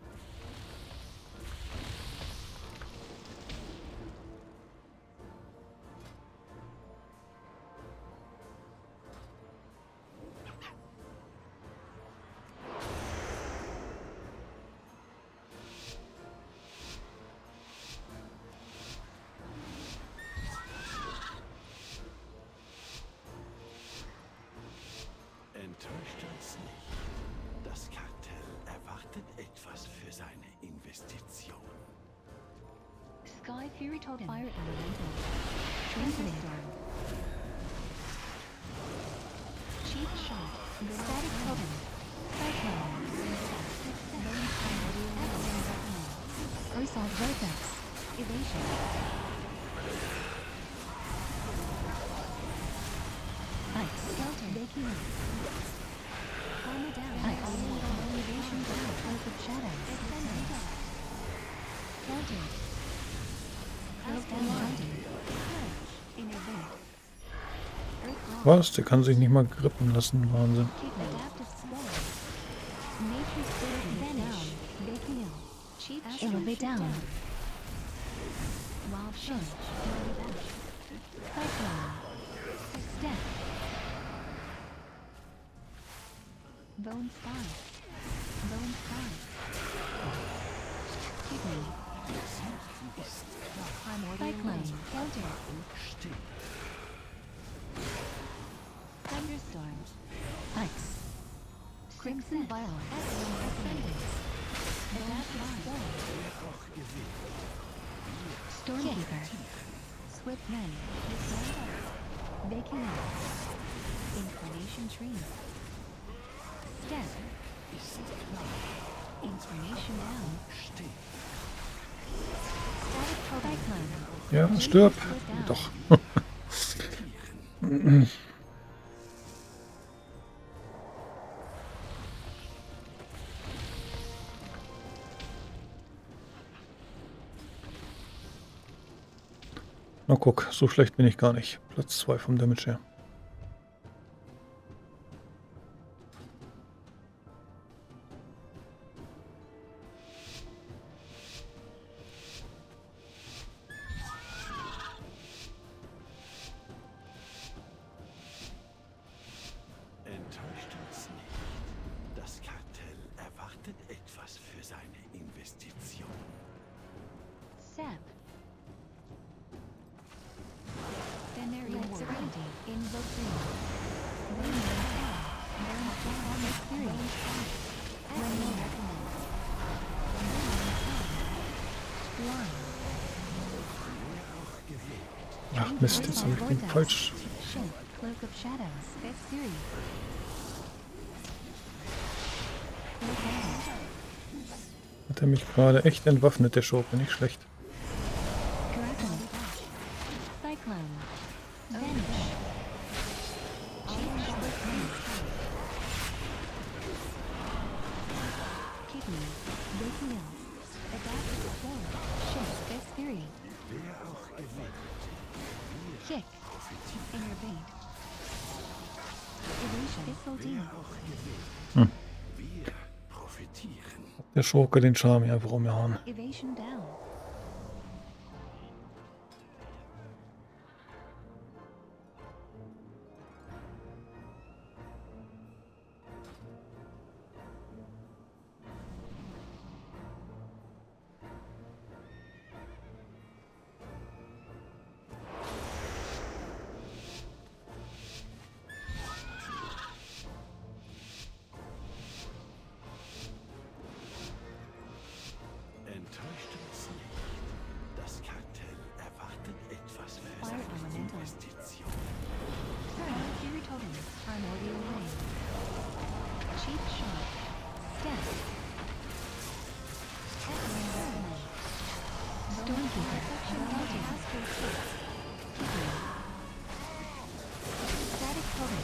Enttäuscht uns nicht. Das Kartell erwartet etwas für seine Investition. Sky Fury Totem. Fire Elemental. Thunderstorm. Cheap Shot. Static Totem. Cyclone. Ursal Vortex. Evasion. Ice. Shelter. Baking up. Armor down. Ice. Elevation down. Cloak of Shadows. Ascendance. Counter. Cloak down. Grounding. Innervate. Earth Law. Was? Der kann sich nicht mal grippen lassen. Wahnsinn. Keep adaptive swell. Nature's Spirit down. Baking up. Cheap Elevate down. Wild Charge. Cyclone. Step. Bone Spine. Bone Spine. Kidney. Cyclone. Counter. Thunderstorm. Ice. Crimson Vial. Ascendance. Stormkeeper. Swift men. Vacuum out. Incarnation tree. Step. Incarnation down. Static cyclone. Ja, stirb. Doch. Na guck, so schlecht bin ich gar nicht. Platz zwei vom Damage her. Enttäuscht uns nicht. Das Kartell erwartet etwas für seine Investition. Sap. Venereal serenity. Invoke green. Rain Burn down experience. When you recommend. Blind. Ach Mist, jetzt habe ich den falsch. Ship. Cloak of Shadows. Best series. Cloak down. Hat er mich gerade echt entwaffnet, der Schurke, nicht schlecht. Kraken. Cyclone. Vanish. Kidney. Waking up. Adaptive form. Shift. Experience. Kick. Innervate. Evasion. Thistle Deal. Wir profitieren. Der Schurke den Charme hier einfach umgehauen. Evasion down. Enttäuscht uns nicht. Das Kartell erwartet etwas für Fire seine Elemental. Investition. Turn. Fury Totem. Primordial Ring. Cheap Shot. Step. Stormkeeper. Melting. Kidney. Static Totem.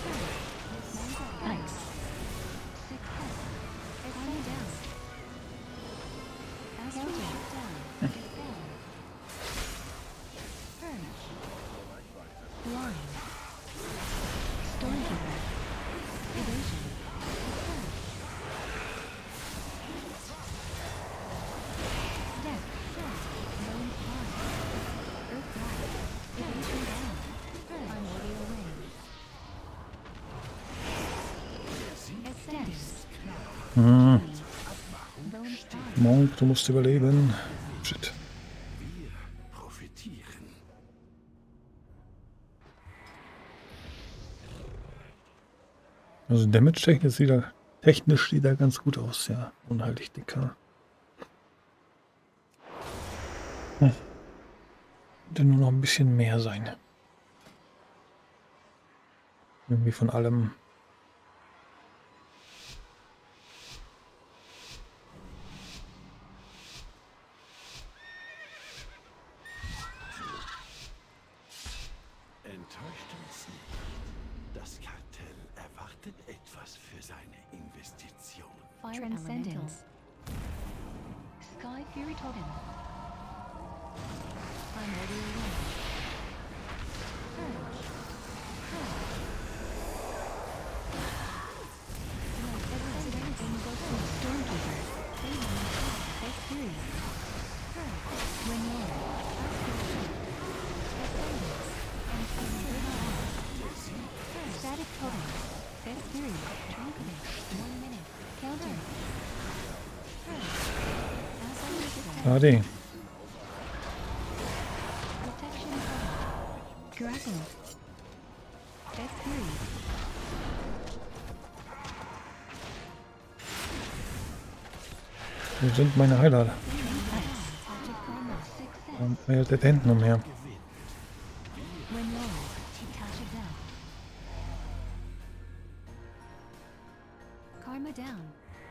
Ice. Success. Calm down. Counter. Dispel. Purge. Blind. Stormkeeper. Evasion. Purge. Step. Lone Pond. Earth Rise. Evasion down. Primordial Ring. Ascend. Hm. Lone Pond. Monk, du musst überleben. Shit. Wir profitieren. Also Damage-technisch sieht er, technisch sieht er ganz gut aus, ja. Unheimlich dicker. Hm. Könnte nur noch ein bisschen mehr sein. Irgendwie von allem. Enttäuscht uns nicht. Das Kartell erwartet etwas für seine Investition. Fire Transcendence. Sky Fury Totem. Primordial Ring. Purge. Purge. Stormkeeper. Experience. Purge. Renewal. Ascendance. Static Totem. Experience. Tranquility. One minute. Counter. Ah, die. Protection Totem. Grapple. Experience. Wo sind meine Heiler? Touch of karma. Success. Warum eilt der da hinten umher? When low. Touch of death. Karma down.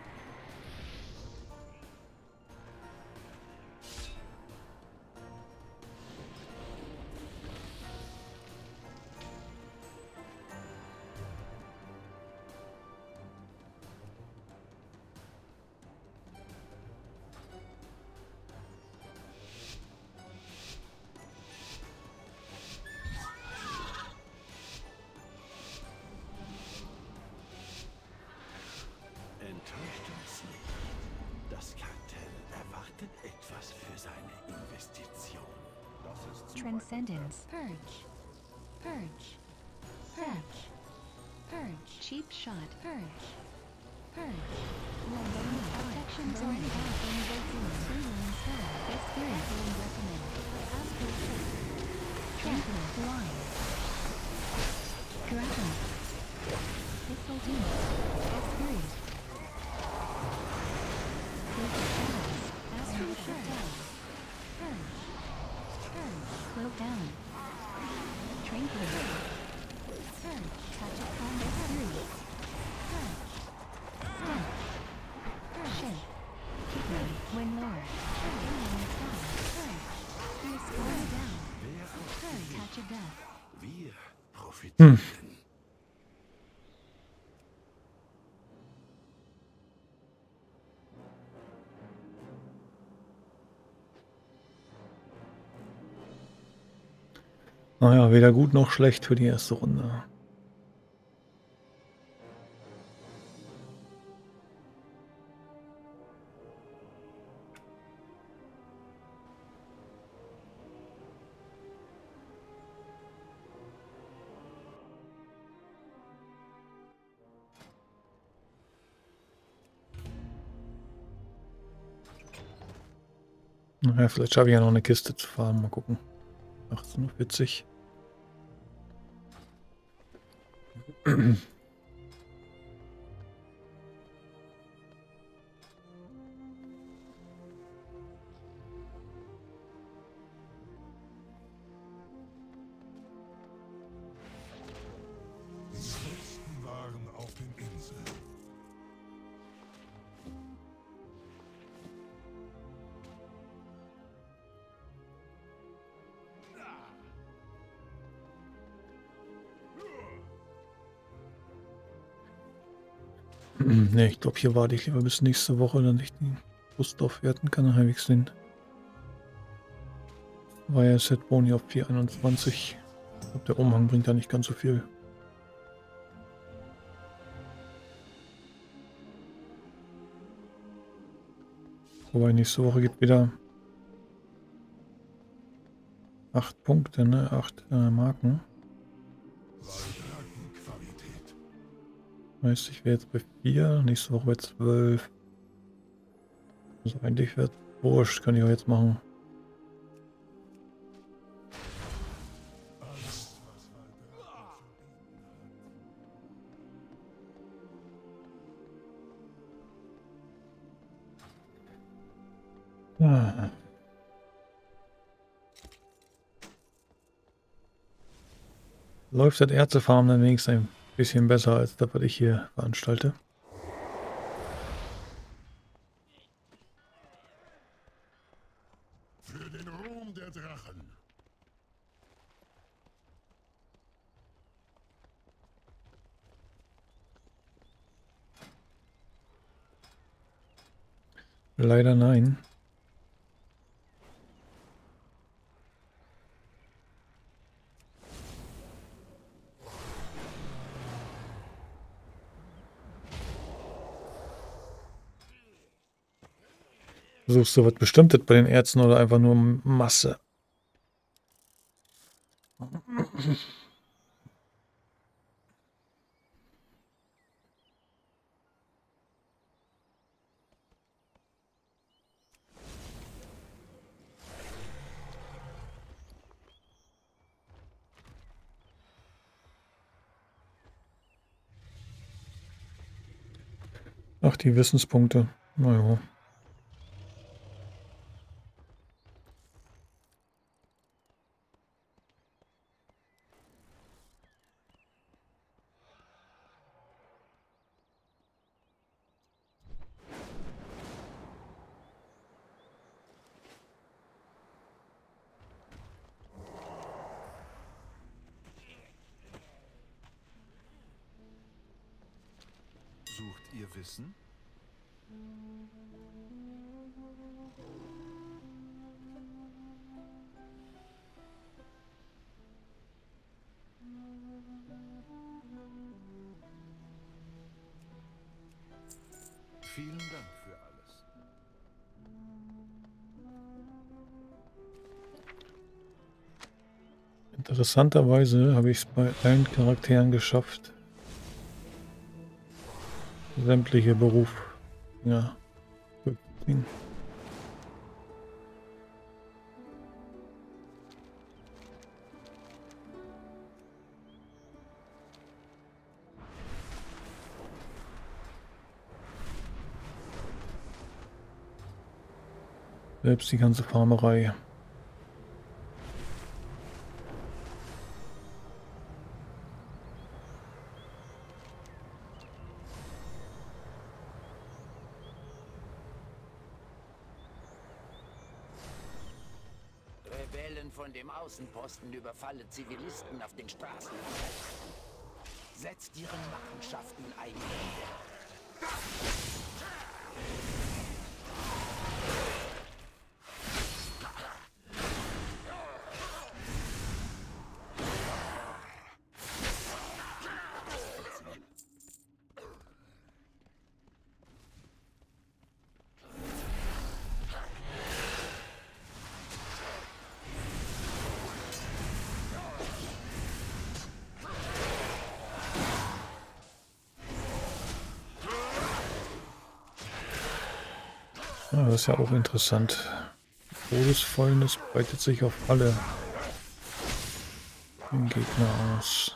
Enttäuscht uns nicht. Das Kartell erwartet etwas für seine Investition. Das ist zu Transcendence. Purge. Purge. Purge. Purge. Cheap shot. Purge. Purge. Random protection zone. Single star. Experience and recommend. Astral shift. Tranquil line. Dragon. Pistol team. Experience. Sacred shadows. Astral shift. Purge. Purge. Cloak down. Tranquil. Purge. Touch of combat series. Purge. Stench. Purge. Shift. Keep ready. When lower. Purge. Healing star. Purge. Fierce fire down. Purge. Touch of death. Wir profitieren. Naja, weder gut noch schlecht für die erste Runde. Naja, vielleicht schaffe ich ja noch eine Kiste zu fahren. Mal gucken. achtzehn Uhr vierzig. Die Besten waren auf den Inseln. Ne, ich glaube, hier warte ich lieber bis nächste Woche, dann ich den Boost aufwerten kann. Dann ich den war ja Set Boni auf vier einundzwanzig. Ich glaube, der Umhang bringt da nicht ganz so viel. Wobei nächste Woche gibt wieder acht Punkte, ne? acht äh, Marken. Qualität. Heißt, ich wäre jetzt bei vier, nächste Woche bei zwölf. Also eigentlich wird wurscht, kann ich auch jetzt machen. Alles, was Valdraken zu bieten hat. Ah. Läuft das Ärztefarm dann wenigstens ein bisschen besser als das, was ich hier veranstalte. Für den Ruhm der Drachen. Leider nein. Suchst du was Bestimmtes bei den Ärzten oder einfach nur Masse? Ach, die Wissenspunkte. Naja. ihr wissen? Vielen Dank für alles. Interessanterweise habe ich es bei allen Charakteren geschafft, sämtliche Beruf, ja, durchzuziehen. Selbst die ganze Farmerei. Rebellen von dem Außenposten überfallen Zivilisten auf den Straßen. Setzt ihren Machenschaften ein Ende. Ja, das ist ja auch interessant. Todesfäulnis breitet sich auf alle den Gegner aus.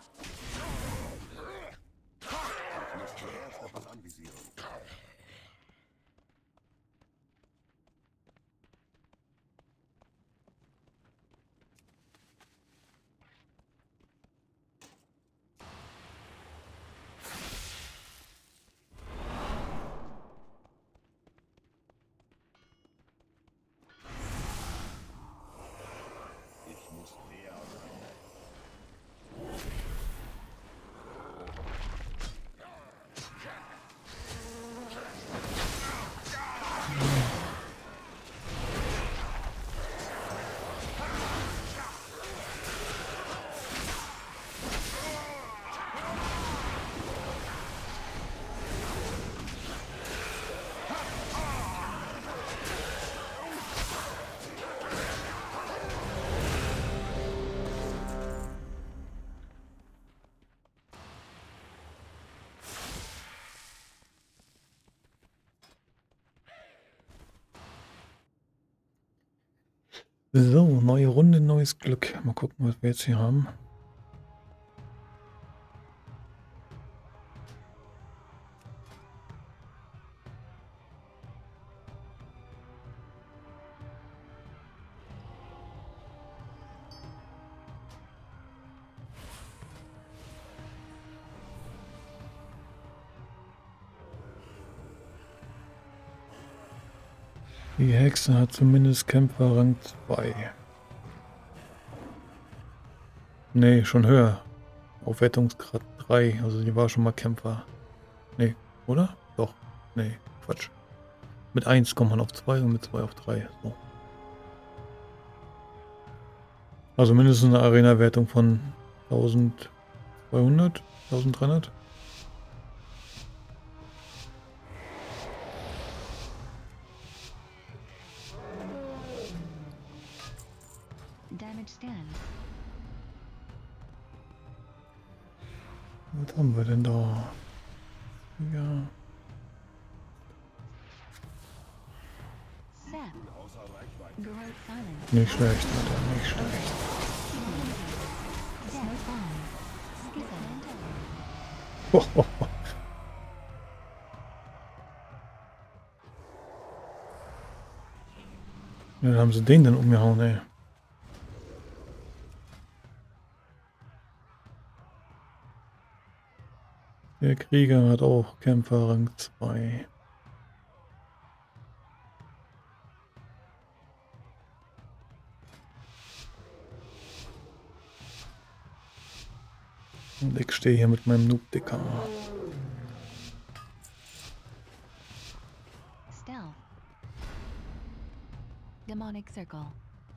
So, neue Runde, neues Glück. Mal gucken, was wir jetzt hier haben. Die Hexe hat zumindest Kämpfer Rang zwei. Nee, schon höher. Aufwertungsgrad drei, also die war schon mal Kämpfer. Nee, oder? Doch. Nee, Quatsch. Mit eins kommt man auf zwei und mit zwei auf drei. So. Also mindestens eine Arena-Wertung von zwölfhundert, dreizehnhundert. Damage scans. Was haben wir denn da? Ja. Sap. Growth silence. Nicht schlecht, Alter, nicht schlecht. Snow bomb. Skipper. Ho, ho, ho. Ja, dann haben sie den denn umgehauen, ey. Der Krieger hat auch Kämpfer Rang zwei. Und ich stehe hier mit meinem Noob-Dicker. circle.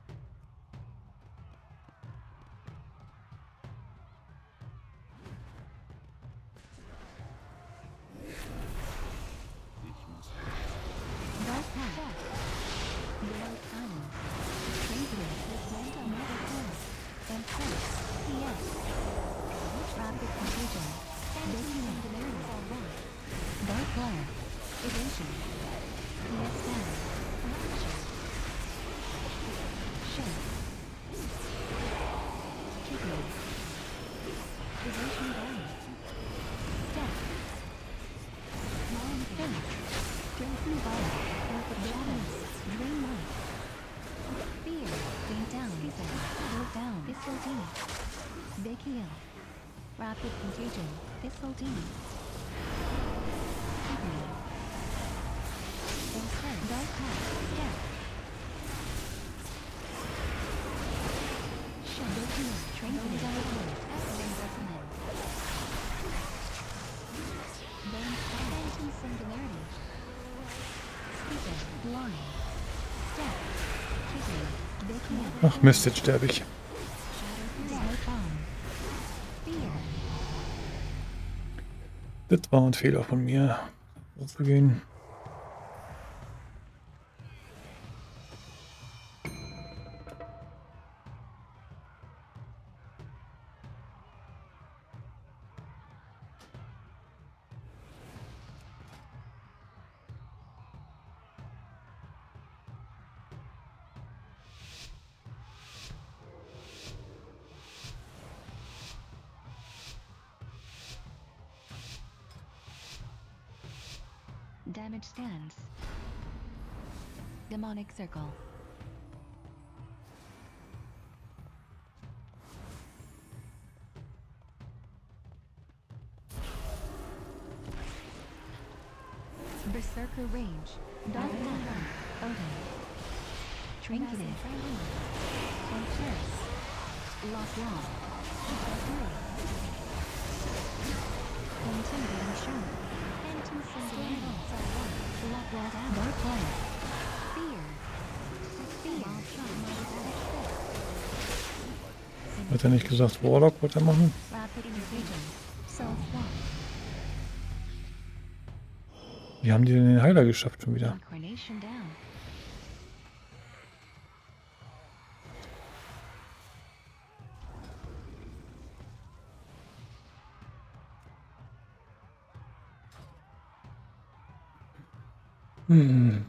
Dark path. Below islands. Trinket. Dismantle another force. And force. P S. Rapid contagion. Baking singularity. Dark glare. Evasion. P S down. Corruption. Shift. Kidney. Evasion down. Step. Mind finish. Strengthen body. Perfect shadows. Dream light. Fear. Gain down. Go down. Thistle D. Big heal. Rapid contagion. Thistle D. Kidney. Insert. Dark path. Step. Shut. Big heal. Tranquil. Excellent recommend. Bone spine. Phantom singularity. Speaker. Blind. Step. Kidney. Big heal. Ach Mist, jetzt sterbe ich. Shadow bomb. Fear. Das war ein Fehler von mir, so zu gehen. Damage stance. Demonic circle. Berserker range. Dark path. Odin. Trinketed. Concerts. Lock wall. Intimidating shark. Phantom singularity. Lock wall down. Dark glare. Fear. Fear. Hat er nicht gesagt, Warlock wollte er machen? Rapid invasion. Self-walk. Wie haben die denn den Heiler geschafft schon wieder? Incarnation down. Hm.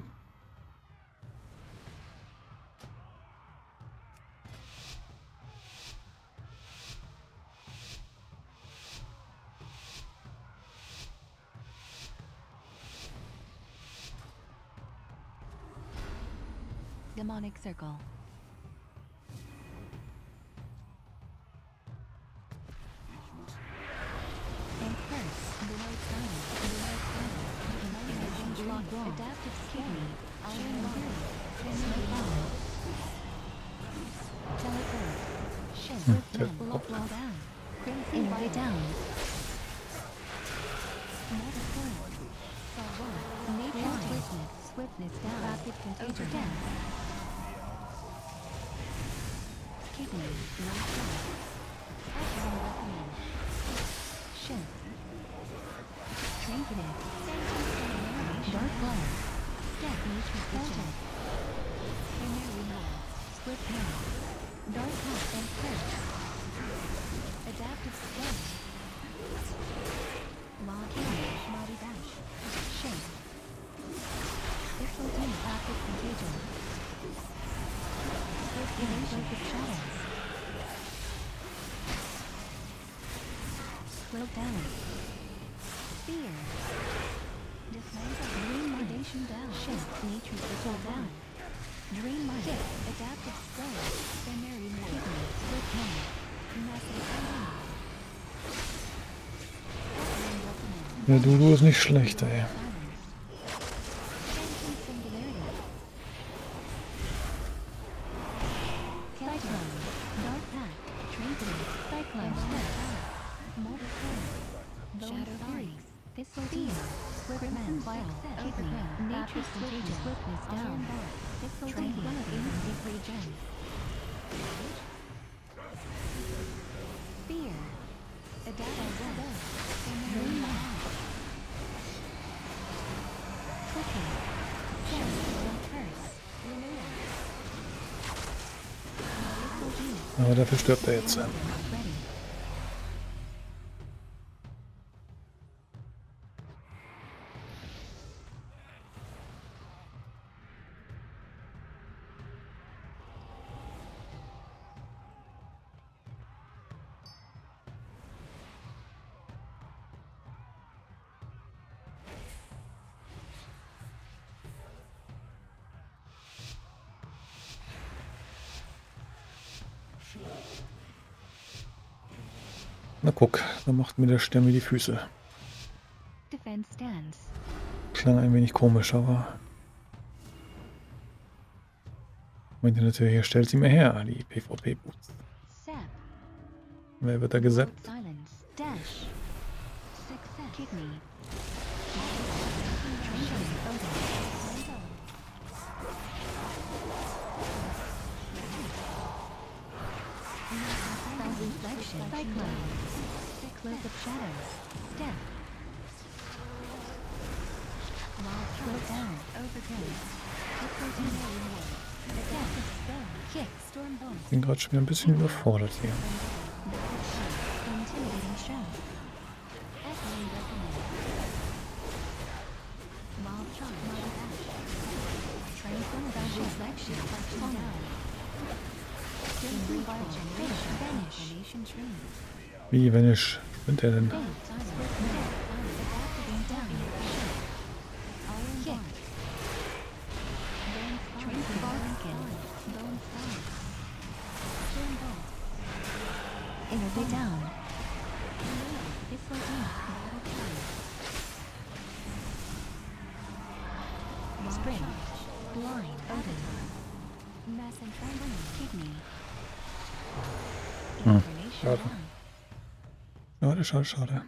Demonic circle. And curse. Below time. Below time. Lock wall. Adaptive skin. Iron body. Snow bomb. Teleport. Shift. teleport. Lock wall down. Crimson way down. Metaphor. Saw one. Nature swiftness. Swiftness down. Rapid contagion down. Kidney. Lock down. Excellent recommend. Shift. Trinketed. Dark glare. Step. Nature vision. Primary mode. Swift hand. Dark hat and curse. Adaptive skin. Lock in. Body dash. Shape. Thistle D. Rapid contagion. Swift invasion of shadows. Slow down. Fear. Dismantle. Dream Foundation down. Shift. Nature circle down. Dream mind. Shift. Adaptive skill. Primary mode. Swift hand. Massive hand. Excellent recommend. Der Dudu ist nicht schlecht, ey. Phantom singularity. Cyclone. Dark path. Trinketed. Cyclone. Mortal form. Shadow Furies. Thistle Deer. Swift man. Kidney. Nature's contagion. Swiftness down. Train one of instant regen. Fear. Adapt as Dream life. Clicking. Just curse. Renewal. Aber dafür stirbt er jetzt. Ready. Na guck, da macht mir der Stern mir die Füße. Defense stance. Klang ein wenig komisch, aber... Meinte natürlich, er stellt sie mir her, die PvP-Boots. Sap. Wer wird da gesappt? Silence. Dash. Success. Kidney. Reflection. Cyclone. Close of shadows. Step. Wall slow down. Overgrowth. Kick. Storm bomb. Ich bin gerade schon wieder ein bisschen überfordert hier. Intimidating show. Echoing recommend. Wall charm. Mild ash. Tranquility. Reflection. Calm down. Wie, wenn ich... Spinnt er denn? Spring. Blind. Odin. Mass and kidney. Hm, schade. Schade, schade, schade.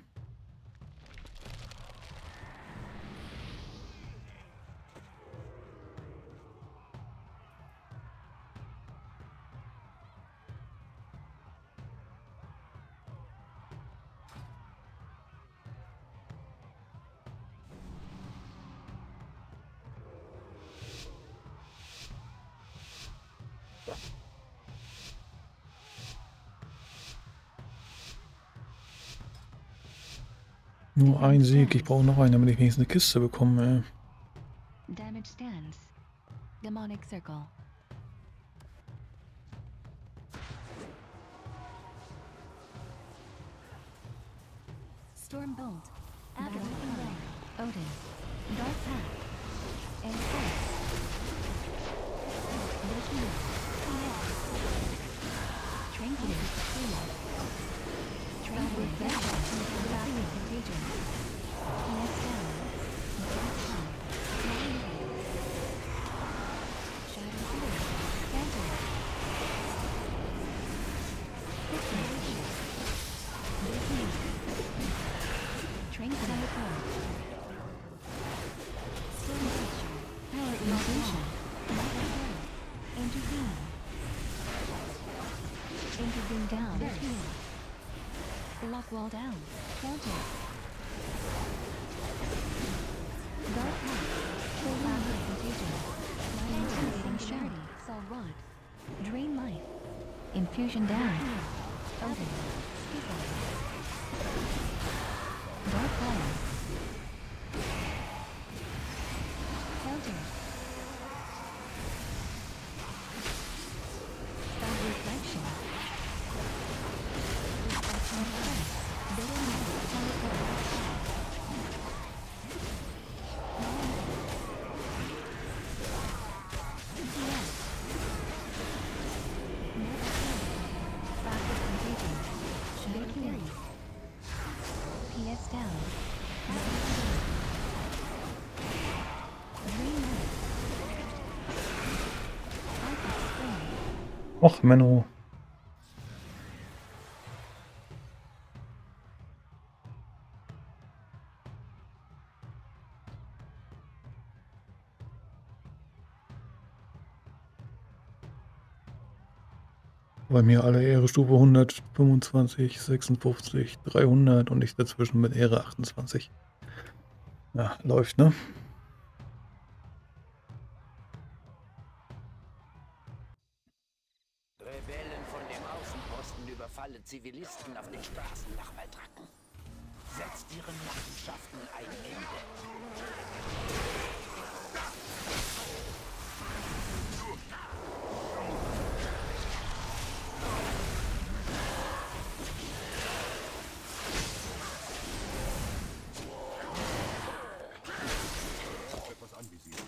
Nur ein Sieg, ich brauche noch einen, damit ich wenigstens eine Kiste bekomme. Damage stance. Demonic circle. Storm bolt. Avalanche. Odin. Dark path. And force. Vision. Trinket. Trinket. Trinket. Contagion. Yes, down. Shadow blue. Phantom. Trinket. Storm pressure. Power infusion. Intervene. Intervene down. Lock wall down. Counter. Dark path. Full power contagion. Intimidating charity. Sol rod. Drain life. Infusion down. Odin. Dark fire. Counter. Spell reflection. Reflection press. Building teleport. P S down. Dream life. Alpha spring. Och, Menno. Bei mir alle Ehre Stufe hundertfünfundzwanzig, sechsundfünfzig, dreihundert und ich dazwischen mit Ehre achtundzwanzig. Ja, läuft, ne? Rebellen von dem Außenposten überfallen Zivilisten auf den Straßen nach Maltraken. Setzt ihren Machenschaften ein Ende. Etwas anvisieren.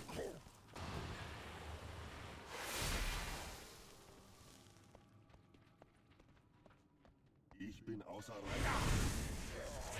Ich bin außer Reichweite.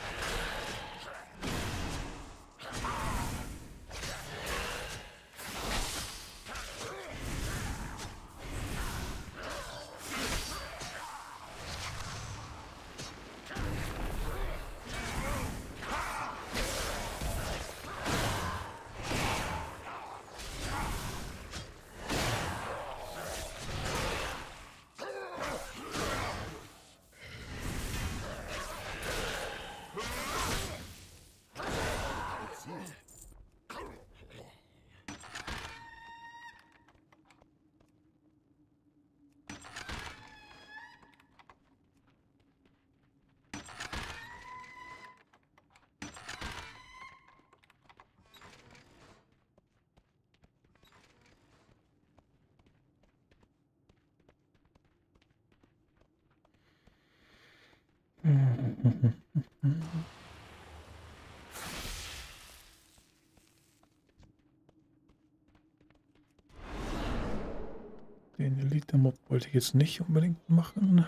Den Elite-Mob wollte ich jetzt nicht unbedingt machen.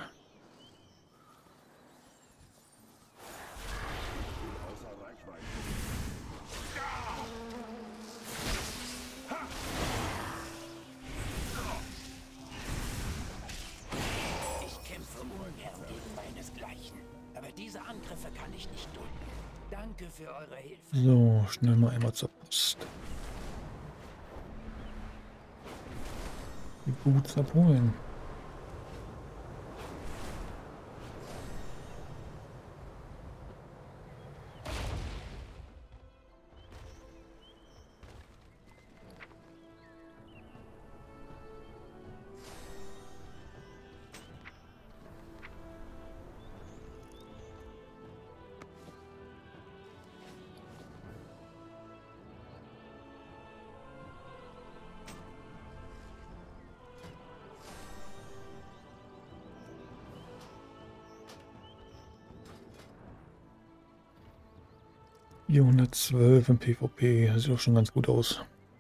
Außer Reichweite. Ich kämpfe ungern gegen meinesgleichen. Aber diese Angriffe kann ich nicht dulden. Danke für eure Hilfe. So, schnell mal einmal zur Post. Die Boots abholen. vierhundertzwölf im PvP, das sieht doch schon ganz gut aus.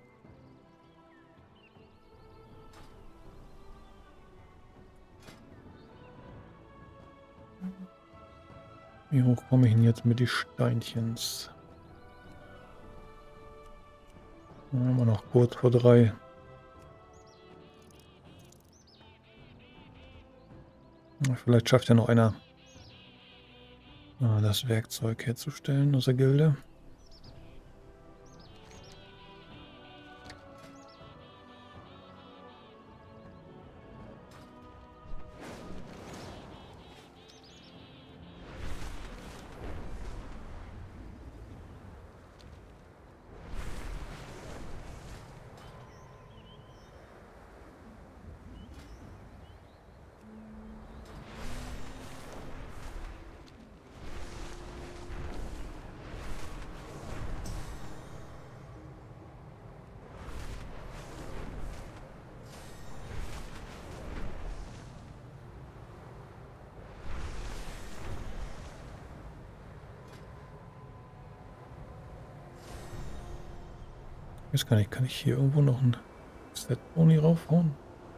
Wie hoch komme ich denn jetzt mit die Steinchens? Immer noch kurz vor drei. Vielleicht schafft ja noch einer, das Werkzeug herzustellen aus der Gilde. Jetzt kann ich, kann ich hier irgendwo noch ein Set-Boni raufhauen?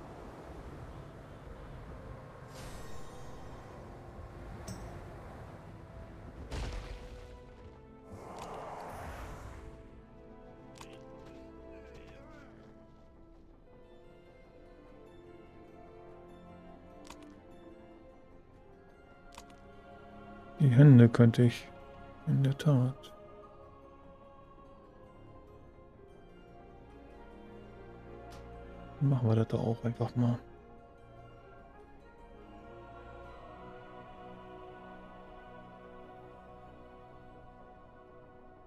Die Hände könnte ich in der Tat. Machen wir das da auch einfach mal.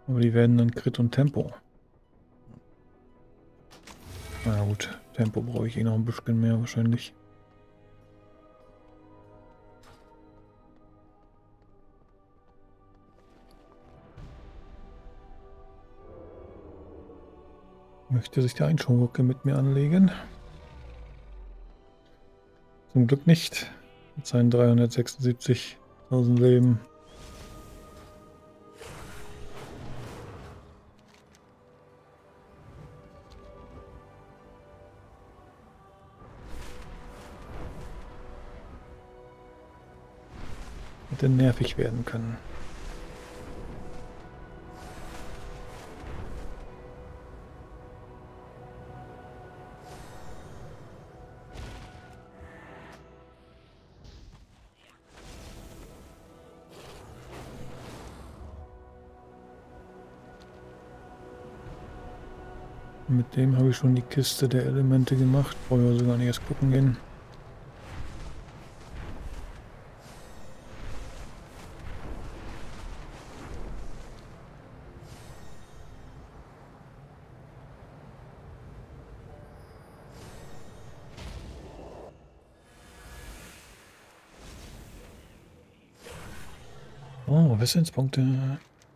Aber die werden dann Crit und Tempo. Na gut, Tempo brauche ich eh noch ein bisschen mehr wahrscheinlich. Möchte sich der Einschauwucke mit mir anlegen? Zum Glück nicht. Mit seinen dreihundertsechsundsiebzigtausend Leben. Hätte nervig werden können. Mit dem habe ich schon die Kiste der Elemente gemacht. Brauche ich also gar nicht erst gucken gehen. Oh, Wissenspunkte.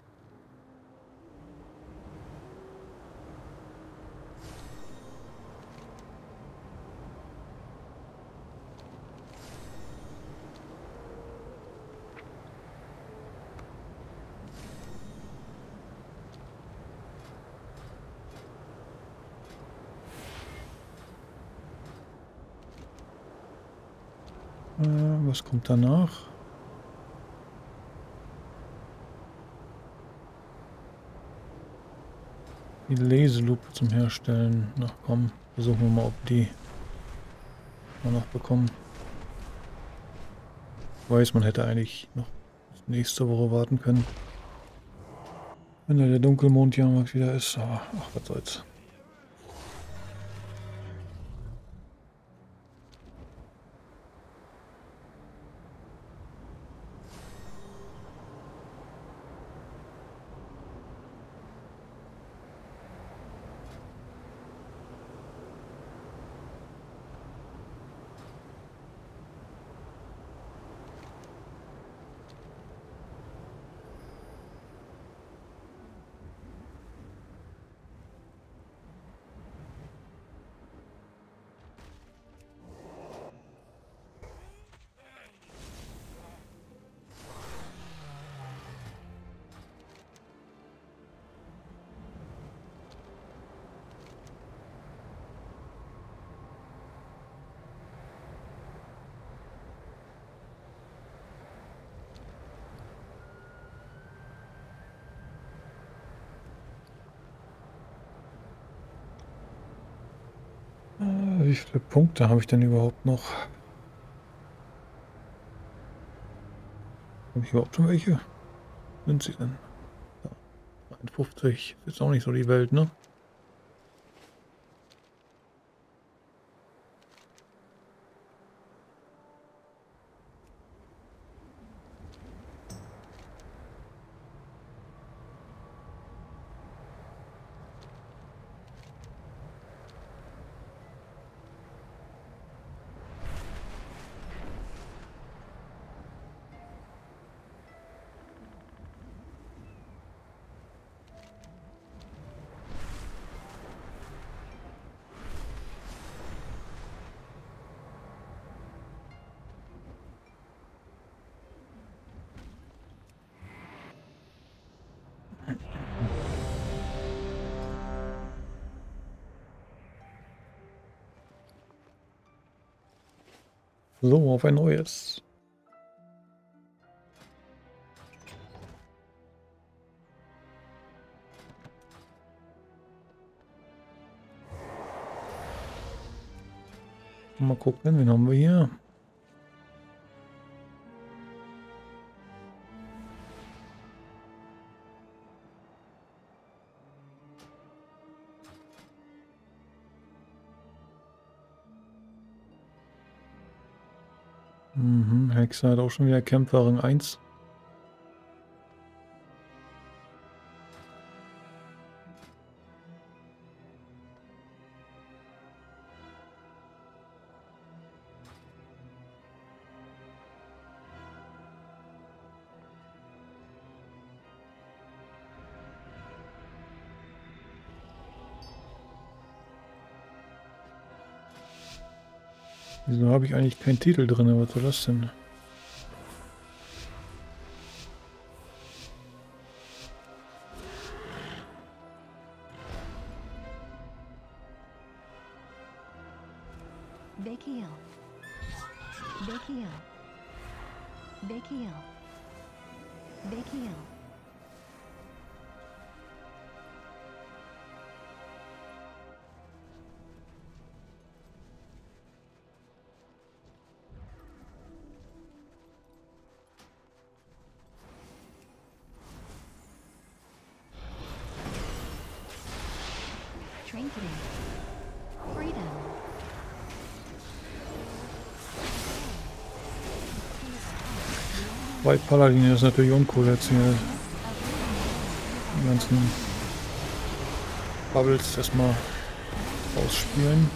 Äh, was kommt danach? Die Leselupe zum Herstellen. Na komm, versuchen wir mal, ob die wir noch bekommen. Ich weiß, man hätte eigentlich noch bis nächste Woche warten können. Wenn da der Dunkelmond ja mal wieder ist. Aber ach, was soll's. Wie viele Punkte habe ich denn überhaupt noch? Habe ich überhaupt schon welche? Sind sie denn? Ja, einundfünfzig. Ist auch nicht so die Welt, ne? So, auf ein neues. Mal gucken, wen haben wir hier? Mhm, Hexe hat auch schon wieder Kämpfer Rang eins. Wieso habe ich eigentlich keinen Titel drin? Was soll das denn? Big heel. Big heel. Big heel. Big heel. Trinketing. Freedom. White Paladin ist natürlich uncool jetzt hier. Die ganzen Bubbles erstmal ausspielen.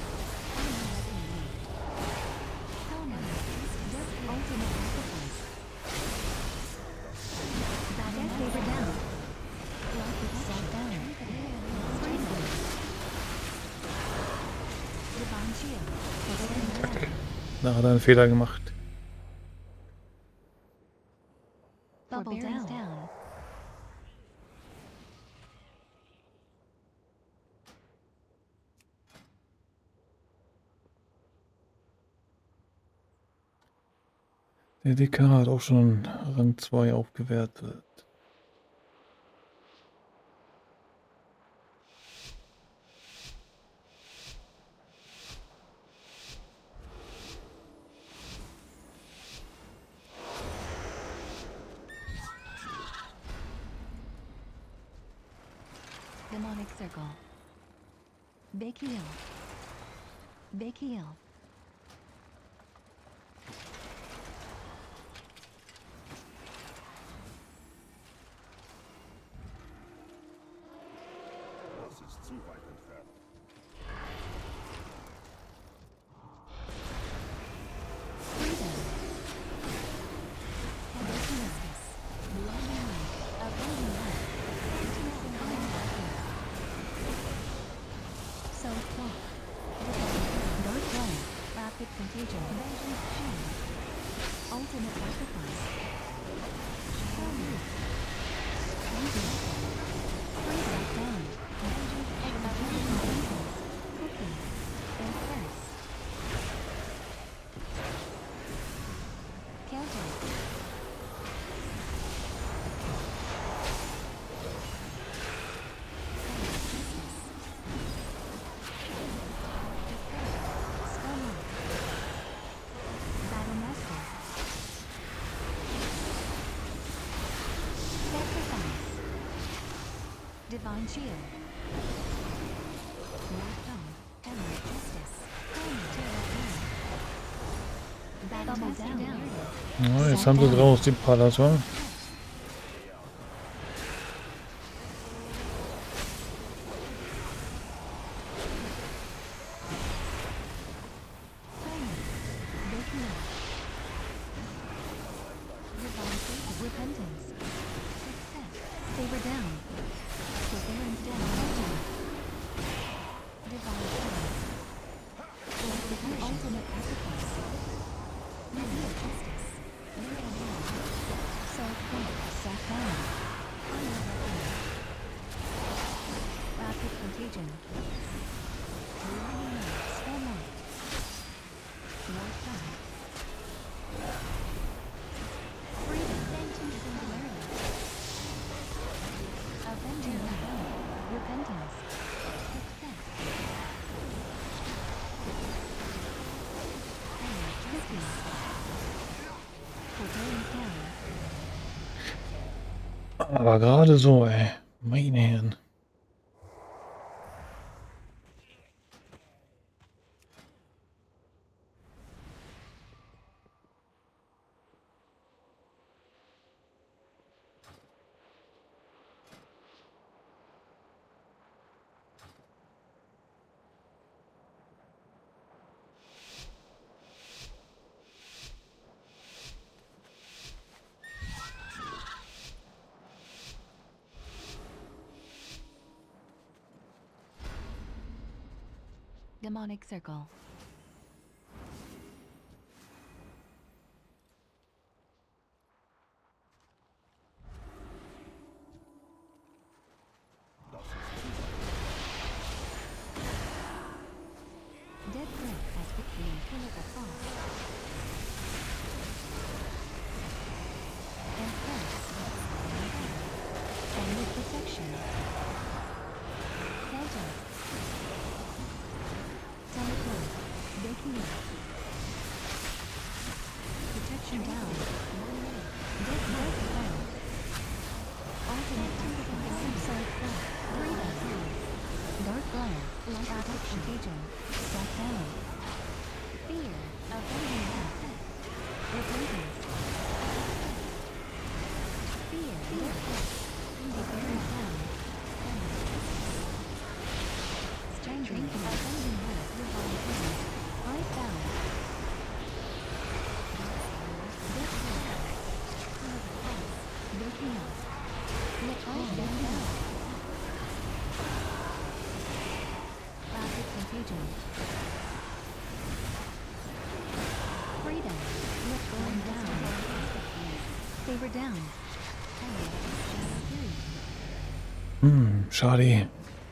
Da hat er einen Fehler gemacht. Bubble down. Der D K hat auch schon Rang zwei aufgewertet. Demonic circle. Big heel. Big heel. Das ist zu weit entfernt. Freedom. Headlessness. Bloody light. Abundant light. So walk. Dark light. Rapid contagion. Vengeance shield. Ultimate sacrifice. Holy. Freedom. Freedom down. Vengeance execution. Cookie. And curse. Counter. Divine shield. Lockdown. Emerald justice. Battle down. Ja, jetzt haben sie draus den Palator. Repentance. Success. Favor down. Forbearance down. Divine power. Ultimate sacrifice. Linear justice. Lyrical hand. Self-point. Self-down. Rapid contagion. Lying light. Spell light. Warp down. Freedom. Vengeance singularity. Avenging light. Repentance. Success. Power justice. Forbearance down. Aber gerade so, ey. Meine Herren. Demonic circle. Protection. Center. Teleport. Waking up. Protection down. Death Knight down. Alternate typical subside flat. Freedom. Dark glare. Light protection. Contagion. Step down. Fear. Avoiding death. Repentance. Fear. Death. Preparing down. Strangling. Avoiding death. Revolve hand. Ice bound. Death glare. Waking up. Let ice down. Rapid contagion. Freedom. Let going down. Favor down. Hm, schade.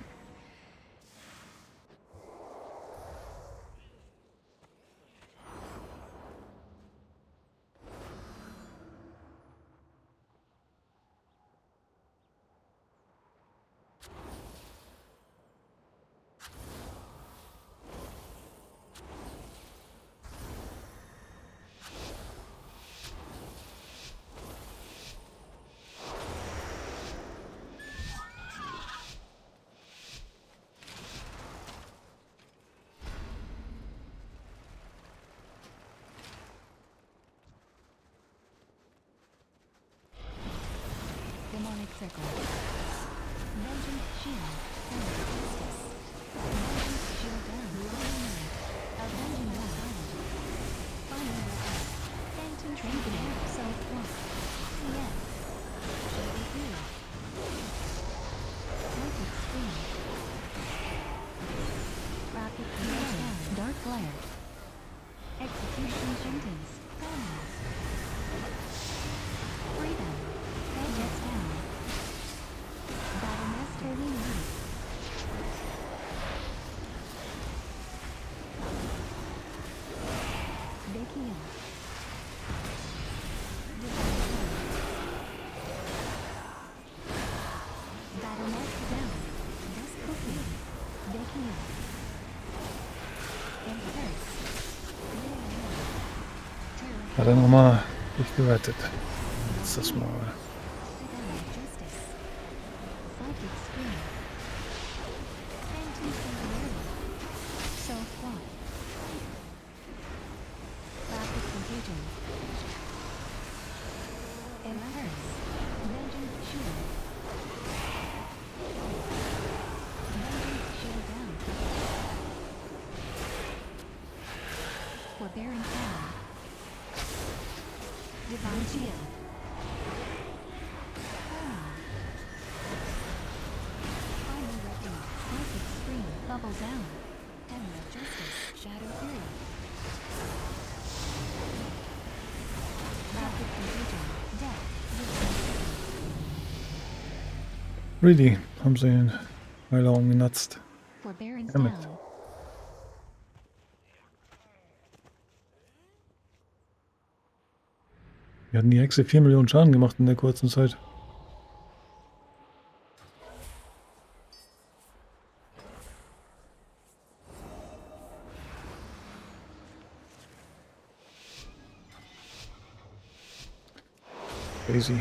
Demonic circle. Vengeance shield. Justice. Vengeance shield down. Avenging wrath. Final weapon. Phantom trinket. Self-walk. Yes. Shady heal. Psychic scream. Rapid control. Dark glare. Execution sentence. Families. Freedom. Vengeance down. Battle Master Lead. Waking up. Battle Master down. Dust cooking. Waking up. And first. Hat er nochmal dich gerettet. Jetzt das Mal. Justice. Psychic scream. Phantom singularity. Self-walk. Rapid contagion. And first. Vengeance shield. Vengeance shield down. Forbearing power. Divine shield. Final weapon. Psychic scream. Bubble down. Hammer of justice. Shadow fury. Rapid contagion. Death. Really, haben sie den Heiler umgenutzt. Forbearance Damn it. down. Wir hatten die Hexe vier Millionen Schaden gemacht in der kurzen Zeit. Crazy.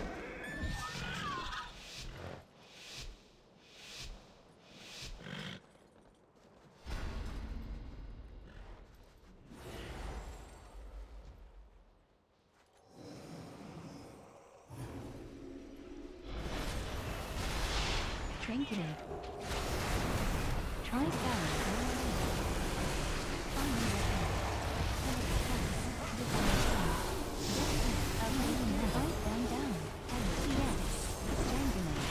Trinketed. Try power. Final weapon. Ice down down. Yes. Strangling.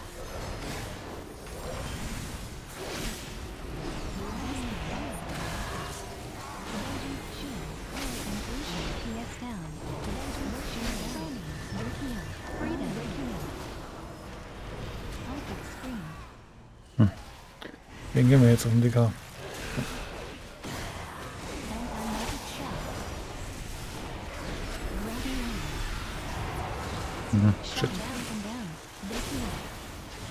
Vengeance shield. Conclusion. P S down. Vengeance shield down. Waking up. Freedom. Waking up. Psychic scream. Den gehen wir jetzt auf den Dicker. Mhm, shit.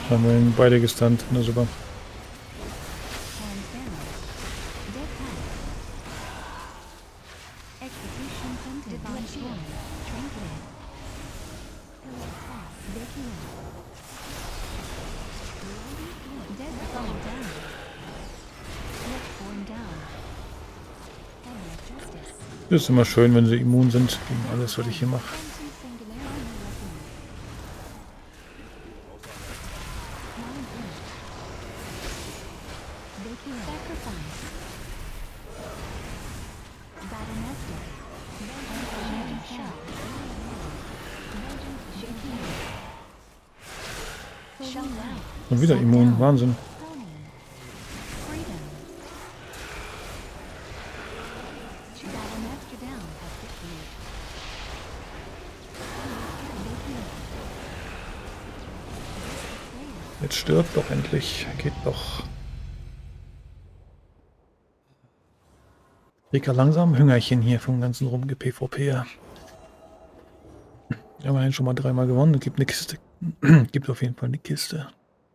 Haben wir ihn beide gestunt. Na super. Hands down. Dead cat. Execution sentence. Divine shield. Trinket. Vicky. Dead fall down. Let form down. Eminent justice. Das ist immer schön, wenn sie immun sind gegen alles, was ich hier mache. Phantom singularity. Mind blink. Vicky. Sacrifice. Battle master. Vengeance shot. Vengeance shaking. Shut down. Und wieder immun. Wahnsinn. Freedom. Battle master down. Jetzt stirbt doch endlich. Geht doch. Krieg ja langsam Hüngerchen hier vom ganzen Rumge-PvP. Immerhin schon mal dreimal gewonnen. Es gibt eine Kiste. Gibt auf jeden Fall eine Kiste.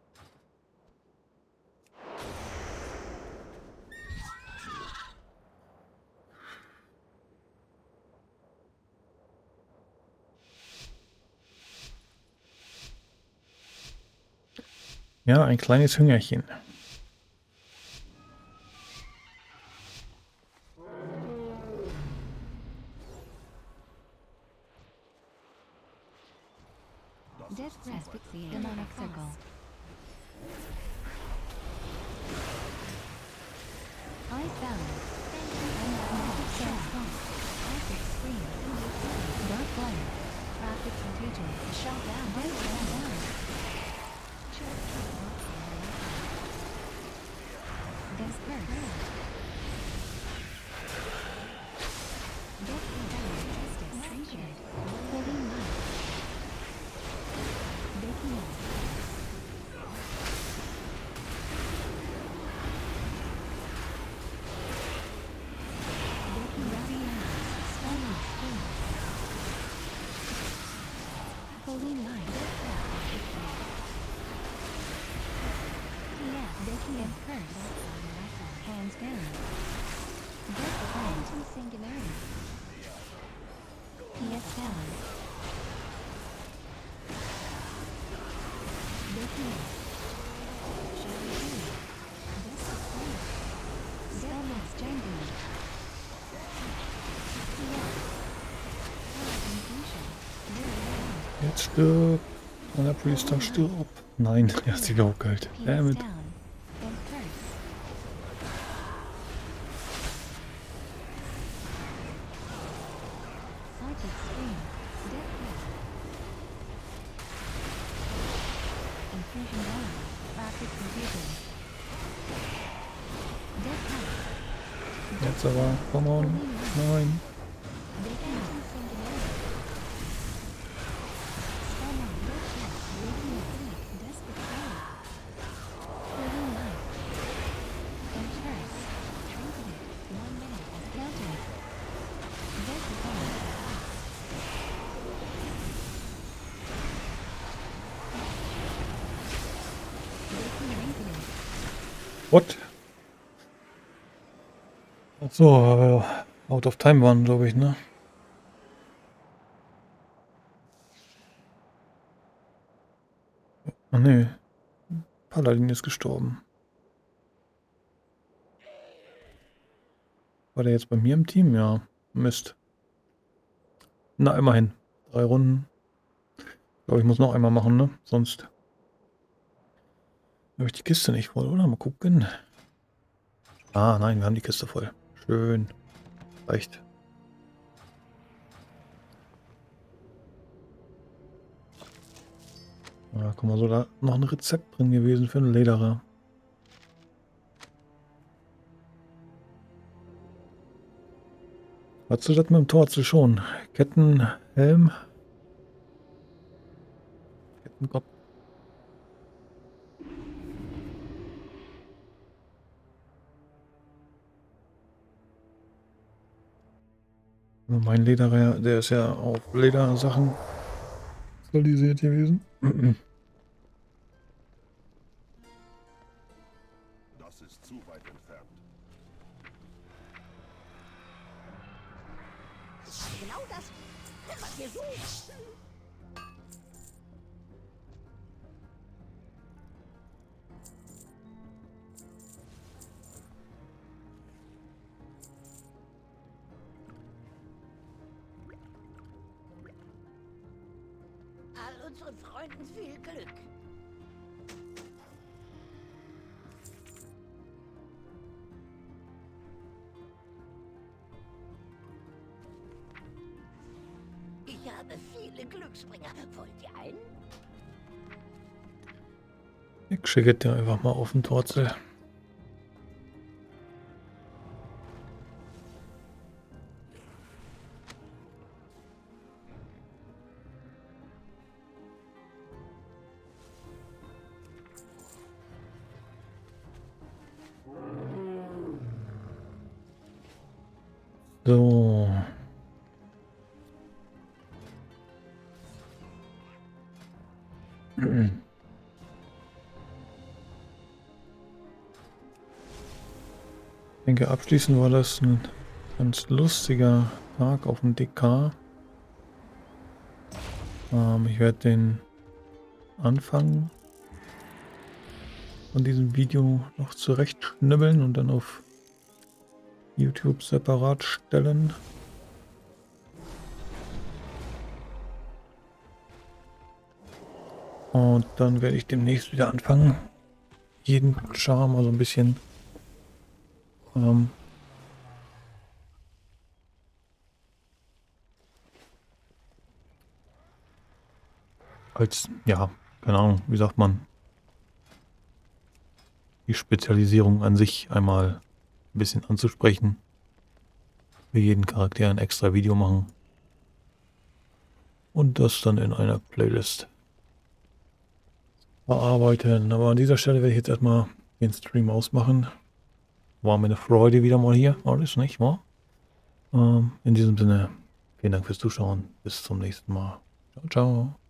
Ja, ein kleines Hüngerchen. Death asphyxiate. Demonic circle. Ice balance. Magic transform. Acid scream. Dark flare. Rapid contagion. Shut down. Death down. down. Death curse. Death down. Justice. Trinket. Holding light. Baking up. Baking radiance. Stunning spin. Holding light. Yeah, baking and curse. Hands down. Death phantom singularity. P S down. Baking up. Shadow two. This is fun. Spellmax Django. Yeah. Confusion. Zero Jetzt stirbt. Und der Priester stirbt. Nein, er ist wieder hochgeheilt. P S Damit. down. And curse. Psychic scream. Death grip. Infusion down. Rapid confusion. Death path. Jetzt aber. Come on. Nein. Baking up. Singularity. Spellman. Death shot. Baking up. Desperate fire. Holding light. And curse. Trinketed. One minute as counted. Death defense. Baking trinketed. What? Ach so, äh, out of time waren, glaube ich, ne? Ach nee. Paladin ist gestorben. War der jetzt bei mir im Team? Ja. Mist. Na, immerhin. Drei Runden. Ich glaube, ich muss noch einmal machen, ne? Sonst habe ich die Kiste nicht voll, oder? Mal gucken. Ah, nein, wir haben die Kiste voll. Schön. Reicht. Ja, guck mal, so da noch ein Rezept drin gewesen für einen Lederer. Hast du das mit dem Torzel schon? Ketten, Helm. Kettenkopf. Mein Lederer, der ist ja auf Ledersachen spezialisiert gewesen. genau das, was ihr sucht. All unseren Freunden viel Glück. Ich habe viele Glücksbringer. Wollt ihr einen? Ich schicke dir einfach mal auf den Torzel. So. Ich denke, abschließend war das ein ganz lustiger Tag auf dem D K. Ähm, ich werde den Anfang von diesem Video noch zurechtschnibbeln und dann auf YouTube separat stellen. Und dann werde ich demnächst wieder anfangen, jeden Charme mal so ein bisschen ähm, als, ja, keine Ahnung, wie sagt man, die Spezialisierung an sich einmal ein bisschen anzusprechen. Für jeden Charakter ein extra Video machen. Und das dann in einer Playlist bearbeiten. Aber an dieser Stelle werde ich jetzt erstmal den Stream ausmachen. War mir eine Freude wieder mal hier. Alles, nicht wahr? Ähm, in diesem Sinne, vielen Dank fürs Zuschauen. Bis zum nächsten Mal. Ciao, ciao.